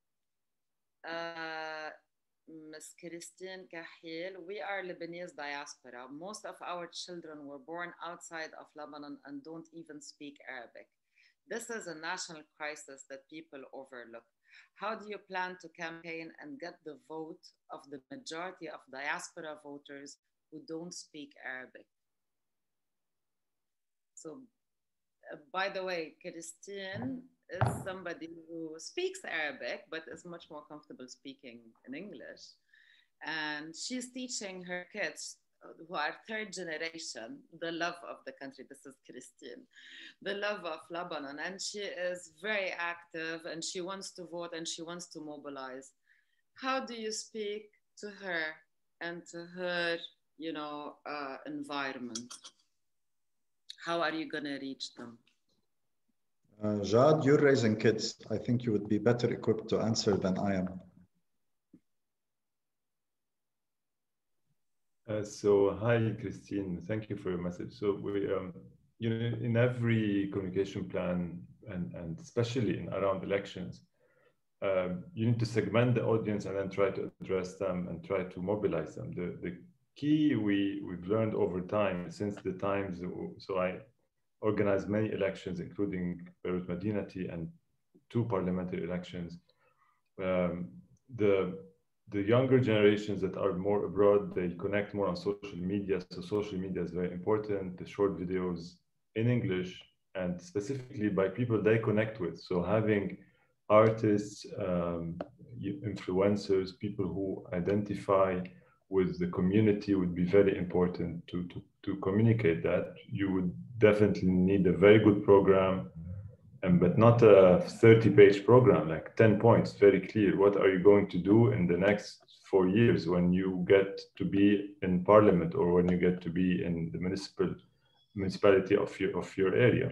Ms. Christine Kahil, we are Lebanese diaspora. Most of our children were born outside of Lebanon and don't even speak Arabic. This is a national crisis that people overlook. How do you plan to campaign and get the vote of the majority of diaspora voters who don't speak Arabic? So, by the way, Christine is somebody who speaks Arabic, but is much more comfortable speaking in English. And she's teaching her kids who are third generation the love of the country. This is Christine, the love of Lebanon. And she is very active and she wants to vote and she wants to mobilize. How do you speak to her and to her, environment? How are you going to reach them? Jad, you're raising kids. I think you would be better equipped to answer than I am. So hi, Christine. Thank you for your message. So we, in every communication plan, and especially around elections, you need to segment the audience and then try to address them and try to mobilize them. The key we've learned over time since the times. So I organized many elections, including Beirut Madinati and 2 parliamentary elections. The younger generations that are more abroad, they connect more on social media. So social media is very important. The short videos in English, and specifically by people they connect with. So having artists, influencers, people who identify with the community would be very important to communicate that. You would definitely need a very good program, but not a 30-page program, like 10 points, very clear. What are you going to do in the next 4 years when you get to be in parliament or when you get to be in the municipality of your area?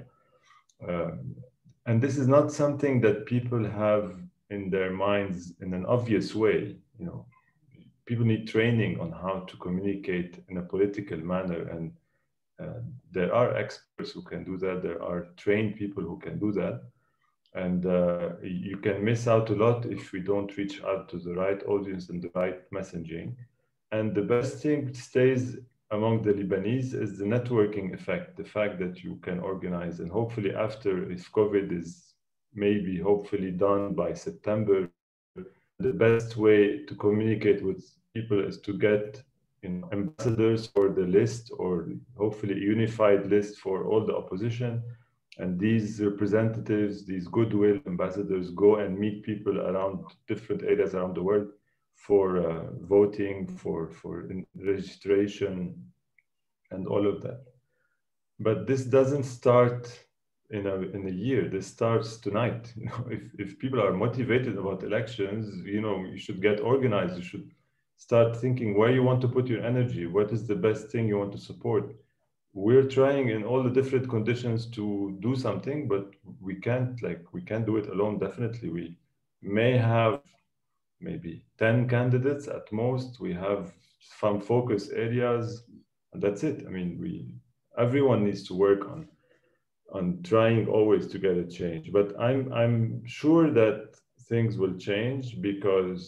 And this is not something that people have in their minds in an obvious way. You know, people need training on how to communicate in a political manner, and there are experts who can do that. There are trained people who can do that. And you can miss out a lot if we don't reach out to the right audience and the right messaging. And the best thing stays among the Lebanese is the networking effect, the fact that you can organize. And hopefully after, if COVID is maybe hopefully done by September, the best way to communicate with people is to get ambassadors for the list, or hopefully a unified list for all the opposition. And these representatives, these goodwill ambassadors, go and meet people around different areas around the world for voting, for registration, and all of that. But this doesn't start in a year. This starts tonight. You know, if people are motivated about elections, you know, you should get organized. You should start thinking where you want to put your energy. What is the best thing you want to support? We're trying in all the different conditions to do something, but we can't do it alone. Definitely, we may have maybe 10 candidates at most. We have some focus areas, and that's it. I mean, everyone needs to work on trying always to get a change. But I'm sure that things will change, because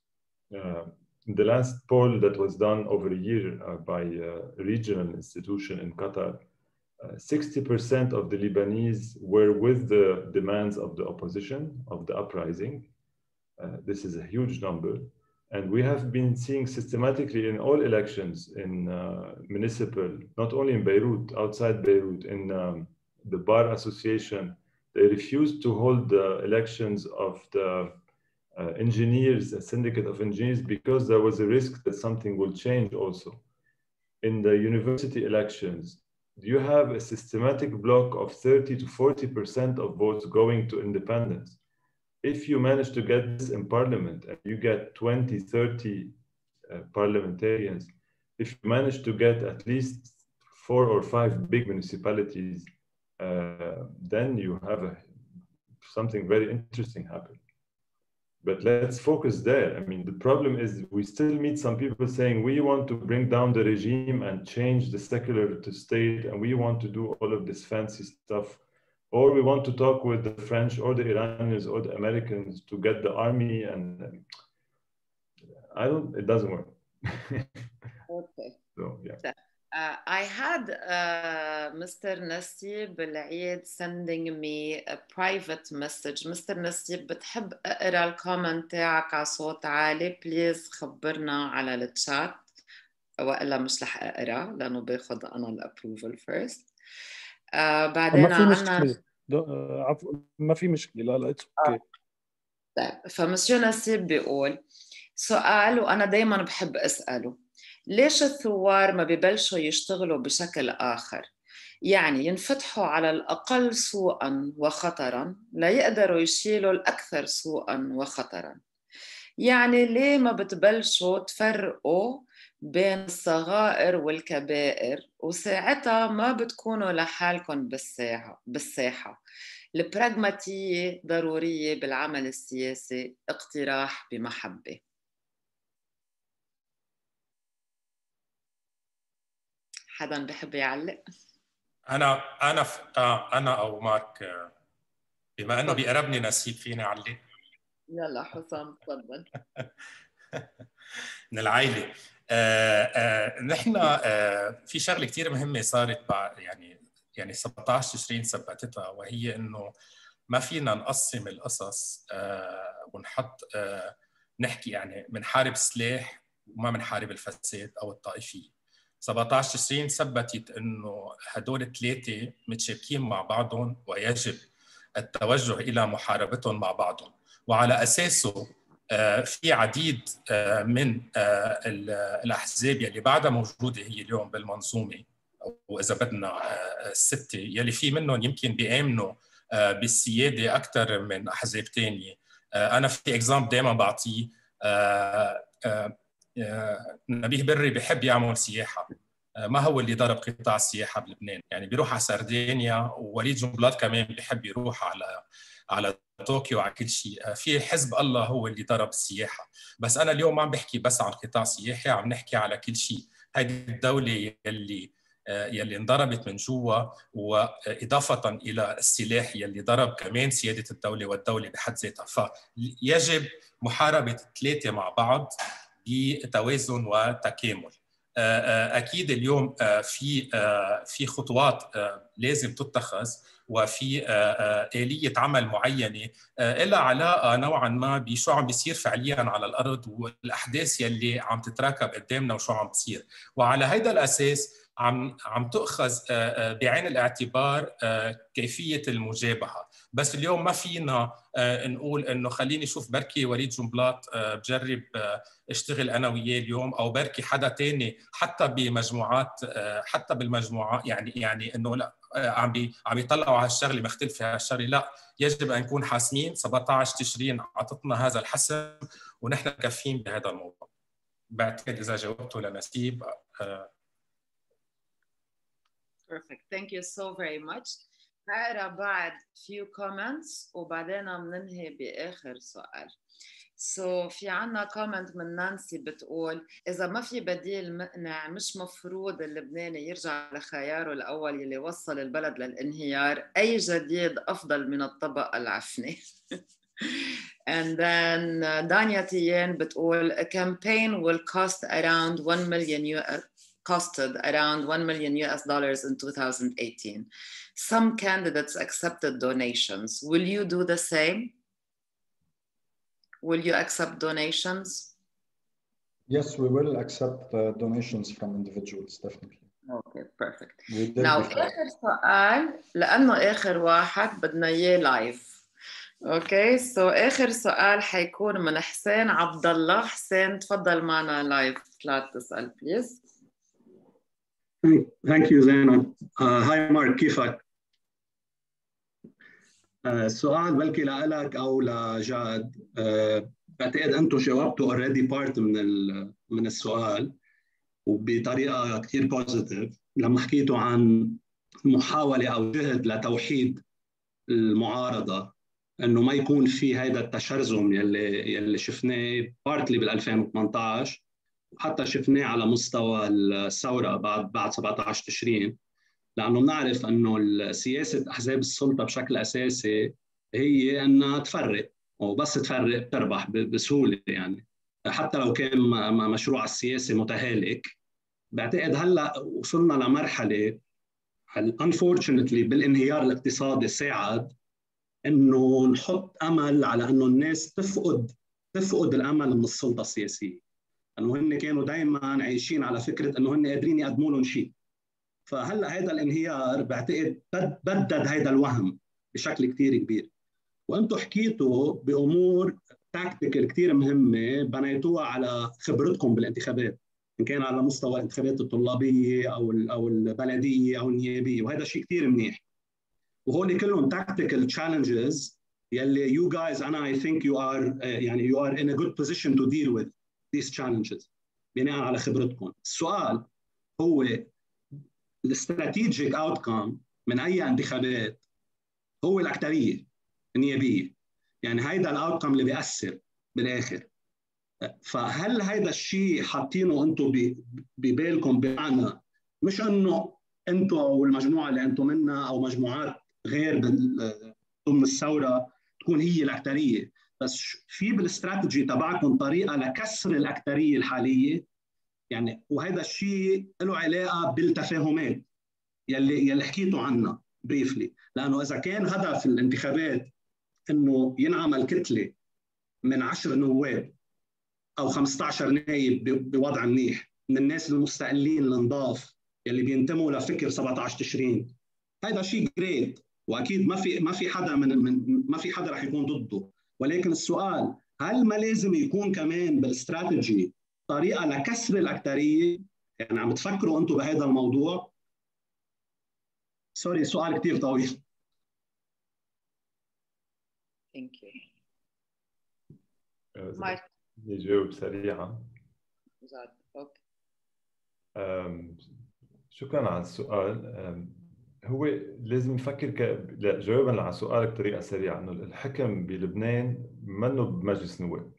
the last poll that was done over a year by a regional institution in Qatar, 60% of the Lebanese were with the demands of the opposition, of the uprising. This is a huge number. And we have been seeing systematically in all elections in municipal, not only in Beirut, outside Beirut, in the Bar Association, they refused to hold the elections of the engineers, a syndicate of engineers, because there was a risk that something will change also. In the university elections, you have a systematic block of 30 to 40% of votes going to independents. If you manage to get this in parliament and you get 20, 30 parliamentarians, if you manage to get at least 4 or 5 big municipalities, then you have something very interesting happen. But let's focus there. I mean, the problem is we still meet some people saying we want to bring down the regime and change the secular to state, and we want to do all of this fancy stuff, or we want to talk with the French or the Iranians or the Americans to get the army, and it doesn't work. Okay. So, yeah. I had Mr. Nassib Al-Eid sending me a private message. Mr. Nassib, بتحب اقرا الكومنت تاعك على صوت عالي؟ بليز خبرنا على التشات، والا مش رح اقرا لانه باخذ انا الابروفل فيرست. بعدين ما في مشكله، عفوا ما في مشكله، لا اتس اوكي. طيب، فمسيو نسيب بيقول سؤال وانا دائما بحب اساله: ليش الثوار ما ببلشوا يشتغلوا بشكل آخر؟ يعني ينفتحوا على الأقل سوءاً وخطراً ليقدروا يشيلوا الأكثر سوءاً وخطراً. يعني ليه ما بتبلشوا تفرقوا بين الصغائر والكبائر، وساعتها ما بتكونوا لحالكم بالساحة. البراغماتية ضرورية بالعمل السياسي. اقتراح بمحبة. حدا بحب يعلق؟ انا او مارك، بما انه بيقربني نسيب، فيني اعلق؟ يلا حسام تفضل. من العائله. نحن في شغله كثير مهمه صارت بعد يعني 17 تشرين ثبتتها، وهي انه ما فينا نقسم القصص ونحط نحكي يعني بنحارب سلاح وما بنحارب الفساد او الطائفيه. 17 تشرين ثبتت انه هدول الثلاثه متشابكين مع بعضهم، ويجب التوجه الى محاربتهم مع بعضهم، وعلى اساسه في عديد من الأحزاب يلي بعدها موجودة هي اليوم بالمنظومة، وإذا بدنا الستة يلي في منهم يمكن بيآمنوا بالسيادة أكثر من أحزاب تانية. أنا في إكزامبل دائما بعطيه، نبيه بري بيحب يعمل سياحة، ما هو اللي ضرب قطاع السياحة بلبنان؟ يعني بيروح على سردينيا، ووليد جنبلاط كمان بيحب يروح على طوكيو وعلى كل شيء. في حزب الله هو اللي ضرب السياحة، بس أنا اليوم ما عم بحكي بس عن قطاع سياحي، عم نحكي على كل شيء. هذه الدولة يلي انضربت من جوا، وإضافة إلى السلاح يلي ضرب كمان سيادة الدولة والدولة بحد ذاتها. فيجب محاربة الثلاثة مع بعض بتوازن وتكامل. أكيد اليوم في خطوات لازم تتخذ، وفي آلية عمل معينة إلها علاقة نوعا ما بشو عم بيصير فعليا على الأرض، والأحداث يلي عم تتراكب قدامنا وشو عم بتصير. وعلى هذا الأساس عم تؤخذ بعين الاعتبار كيفية المجابهة. بس اليوم ما فينا نقول إنه خليني شوف بركي وليد جنبلاط بجرب اشتغل أنا وياه اليوم، أو بركي حدا تاني حتى بمجموعات، حتى بالمجموعات، يعني إنه لا عم يطلعوا على الشغله مختلفه هالشغله. لا، يجب ان نكون حاسمين. 17 تشرين اعطتنا هذا الحسم ونحن كافيين بهذا الموضوع. بعتقد اذا جاوبته لنسيب. Perfect. Thank you so very much. هقرا بعد few comments وبعدين بننهي باخر سؤال. في عنا كومنت من نانسي بتقول إذا ما في بديل مقنع مش مفروض اللبناني يرجع لخياره الأول يلي وصل البلد للانهيار. أي جديد أفضل من الطبق العفني. And then دانيا تيان بتقول a campaign will cost around 1 million costed around $1 million in 2018. Some candidates accepted donations. Will you do the same? Will you accept donations? Yes, we will accept donations from individuals, definitely. Okay, perfect. Now, آخر سؤال لأنه آخر واحد بدنا إياه لايف. Okay, so آخر سؤال حيكون من حسين عبد الله. حسين تفضل معنا لايف. لا تسأل please. Thank you زينب. Hi Marc، كيفك؟ السؤال بلكي لك او لجاد. بعتقد انتم جاوبتوا already part من السؤال وبطريقه كثير بوزيتيف لما حكيتوا عن محاوله او جهد لتوحيد المعارضه، انه ما يكون في هذا التشرذم يلي شفناه بارتلي بال 2018 وحتى شفناه على مستوى الثوره بعد 17 تشرين، لأنه بنعرف أنه سياسة أحزاب السلطة بشكل أساسي هي أنها تفرق، وبس تفرق تربح بسهولة. يعني حتى لو كان مشروع السياسي متهالك. بعتقد هلأ وصلنا لمرحلة unfortunately بالانهيار الاقتصادي ساعد أنه نحط أمل على أنه الناس تفقد الأمل من السلطة السياسية، أنه هن كانوا دائما عايشين على فكرة أنه هن قادرين يقدموا لهم شيء. فهلا هذا الانهيار بعتقد بدد هذا الوهم بشكل كثير كبير. وانتم حكيتوا بامور تاكتيكال كثير مهمه بنيتوها على خبرتكم بالانتخابات، ان كان على مستوى الانتخابات الطلابيه او البلديه او النيابيه، وهذا شيء كثير منيح. وهول كلهم تاكتيكال تشالنجز يلي you guys انا I think you are يعني you are in a good position to deal with these challenges بناء على خبرتكم. السؤال هو الاستراتيجيك اوتكم من اي انتخابات هو الاكثريه النيابيه، يعني هيدا الاوتكم اللي بيأثر بالاخر. فهل هيدا الشيء حاطينه انتم ببالكم، بمعنى مش انه انتم او المجموعه اللي انتم منها او مجموعات غير ضمن الثوره تكون هي الاكثريه، بس في بالاستراتيجي تبعكم طريقه لكسر الاكثريه الحاليه؟ يعني وهذا الشيء له علاقه بالتفاهمات يلي حكيتوا عنها بريفلي، لانه اذا كان هدف الانتخابات انه ينعمل كتله من 10 نواب او 15 نايب بوضع منيح من الناس المستقلين النضاف يلي بينتموا لفكر 17 تشرين، هذا شيء جريت، واكيد ما في حدا ما في حدا رح يكون ضده. ولكن السؤال هل ما لازم يكون كمان بالاستراتيجي طريقه لكسر الاكثريه؟ يعني عم تفكروا انتم بهذا الموضوع؟ سوري سؤال كثير طويل. Thank you. مارك نجاوب سريعا. اوكي. شكرا على السؤال. هو لازم نفكر لا جوابا على سؤالك بطريقه سريعه، انه الحكم بلبنان منه بمجلس نواب،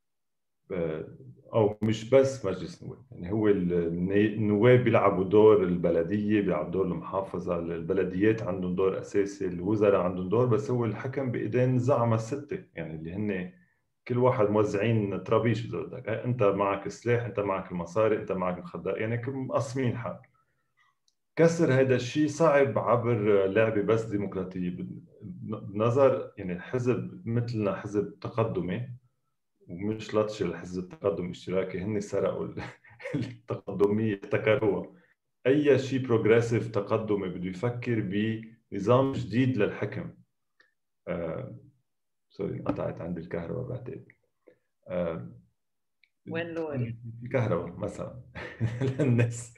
او مش بس مجلس نواب، يعني هو النواب بيلعبوا دور، البلديه بيلعب دور المحافظه، البلديات عندهم دور اساسي، الوزراء عندهم دور، بس هو الحكم بايدين الزعماء السته، يعني اللي هن كل واحد موزعين طرابيش اذا بدك، انت معك السلاح، انت معك المصاري، انت معك المخدرات، يعني مقسمين حال. كسر هذا الشيء صعب عبر لعبه بس ديمقراطيه. بنظر يعني حزب مثلنا حزب تقدمي، ومش لطش الحزب التقدم الاشتراكي، هن سرقوا التقدميه احتكروها. اي شيء بروجريسيف تقدمي بده يفكر بنظام جديد للحكم. سوري انقطعت عندي الكهرباء بعتقد. وين لوري؟ الكهرباء مثلا للناس.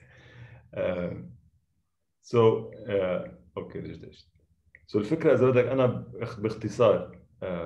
اوكي رجعت. الفكره اذا بدك انا باختصار،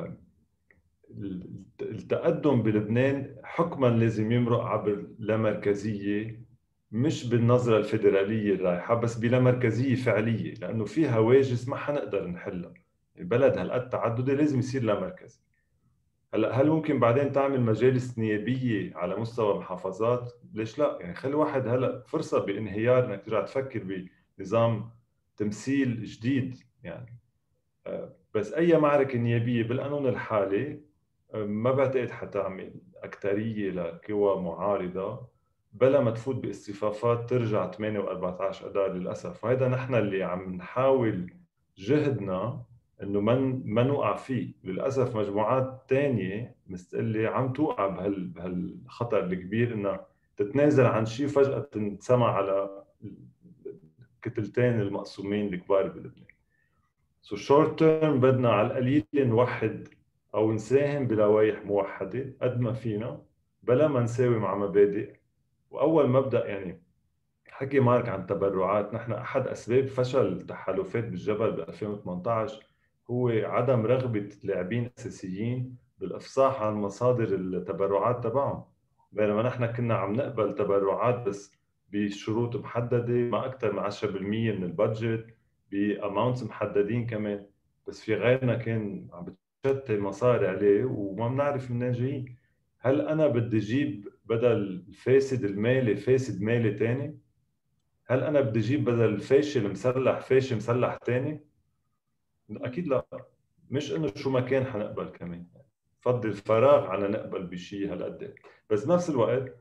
التقدم بلبنان حكما لازم يمرق عبر لامركزيه، مش بالنظره الفيدراليه الرايحه، بس بلامركزيه فعليه، لانه في هواجس ما حنقدر نحلها. البلد هالقد تعددي لازم يصير لامركزي. هلا هل ممكن بعدين تعمل مجالس نيابيه على مستوى محافظات؟ ليش لا؟ يعني خلي واحد هلا فرصه بانهيار انك ترجع تفكر بنظام تمثيل جديد يعني. بس اي معركه نيابيه بالقانون الحالي ما بعتقد حتعمل اكثريه لقوى معارضه بلا ما تفوت باصطفافات ترجع 8 و14 اذار للاسف، وهذا نحن اللي عم نحاول جهدنا انه ما نوقع فيه. للاسف مجموعات ثانيه مستقله عم توقع بهالخطر الكبير، انها تتنازل عن شيء فجاه تنسمع على الكتلتين المقسومين الكبار بلبنان. شورت تيرم بدنا على القليل نوحد او نساهم بلوائح موحده قد ما فينا بلا ما نساوي مع مبادئ. واول مبدا يعني حكي مارك عن تبرعات، نحن احد اسباب فشل تحالفات بالجبل ب 2018 هو عدم رغبه لاعبين اساسيين بالافصاح عن مصادر التبرعات تبعهم، بينما نحن كنا عم نقبل تبرعات بس بشروط محدده، ما اكثر من 10% من البادجت، باماونتس محددين كمان، بس في غيرنا كان عم بتشتي مصاري عليه وما بنعرف منين جايين. هل انا بدي اجيب بدل الفاسد المالي فاسد مالي ثاني؟ هل انا بدي اجيب بدل الفاشل مسلح فاشل مسلح ثاني؟ اكيد لا. مش انه شو ما كان حنقبل كمان، فضي الفراغ على نقبل بشيء هالقد. بس بنفس الوقت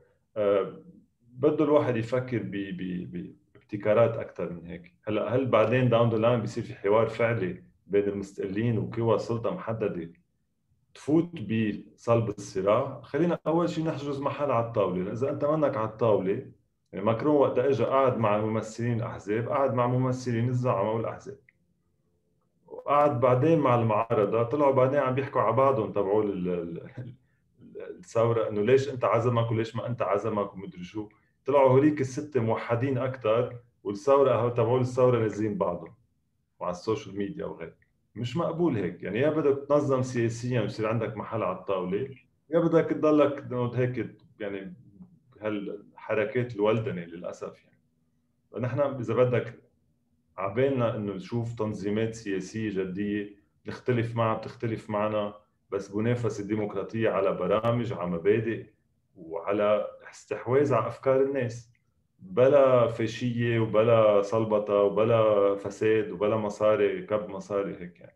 بده الواحد يفكر بابتكارات اكثر من هيك. هلا هل بعدين داون ذا لاين بيصير في حوار فعلي بين المستقلين وقوى سلطه محدده تفوت بصلب الصراع؟ خلينا اول شيء نحجز محل على الطاوله. اذا انت منك على الطاوله، يعني ماكرون وقت اجى قعد مع ممثلين الاحزاب، قعد مع ممثلين الزعماء والاحزاب، وقعد بعدين مع المعارضه، طلعوا بعدين عم بيحكوا على بعضهم تبعوا الثوره، انه ليش انت عزمك وليش ما انت عزمك ومدري شو. طلعوا هوليك السته موحدين اكثر، والثوره تبعوا الثوره نازلين بعضهم وعلى السوشيال ميديا وغيره. مش مقبول هيك. يعني يا بدك تنظم سياسيا ويصير عندك محل على الطاوله، يا بدك تضلك هيك يعني هالحركات الولدنه للاسف. يعني نحن اذا بدك عبالنا انه نشوف تنظيمات سياسيه جديه نختلف معها بتختلف معنا، بس منافسه ديمقراطيه على برامج على مبادئ وعلى استحواذ على افكار الناس، بلا فاشيه وبلا صلبطه وبلا فساد وبلا مصاري كب مصاري هيك يعني.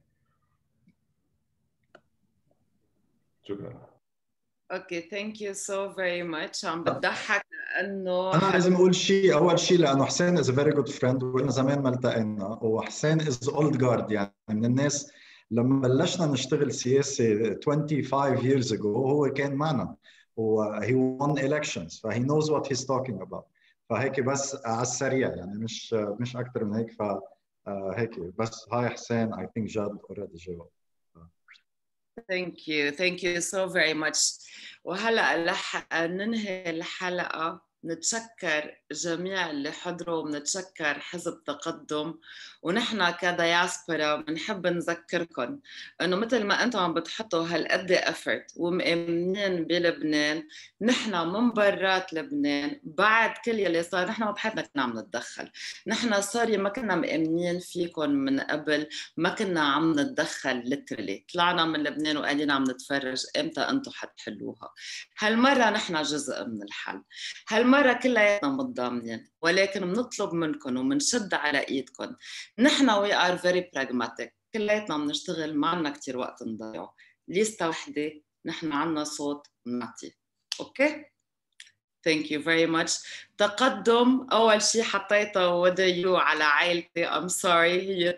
شكرا. اوكي ثانك يو سو فيري ماتش. عم بتضحك لانه انا لازم اقول شيء اول شيء، لانه حسين از فيري جود فريند واحنا زمان ما التقينا، وحسين از اولد جارد، يعني من الناس لما بلشنا نشتغل سياسه 25 years ago هو كان معنا، وهي won elections فهي knows what he's talking about. فهيك بس على السريع يعني مش اكثر من هيك. هيك بس هاي حسين I think جاد already جاوب. Thank you so very much. وهلأ ننهي الحلقة. نتشكر جميع اللي حضروا ونتشكر حزب تقدم. ونحن كدياسبورا بنحب نذكركم انه مثل ما انتم عم بتحطوا هالقد افورت ومؤمنين بلبنان، نحن من برات لبنان بعد كل يلي صار نحن ما بحياتنا كنا عم نتدخل. نحن سوري ما كنا مؤمنين فيكم من قبل، ما كنا عم نتدخل ليترلي، طلعنا من لبنان وقاعدين عم نتفرج امتى انتم حتحلوها. هالمره نحن جزء من الحل، هالمرة كلياتنا متضامنين، ولكن بنطلب منكم وبنشد على ايدكم. نحن we are very pragmatic، كلياتنا بنشتغل، ما عنا كتير وقت نضيعه. ليستة وحدة، نحن عنا صوت بنعطيه. اوكي؟ Thank you very much. تقدم أول شيء حطيته with you على عائلتي. I'm sorry، هي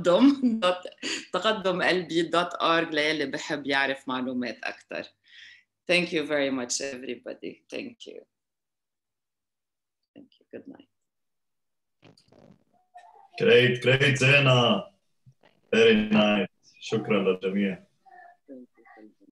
تقدم.org للي بحب يعرف معلومات أكثر. Thank you very much everybody. Thank you. Thank you. Good night. Great زينة. Very nice. شكرا للجميع.